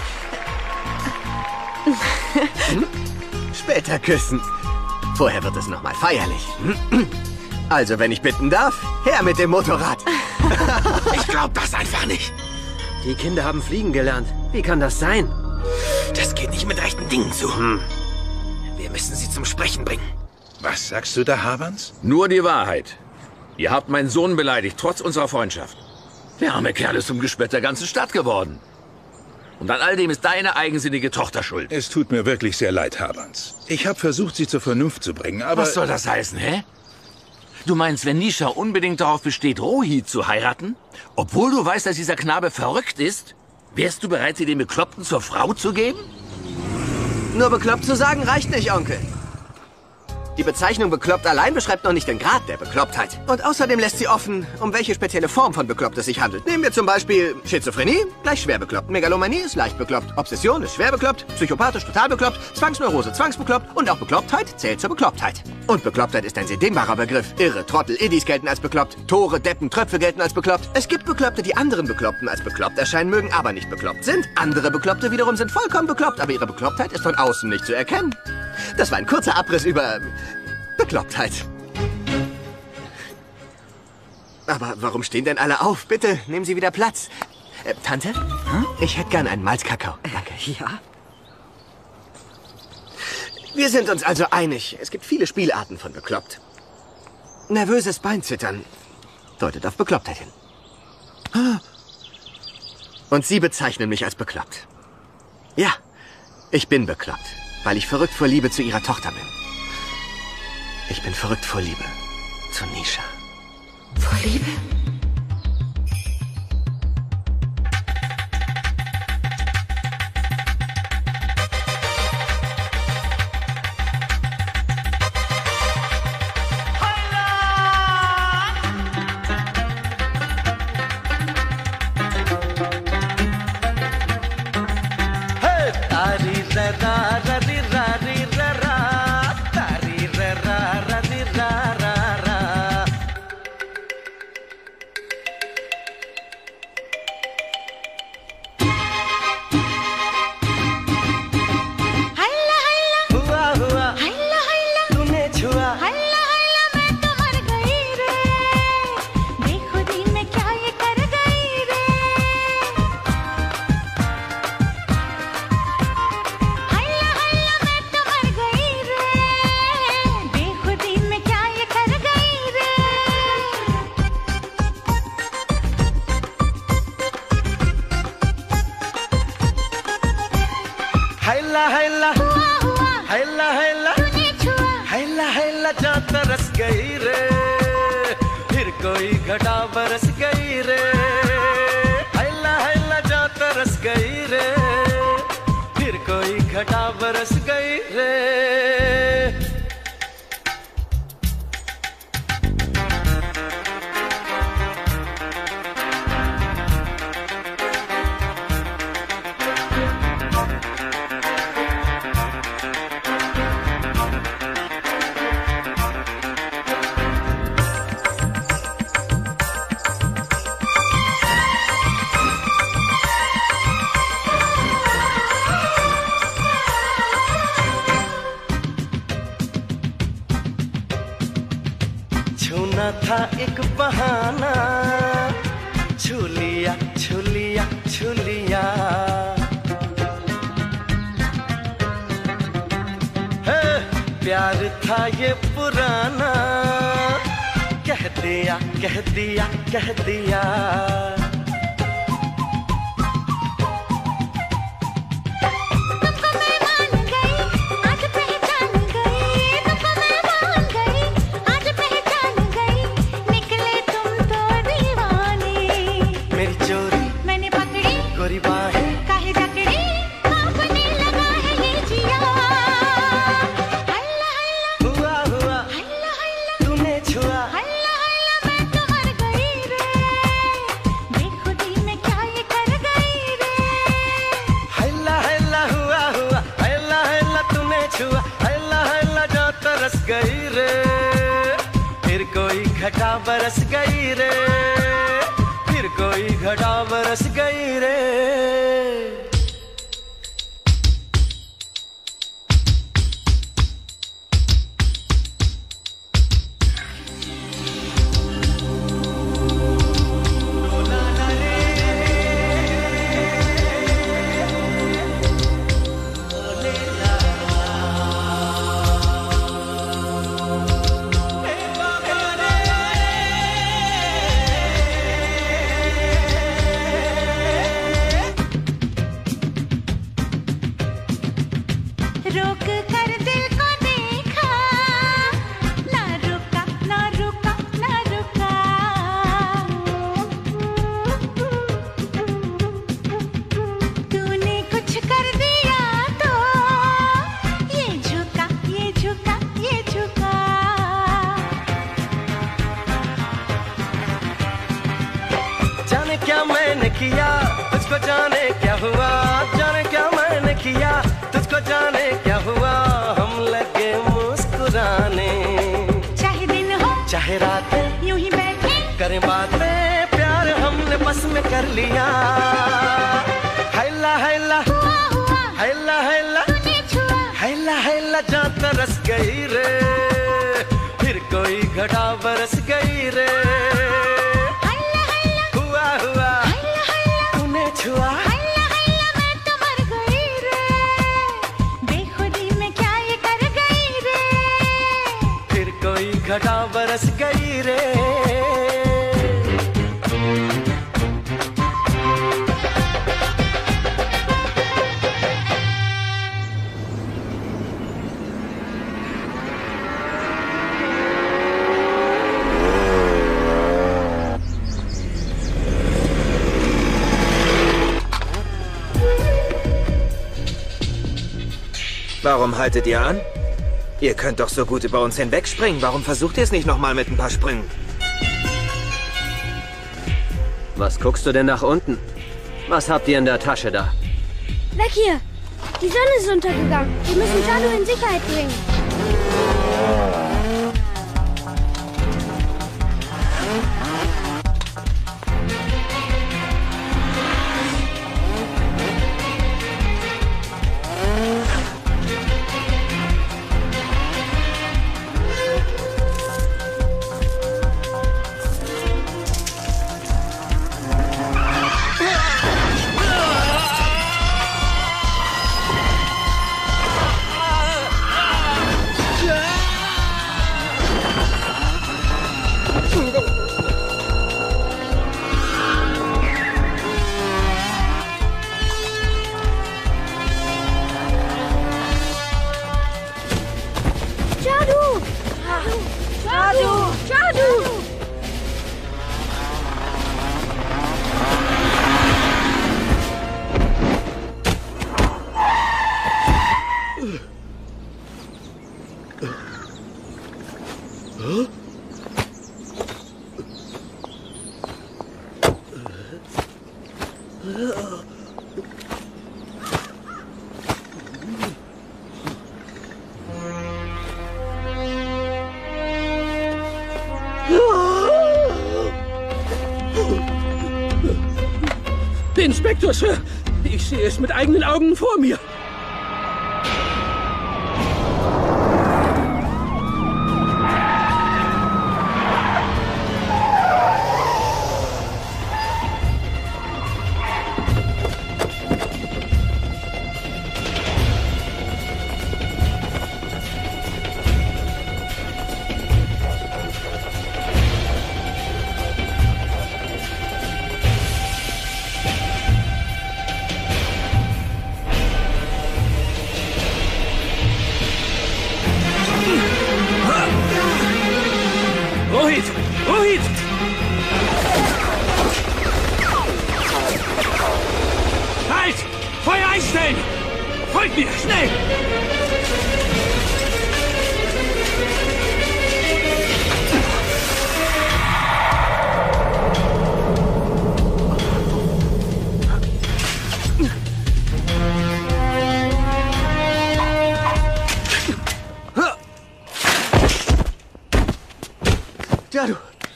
Später küssen. Vorher wird es nochmal feierlich. Also, wenn ich bitten darf, her mit dem Motorrad. Ich glaub das einfach nicht. Die Kinder haben fliegen gelernt. Wie kann das sein? Das geht nicht mit rechten Dingen zu. Wir müssen sie zum Sprechen bringen. Was sagst du da, Havans? Nur die Wahrheit. Ihr habt meinen Sohn beleidigt, trotz unserer Freundschaft. Der arme Kerl ist zum Gespött der ganzen Stadt geworden. Und an all dem ist deine eigensinnige Tochter schuld. Es tut mir wirklich sehr leid, Havans. Ich habe versucht, sie zur Vernunft zu bringen, aber... Was soll das heißen, hä? Du meinst, wenn Nisha unbedingt darauf besteht, Rohit zu heiraten, obwohl du weißt, dass dieser Knabe verrückt ist, wärst du bereit, sie dem Bekloppten zur Frau zu geben? Nur bekloppt zu sagen reicht nicht, Onkel. Die Bezeichnung bekloppt allein beschreibt noch nicht den Grad der Beklopptheit. Und außerdem lässt sie offen, um welche spezielle Form von bekloppt es sich handelt. Nehmen wir zum Beispiel Schizophrenie, gleich schwer bekloppt. Megalomanie ist leicht bekloppt. Obsession ist schwer bekloppt. Psychopathisch total bekloppt. Zwangsneurose zwangsbekloppt. Und auch Beklopptheit zählt zur Beklopptheit. Und Beklopptheit ist ein sehr dehnbarer Begriff. Irre, Trottel, Iddis gelten als bekloppt. Tore, Deppen, Tröpfe gelten als bekloppt. Es gibt Bekloppte, die anderen Bekloppten als bekloppt erscheinen mögen, aber nicht bekloppt sind. Andere Bekloppte wiederum sind vollkommen bekloppt, aber ihre Beklopptheit ist von außen nicht zu erkennen. Das war ein kurzer Abriss über... Beklopptheit. Aber warum stehen denn alle auf? Bitte, nehmen Sie wieder Platz. Tante? Ich hätte gern einen Malzkakao. Danke. Ja? Wir sind uns also einig. Es gibt viele Spielarten von bekloppt. Nervöses Beinzittern deutet auf Beklopptheit hin. Und Sie bezeichnen mich als bekloppt. Ja, ich bin bekloppt, weil ich verrückt vor Liebe zu Ihrer Tochter bin. Ich bin verrückt vor Liebe zu Nisha. Vor Liebe? बहाना, छू लिया छू लिया छू लिया। है प्यार था ये पुराना, कह दिया कह दिया कह दिया। घटा बरस गई रे, फिर कोई घटा बरस गई रे। क्या मैंने किया तुझको जाने क्या हुआ, जाने क्या मैंने किया तुझको जाने क्या हुआ। हम लगे मुस्कुराने, चाहे दिन हो चाहे रात, यूं ही बैठे करें बातें, प्यार हमने बस में कर लिया। हैला हैला हैला हैला हैला हैला जा तरस गई रे, फिर कोई घटा बरस गई रे। छुआ मैं तो मर गई रे, बेखुदी में क्या ये कर गई रे, फिर कोई घटा बरस गई रे। Warum haltet ihr an? Ihr könnt doch so gut über uns hinwegspringen. Warum versucht ihr es nicht nochmal mit ein paar Sprüngen? Was guckst du denn nach unten? Was habt ihr in der Tasche da? Weg hier! Die Sonne ist untergegangen. Wir müssen Shadow in Sicherheit bringen. Inspektor, Sir! Ich sehe es mit eigenen Augen vor mir. Folgt mir, schnell! Jadu!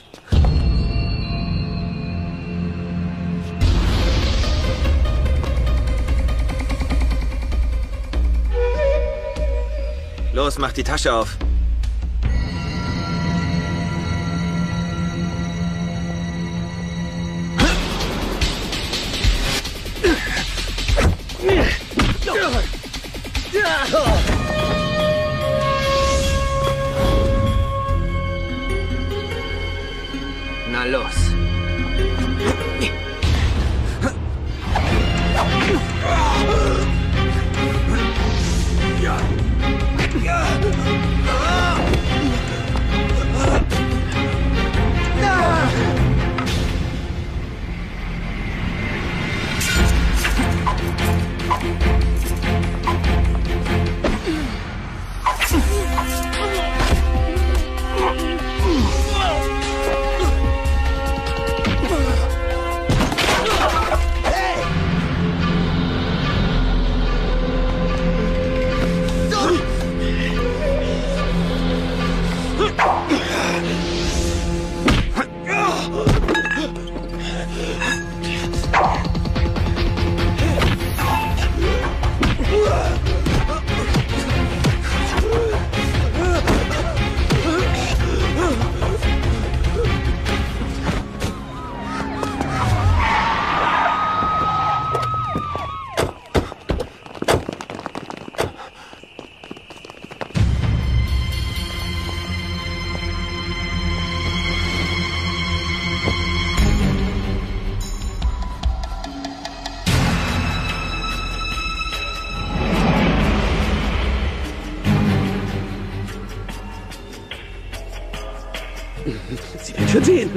Los, mach die Tasche auf. Na los. Sie werden schon sehen.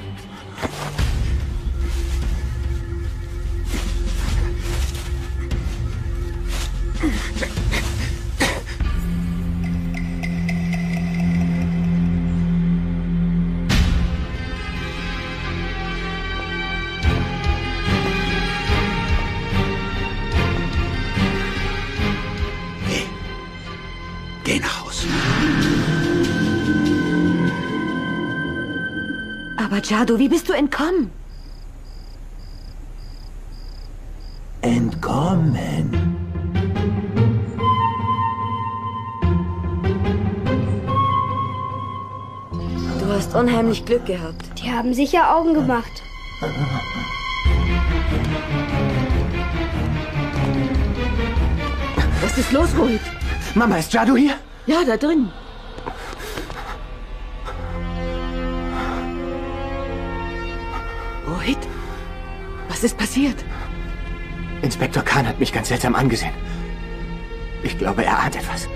Geh nach Hause. Aber Jadu, wie bist du entkommen? Entkommen? Du hast unheimlich Glück gehabt. Die haben sicher Augen gemacht. Was ist los, Rohit? Mama, ist Jadu hier? Ja, da drin. Rohit? Was ist passiert? Inspektor Khan hat mich ganz seltsam angesehen. Ich glaube, er ahnt etwas.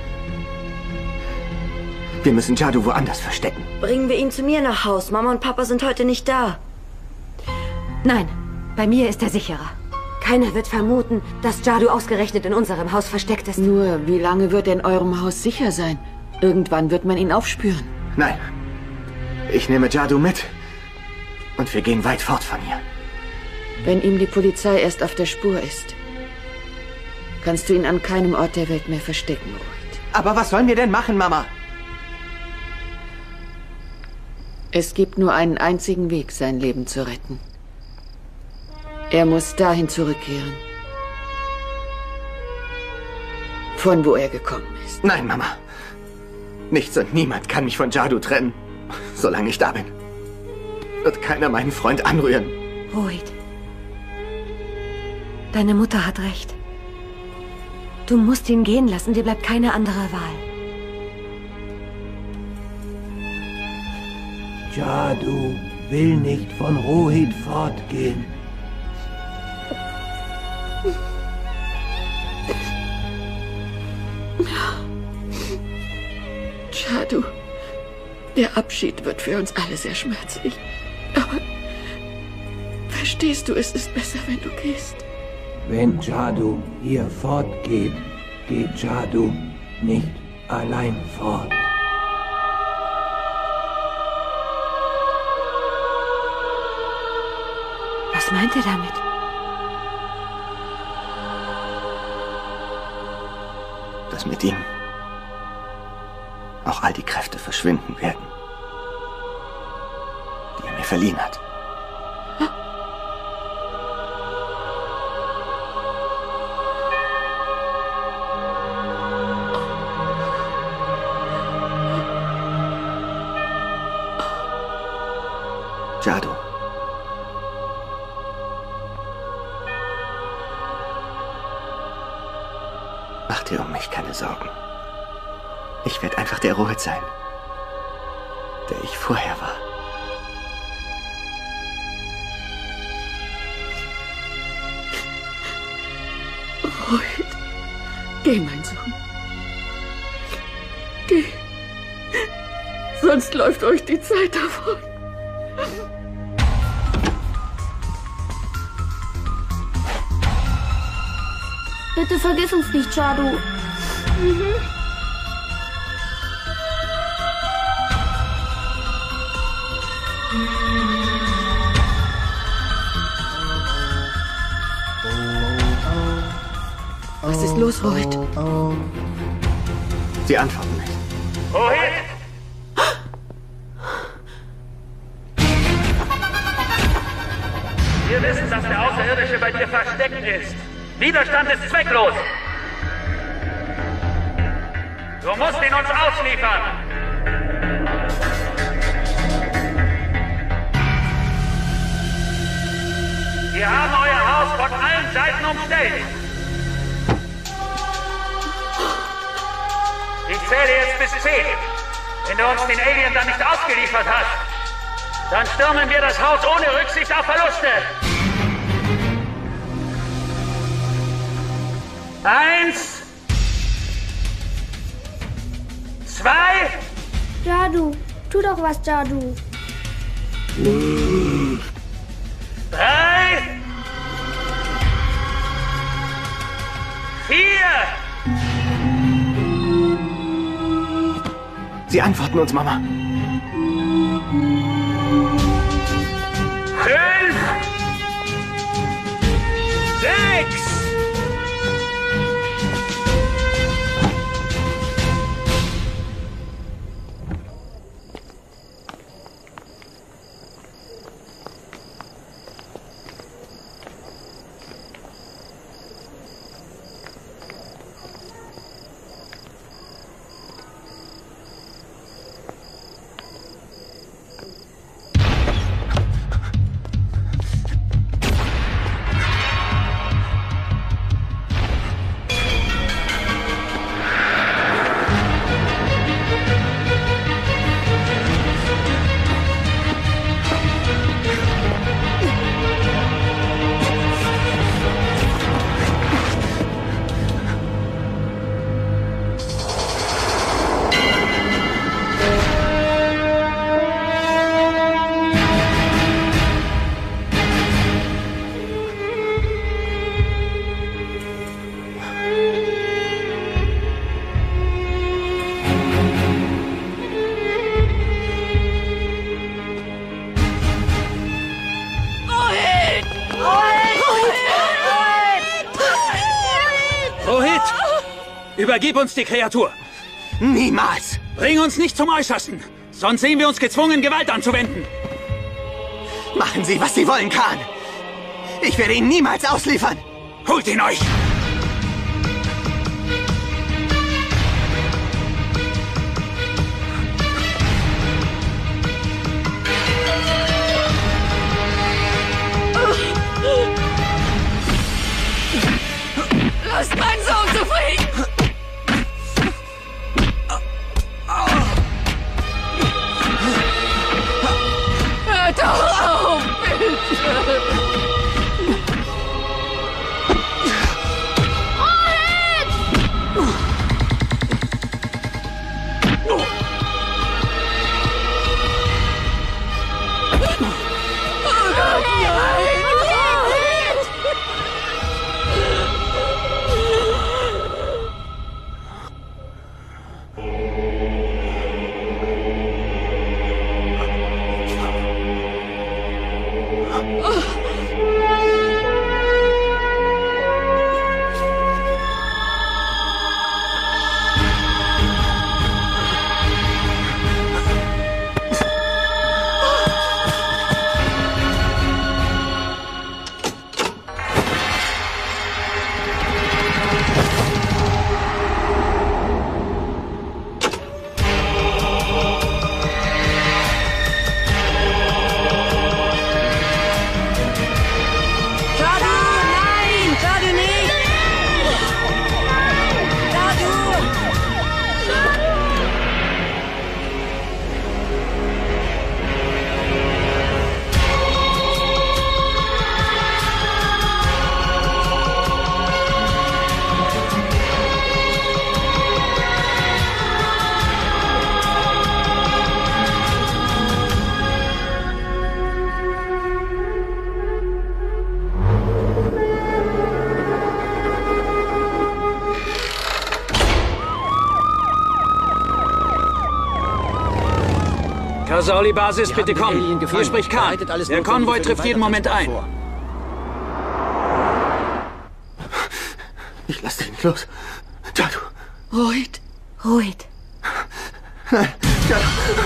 Wir müssen Jadu woanders verstecken. Bringen wir ihn zu mir nach Haus. Mama und Papa sind heute nicht da. Nein, bei mir ist er sicherer. Keiner wird vermuten, dass Jadu ausgerechnet in unserem Haus versteckt ist. Nur, wie lange wird er in eurem Haus sicher sein? Irgendwann wird man ihn aufspüren. Nein. Ich nehme Jadu mit. Und wir gehen weit fort von hier. Wenn ihm die Polizei erst auf der Spur ist, kannst du ihn an keinem Ort der Welt mehr verstecken, Rohit. Aber was sollen wir denn machen, Mama? Es gibt nur einen einzigen Weg, sein Leben zu retten. Er muss dahin zurückkehren, von wo er gekommen ist. Nein, Mama. Nichts und niemand kann mich von Jadu trennen, solange ich da bin. Wird keiner meinen Freund anrühren. Rohit, deine Mutter hat recht. Du musst ihn gehen lassen, dir bleibt keine andere Wahl. Jadu will nicht von Rohit fortgehen. Jadu, der Abschied wird für uns alle sehr schmerzlich. Aber verstehst du, es ist besser, wenn du gehst. Wenn Jadu hier fortgeht, geht Jadu nicht allein fort. Was meint er damit? Dass mit ihm auch all die Kräfte verschwinden werden, die er mir verliehen hat. Jadu. Mach dir um mich keine Sorgen. Ich werde einfach der Rohit sein, der ich vorher war. Rohit, geh, mein Sohn. Geh. Sonst läuft euch die Zeit davon. Bitte vergiss uns nicht, Jadu. Mhm. Was ist los, Rohit? Sie antworten nicht. Rohit! Wir wissen, dass der Außerirdische bei dir versteckt ist. Widerstand ist zwecklos. Du musst ihn uns ausliefern. Wir haben euer Haus von allen Seiten umstellt. Ich zähle jetzt bis 10. Wenn du uns den Alien dann nicht ausgeliefert hast, dann stürmen wir das Haus ohne Rücksicht auf Verluste. 1, 2. Jadu, tu doch was, Jadu. 3, 4. Sie antworten uns, Mama. 5, 6. Übergib uns die Kreatur! Niemals! Bring uns nicht zum Äußersten! Sonst sehen wir uns gezwungen, Gewalt anzuwenden! Machen Sie, was Sie wollen, Khan! Ich werde ihn niemals ausliefern! Holt ihn euch! Lasst meinen Sohn zufrieden! Hört doch auf, bitte! Kasauli-Basis, bitte kommen. Hier spricht Khan. Der Konvoi trifft jeden Moment ein. Ich lass dich nicht los. Jadu. Rohit. Rohit. Nein, Jadu.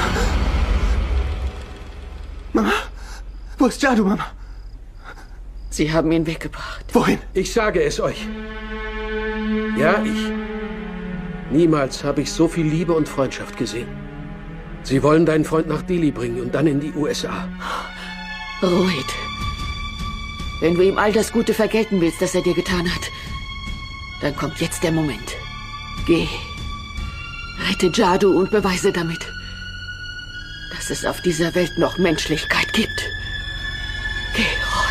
Mama, wo ist Jadu, Mama? Sie haben ihn weggebracht. Wohin? Ich sage es euch. Ja, ich. Niemals habe ich so viel Liebe und Freundschaft gesehen. Sie wollen deinen Freund nach Delhi bringen und dann in die USA. Rohit, wenn du ihm all das Gute vergelten willst, das er dir getan hat, dann kommt jetzt der Moment. Geh, rette Jadu und beweise damit, dass es auf dieser Welt noch Menschlichkeit gibt. Geh, Rohit.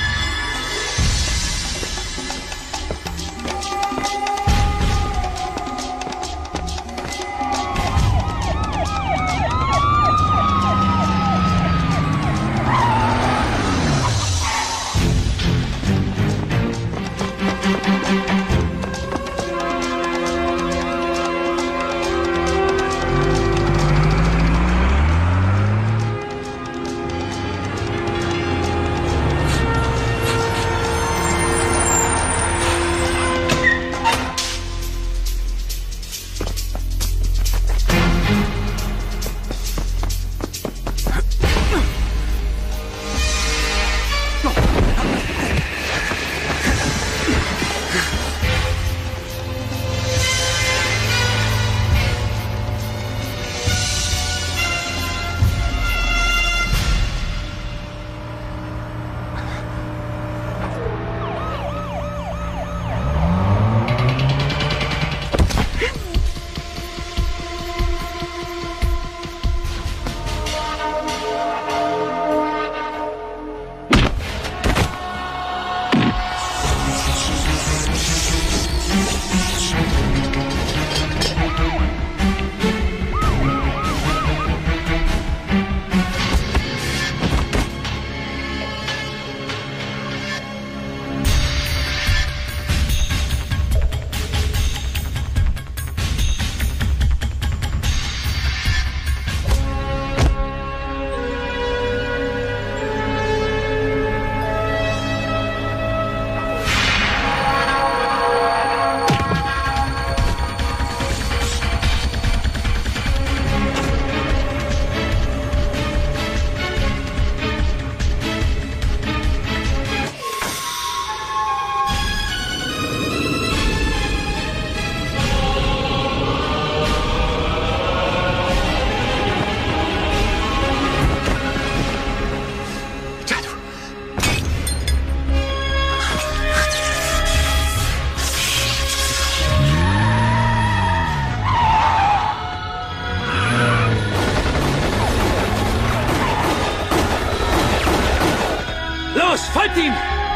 Folgt ihm!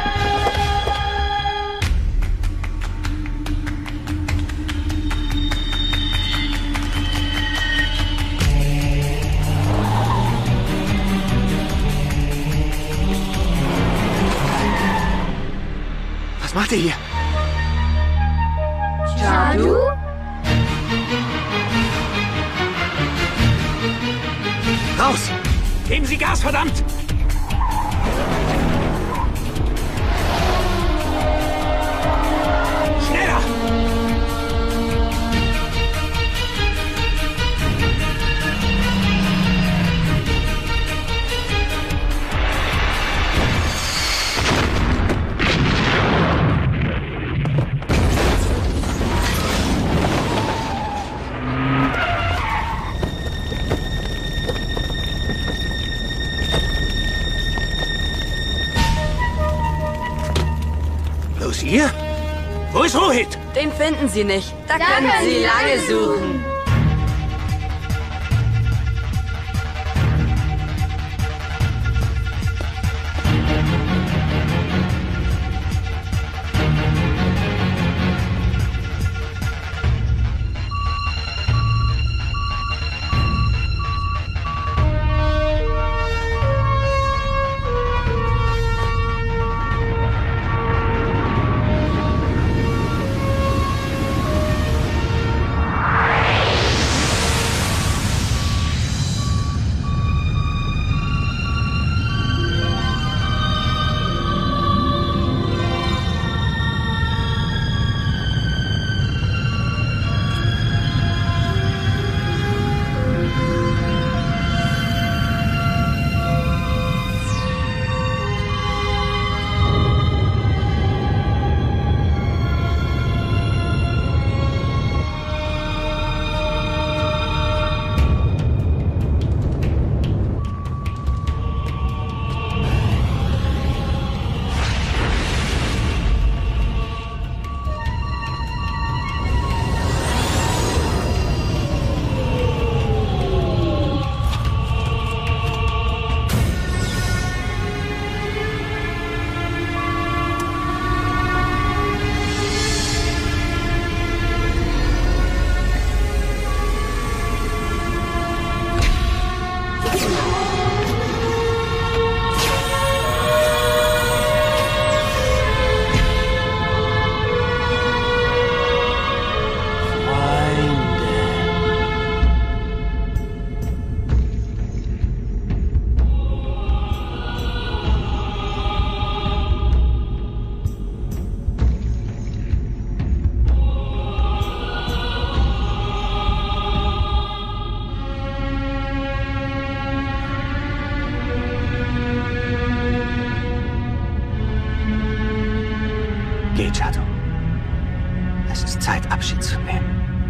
Was macht ihr hier? Jadu? Raus! Geben Sie Gas, verdammt! Was, ihr? Wo ist Rohit? Den finden Sie nicht. Da können Sie lange suchen. Geh, Jadu. Es ist Zeit, Abschied zu nehmen.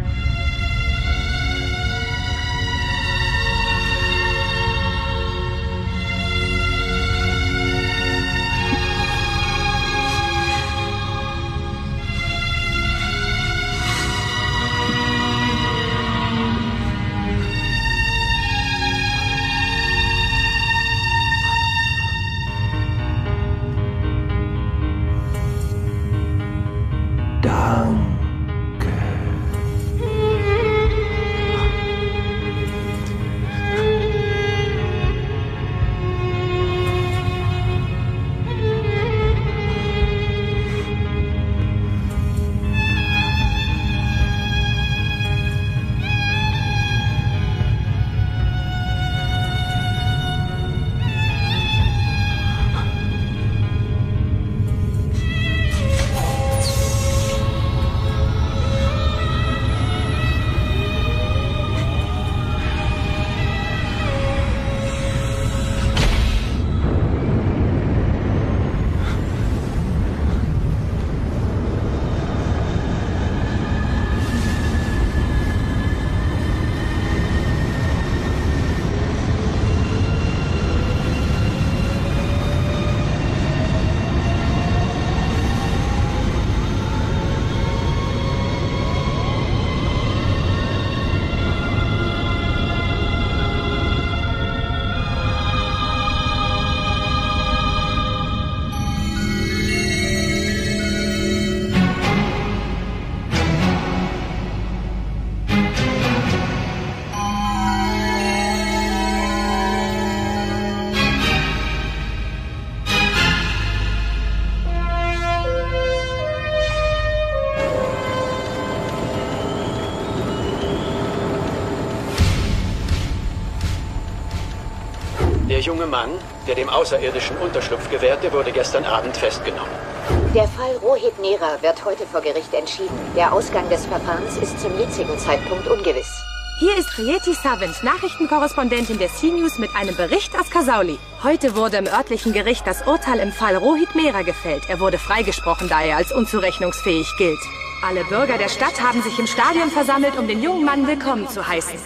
Der junge Mann, der dem Außerirdischen Unterschlupf gewährte, wurde gestern Abend festgenommen. Der Fall Rohit Mehra wird heute vor Gericht entschieden. Der Ausgang des Verfahrens ist zum jetzigen Zeitpunkt ungewiss. Hier ist Rieti Savant, Nachrichtenkorrespondentin der C-News mit einem Bericht aus Kasauli. Heute wurde im örtlichen Gericht das Urteil im Fall Rohit Mehra gefällt. Er wurde freigesprochen, da er als unzurechnungsfähig gilt. Alle Bürger der Stadt haben sich im Stadion versammelt, um den jungen Mann willkommen zu heißen.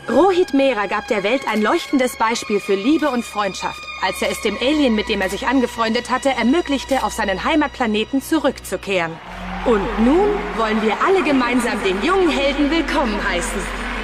Rohit Mehra gab der Welt ein leuchtendes Beispiel für Liebe und Freundschaft, als er es dem Alien, mit dem er sich angefreundet hatte, ermöglichte, auf seinen Heimatplaneten zurückzukehren. Und nun wollen wir alle gemeinsam den jungen Helden willkommen heißen.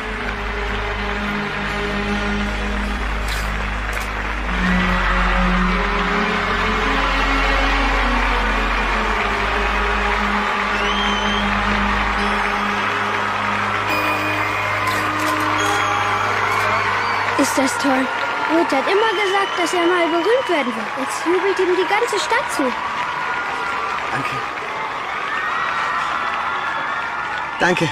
Ist das toll. Rohit hat immer gesagt, dass er mal berühmt werden wird. Jetzt jubelt ihm die ganze Stadt zu. Danke. Danke.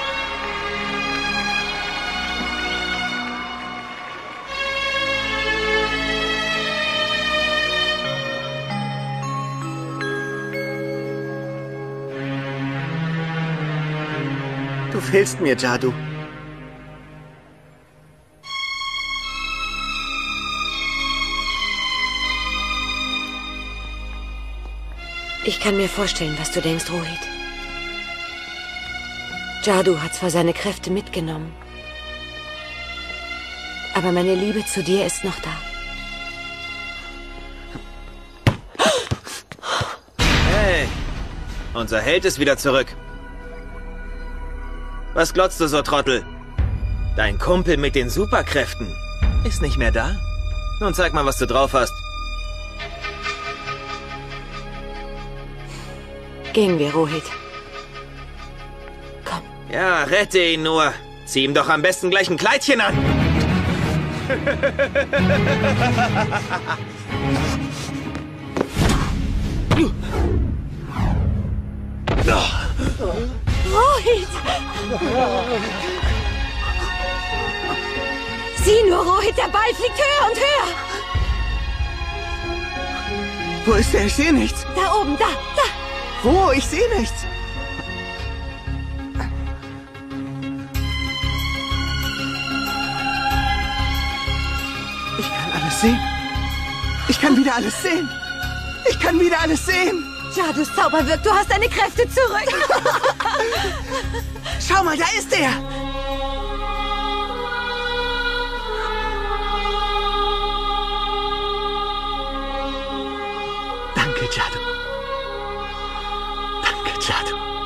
Du fehlst mir, Jadu. Ich kann mir vorstellen, was du denkst, Rohit. Jadu hat zwar seine Kräfte mitgenommen, aber meine Liebe zu dir ist noch da. Hey, unser Held ist wieder zurück. Was glotzt du so, Trottel? Dein Kumpel mit den Superkräften ist nicht mehr da? Nun zeig mal, was du drauf hast. Gehen wir, Rohit. Komm. Ja, rette ihn nur. Zieh ihm doch am besten gleich ein Kleidchen an. Rohit! Sieh nur, Rohit, der Ball fliegt höher und höher. Wo ist der? Ich sehe nichts. Da oben, da. Wo? Ich sehe nichts. Ich kann alles sehen. Ich kann wieder alles sehen. Ich kann wieder alles sehen. Jadus Zauber wirkt. Du hast deine Kräfte zurück. Schau mal, da ist er. Danke, Jadu. Danke, Jadu.